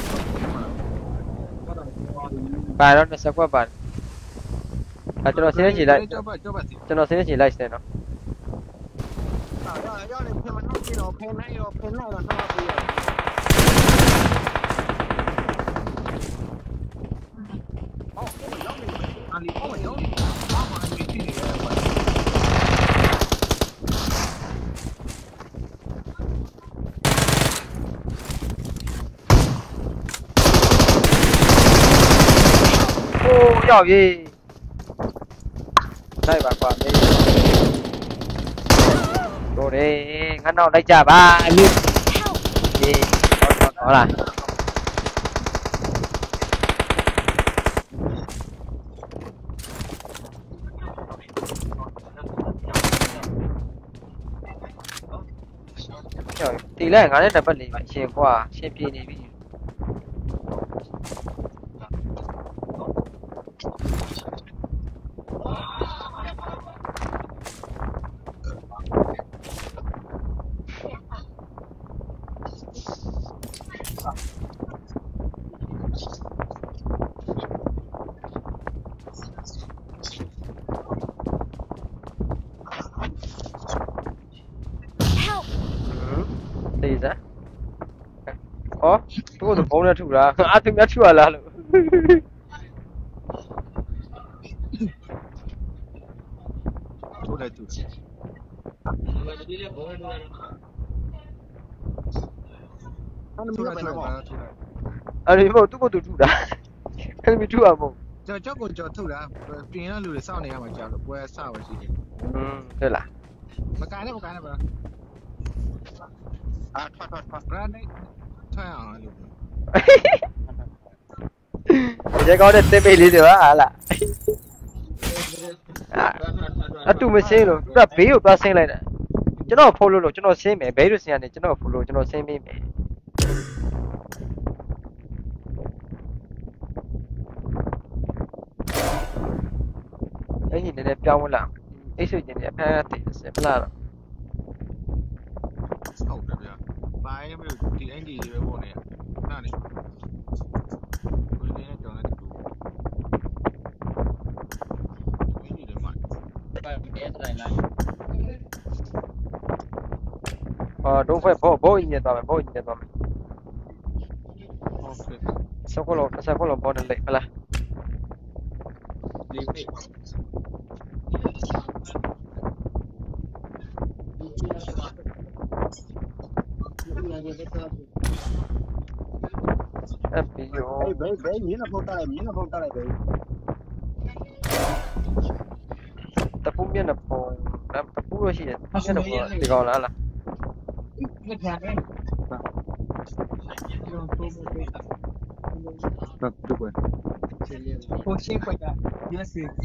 ပါတော့နှစ်စကွက်ပါအဲကျွန်တော်ဆင်းနေချင်လိုက်
ကြောက်ပါကြောက်ပါစီ
ကျွန်တော်ဆင်းနေချင်လိုက်စတယ်နော်
啊，要要你偏门那边了，偏那个偏那个那边。哦，我们要你，啊你我们要你，妈妈你去你的。
โอ้ရောက်ပြီလိုက်ပါကွာမေးတို့တယ်ငါနောက်လိုက်ကြပါအလူဒီဟုတ်လားတီလိုက်ငါနဲ့တစ်ပတ်လေးပါရှင်ကွာရှင်ပြေနေပြီ တေးစမ်းဟောသူ့ကိုဘုံနဲ့ထုတာအသူများထုရလားလို့
ထိုးလိုက်သူ
那你们那边呢？
အဲ့ဒီမို့သူ့ကိုသူထုတာအဲ့ဒီထုရမို့
ကြောက်ကြောက်ကိုကြောက်ထုတ်တာပြင်ရလူတွေစောင့်နေရမှာကြောက်လို့ပွဲဆောက်ပဲရှိတယ်
อืมဟုတ်လား
မကန်နဲ့မကန်နဲ့ပါ
啊，穿穿穿。
ဘရန်နဲ့ထွန်းအောင်လို့
ဒီကောင်းတဲ့တင်ပေးလေးတွေပါဟာလားအတူမရှင်းလို့သူကဘေးကိုသွားဆင်းလိုက်တာကျွန်တော်ဖိုးလို့လို့ကျွန်တော်ဆင်းမယ်ဘေးတို့ဆင်းရတယ်ကျွန်တော်ဖိုးလို့ကျွန်တော်ဆင်းပေးမယ်အဲ့ဒီနည်းနည်းပြောင်းဝင်လာအိတ်ဆွေကျင်နေအဖက်တည်စပလာတော့
ဟုတ်တယ်ဗျာဘာရင်မလို့ဒီအင်ဒီတွေပဲပေါ့နေနားနေဘယ်နေကြောင်းလဲတူအင်ဒီတွေမှာ
အာတော့ဖက်ဘောဘောညင်သွားမယ်ဘောညင်သွားမယ်
ဟုတ်ကဲ့
စကောလောစကောလောဘောနဲ့လိုက်ဟလား
ဒီနေ့
အပီယို
哎，别别，你那跑打来，你那跑打来别。
တပူးမျက်နှာပုံတပူးလို့ရှိတယ်မျက်နှာပုံဒီကောင်လားလား
ဟုတ်တူပဲ
我先回家，也是说。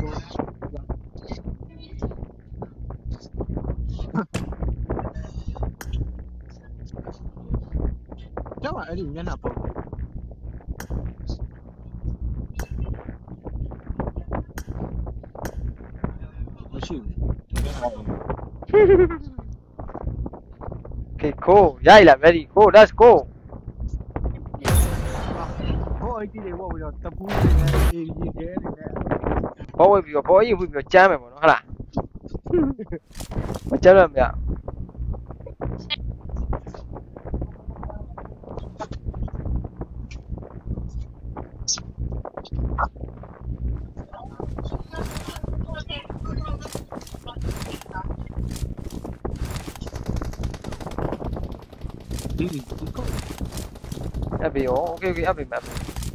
ကြောက်ပါအဲ့ဒီမျက်နှာပုံမရှိဘူးဒီမျက်နှာပုံ
Okay cool ရိုက်လာ ready go let's go
ဟိုအကြီးတွေဝတ်ပြီးတော့တပူးတွေနဲ့အေးကြီးခဲတွေနဲ့
ဘောဝေးပြီးတော့ဘောရင်ဝေးပြီးတော့ကျမ်းမယ်ပေါ့နော်ဟုတ်လားမကျမ်းတော့မရ
ဒီဒီကော
အပီရော okay okay အပီမ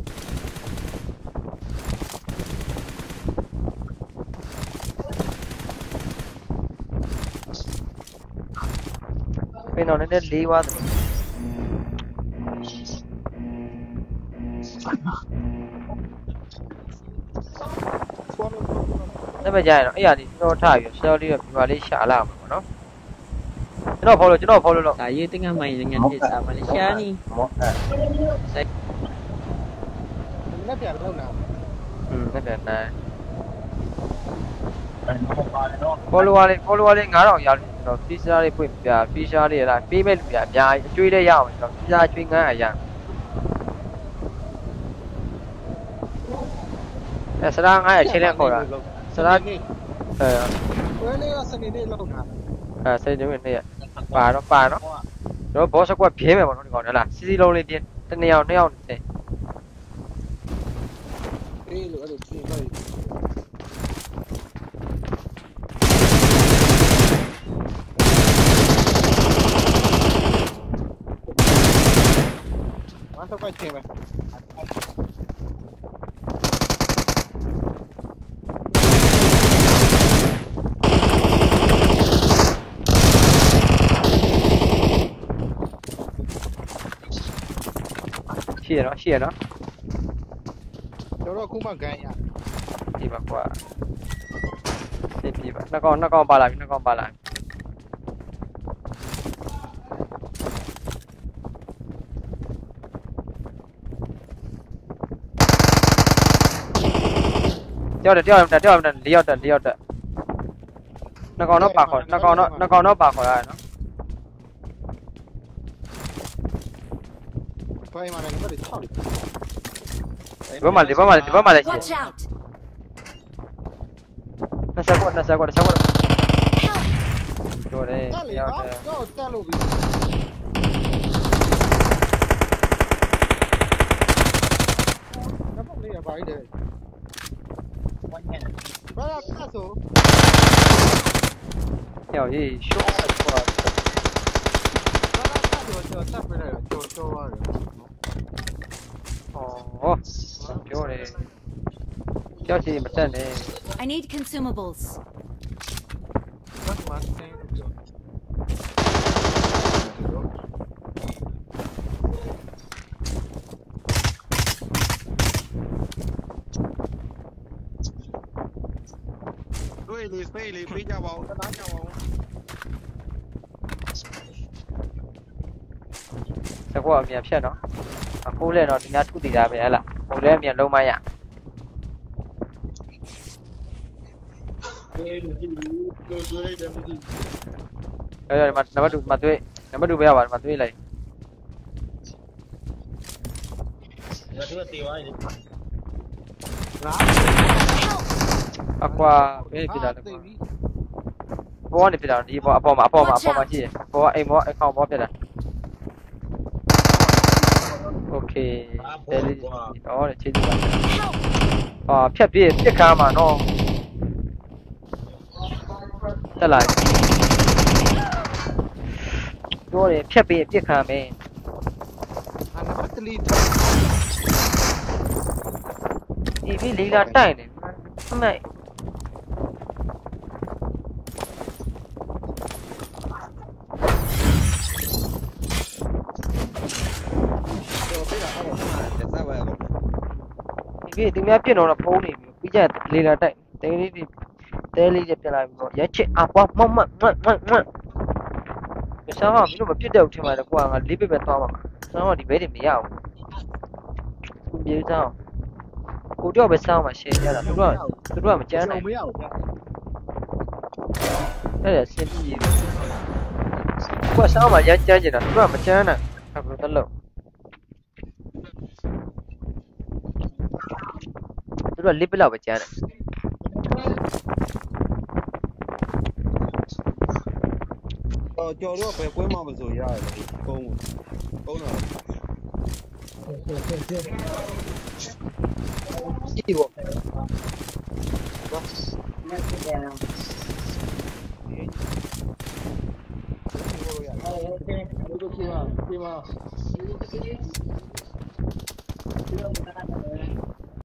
ပင်တော့နည်းနည်းလေးသွားတယ်အဲ့မကြရင်တော့အဲ့ရဒီကျွန်တော်ထားပြီးရှယ်လေးတော့ဒီမှာလေးရှာလာမှာပေါ့နော်ကျွန်တော် follow ကျွန်တော် follow လို့
Saya tengah main dengan desa Malaysia ni.
လက်ပြန်လောက်လာ
อืมဟုတ်တယ်နိုင် follower လေး follower လေး9000ရောက်နေကျွန်တော့ freezer လေးဖွင့်ပြ freezer လေးလားပေးမဲ့လူပြအများကြီးအကျွေးလေးရအောင်ကျွန်တော် freezer ကျွေးငန်းအရာအဲစရာငါးရချင်းလဲခေါ်တာစရာအဲ
ဝဲလေးကစနေနေ့လောက်တာ
အဲစိတ်ကြွေးနေရပါတော့ပါတော့တော့ဘောစကွက်ပြဲမယ်ပေါ့နော်ဒီကောင်နော်လားစီစီလုံးလေးပြင်းတစ်နေအောင်နှစ်ယောက်နေ
အေးလို့အဲ့လိုချင်းလိုက်မတော့ကချင်းပဲ
ရှိရနော်ရှိရနော်
ကျွန်တော်ခုမှဂန်ရ
ဒီပါကွာဒီပြီပါနှစ်ကောင်နှစ်ကောင်ပါလာပြီနှစ်ကောင်ပါလာတယောက်တယောက်တယောက်လေးယောက်တက်လေးယောက်တက်နှစ်ကောင်တော့ပါခေါ်နှစ်ကောင်တော့နှစ်ကောင်တော့ပါခေါ်ရတယ်နော်
ဖိုင်မှာလည်းဘာလဲ၆
ဒီဘက်မှာဒီဘက်မှာဒီဘက်မှာလည်းရှိ
Watch out!
နှစ်ဆက်ကွက်နှစ်ဆက်ကွက်တစ်ဆက်ကွက်တို့တယ်
တက်လေ
ရောက်
တော့
တယ်
တော့တက်လို့ပြီတော့လေးရပါသေးတယ်ဘာလဲကဆို
ရောက်ရေးရှော့ကွာ
ဘာလဲကဆိုတော့တက်ပြတယ်ကျော်ကျော်ရတယ်
ဟောပြောတယ်ကြောက်ချင်မတက်နဲ့
I need consumables.
ဘာမှမသိဘူးကျော်
တွေ့လေစိတ်လေးပေးကြပါဦးတနာကြပါဦး
စကွက်အမြန်ဖြတ်နော်အခုလဲတော့ဒီနာထုတည်တာပဲဟဲ့လားဟိုလဲအမြန်လုံးမရ
တွေ့လို့ကြည့်လို့တွေ့တယ်မသိ
အဲ့ဒါမှနံပါတ်2မသွေးနံပါတ်2ပဲရပါတယ်မသွေးလိုက်
ငါတို့တေးသွားတယ်
အကွာဘယ်ပြတာလဲဘောကနေပြတာဒီဘောအပေါ်မှာအပေါ်မှာအပေါ်မှာရှိတယ်ဘောကအိမ်ဘောအကောင်ဘောပြတာโอเคတယ်လီတော့ချေးကြည့်ပါအာဖြတ်ပြည့်ပြစ်ခါမှာနော်တက်လိုက်ပြောတယ်ဖြတ်ပြည့်ပြစ်ခါမယ်
အနာပတ်လီ
ဒီပြီလေးလာတိုက်တယ်အမေ
တော့ပေးတာဟုတ်တယ်ဆက်ပါရတော့
ဒီပြီသူများပြစ်တော့ဖုံးနေပြီပြီးကြလေးလာတိုက်တဲလေးတွေတဲလေးတွေပြလာပြီးတော့ရက်ချစ်အပွားမမမမမဆာမမင်းတို့မပြစ်တဲ့ဦးထင်ပါတယ်ကွာငါလေးပဲပဲသွားပါမှာဆာမဒီဘဲတွေမရဘူးသူပြေးစားကိုတော့ပဲစောင်းမှာရှယ်ရတာသူတို့ကသူတို့ကမကြမ်းနိုင်
မရဘူးဗျ
အဲ့ဒါစင်ပြေးကွာစောင်းမှာရမ်းကြမ်းနေတာသူတို့ကမကြမ်းနိုင်အခုတလုံးသူတို့ကလေးပလောက်ပဲကြမ်းတယ်
တော့ကြော်တော့ပဲကွဲမှမဆိုရတယ်ကုန်းကုန်းတော့
ကြည့်ပေါ့
Okay.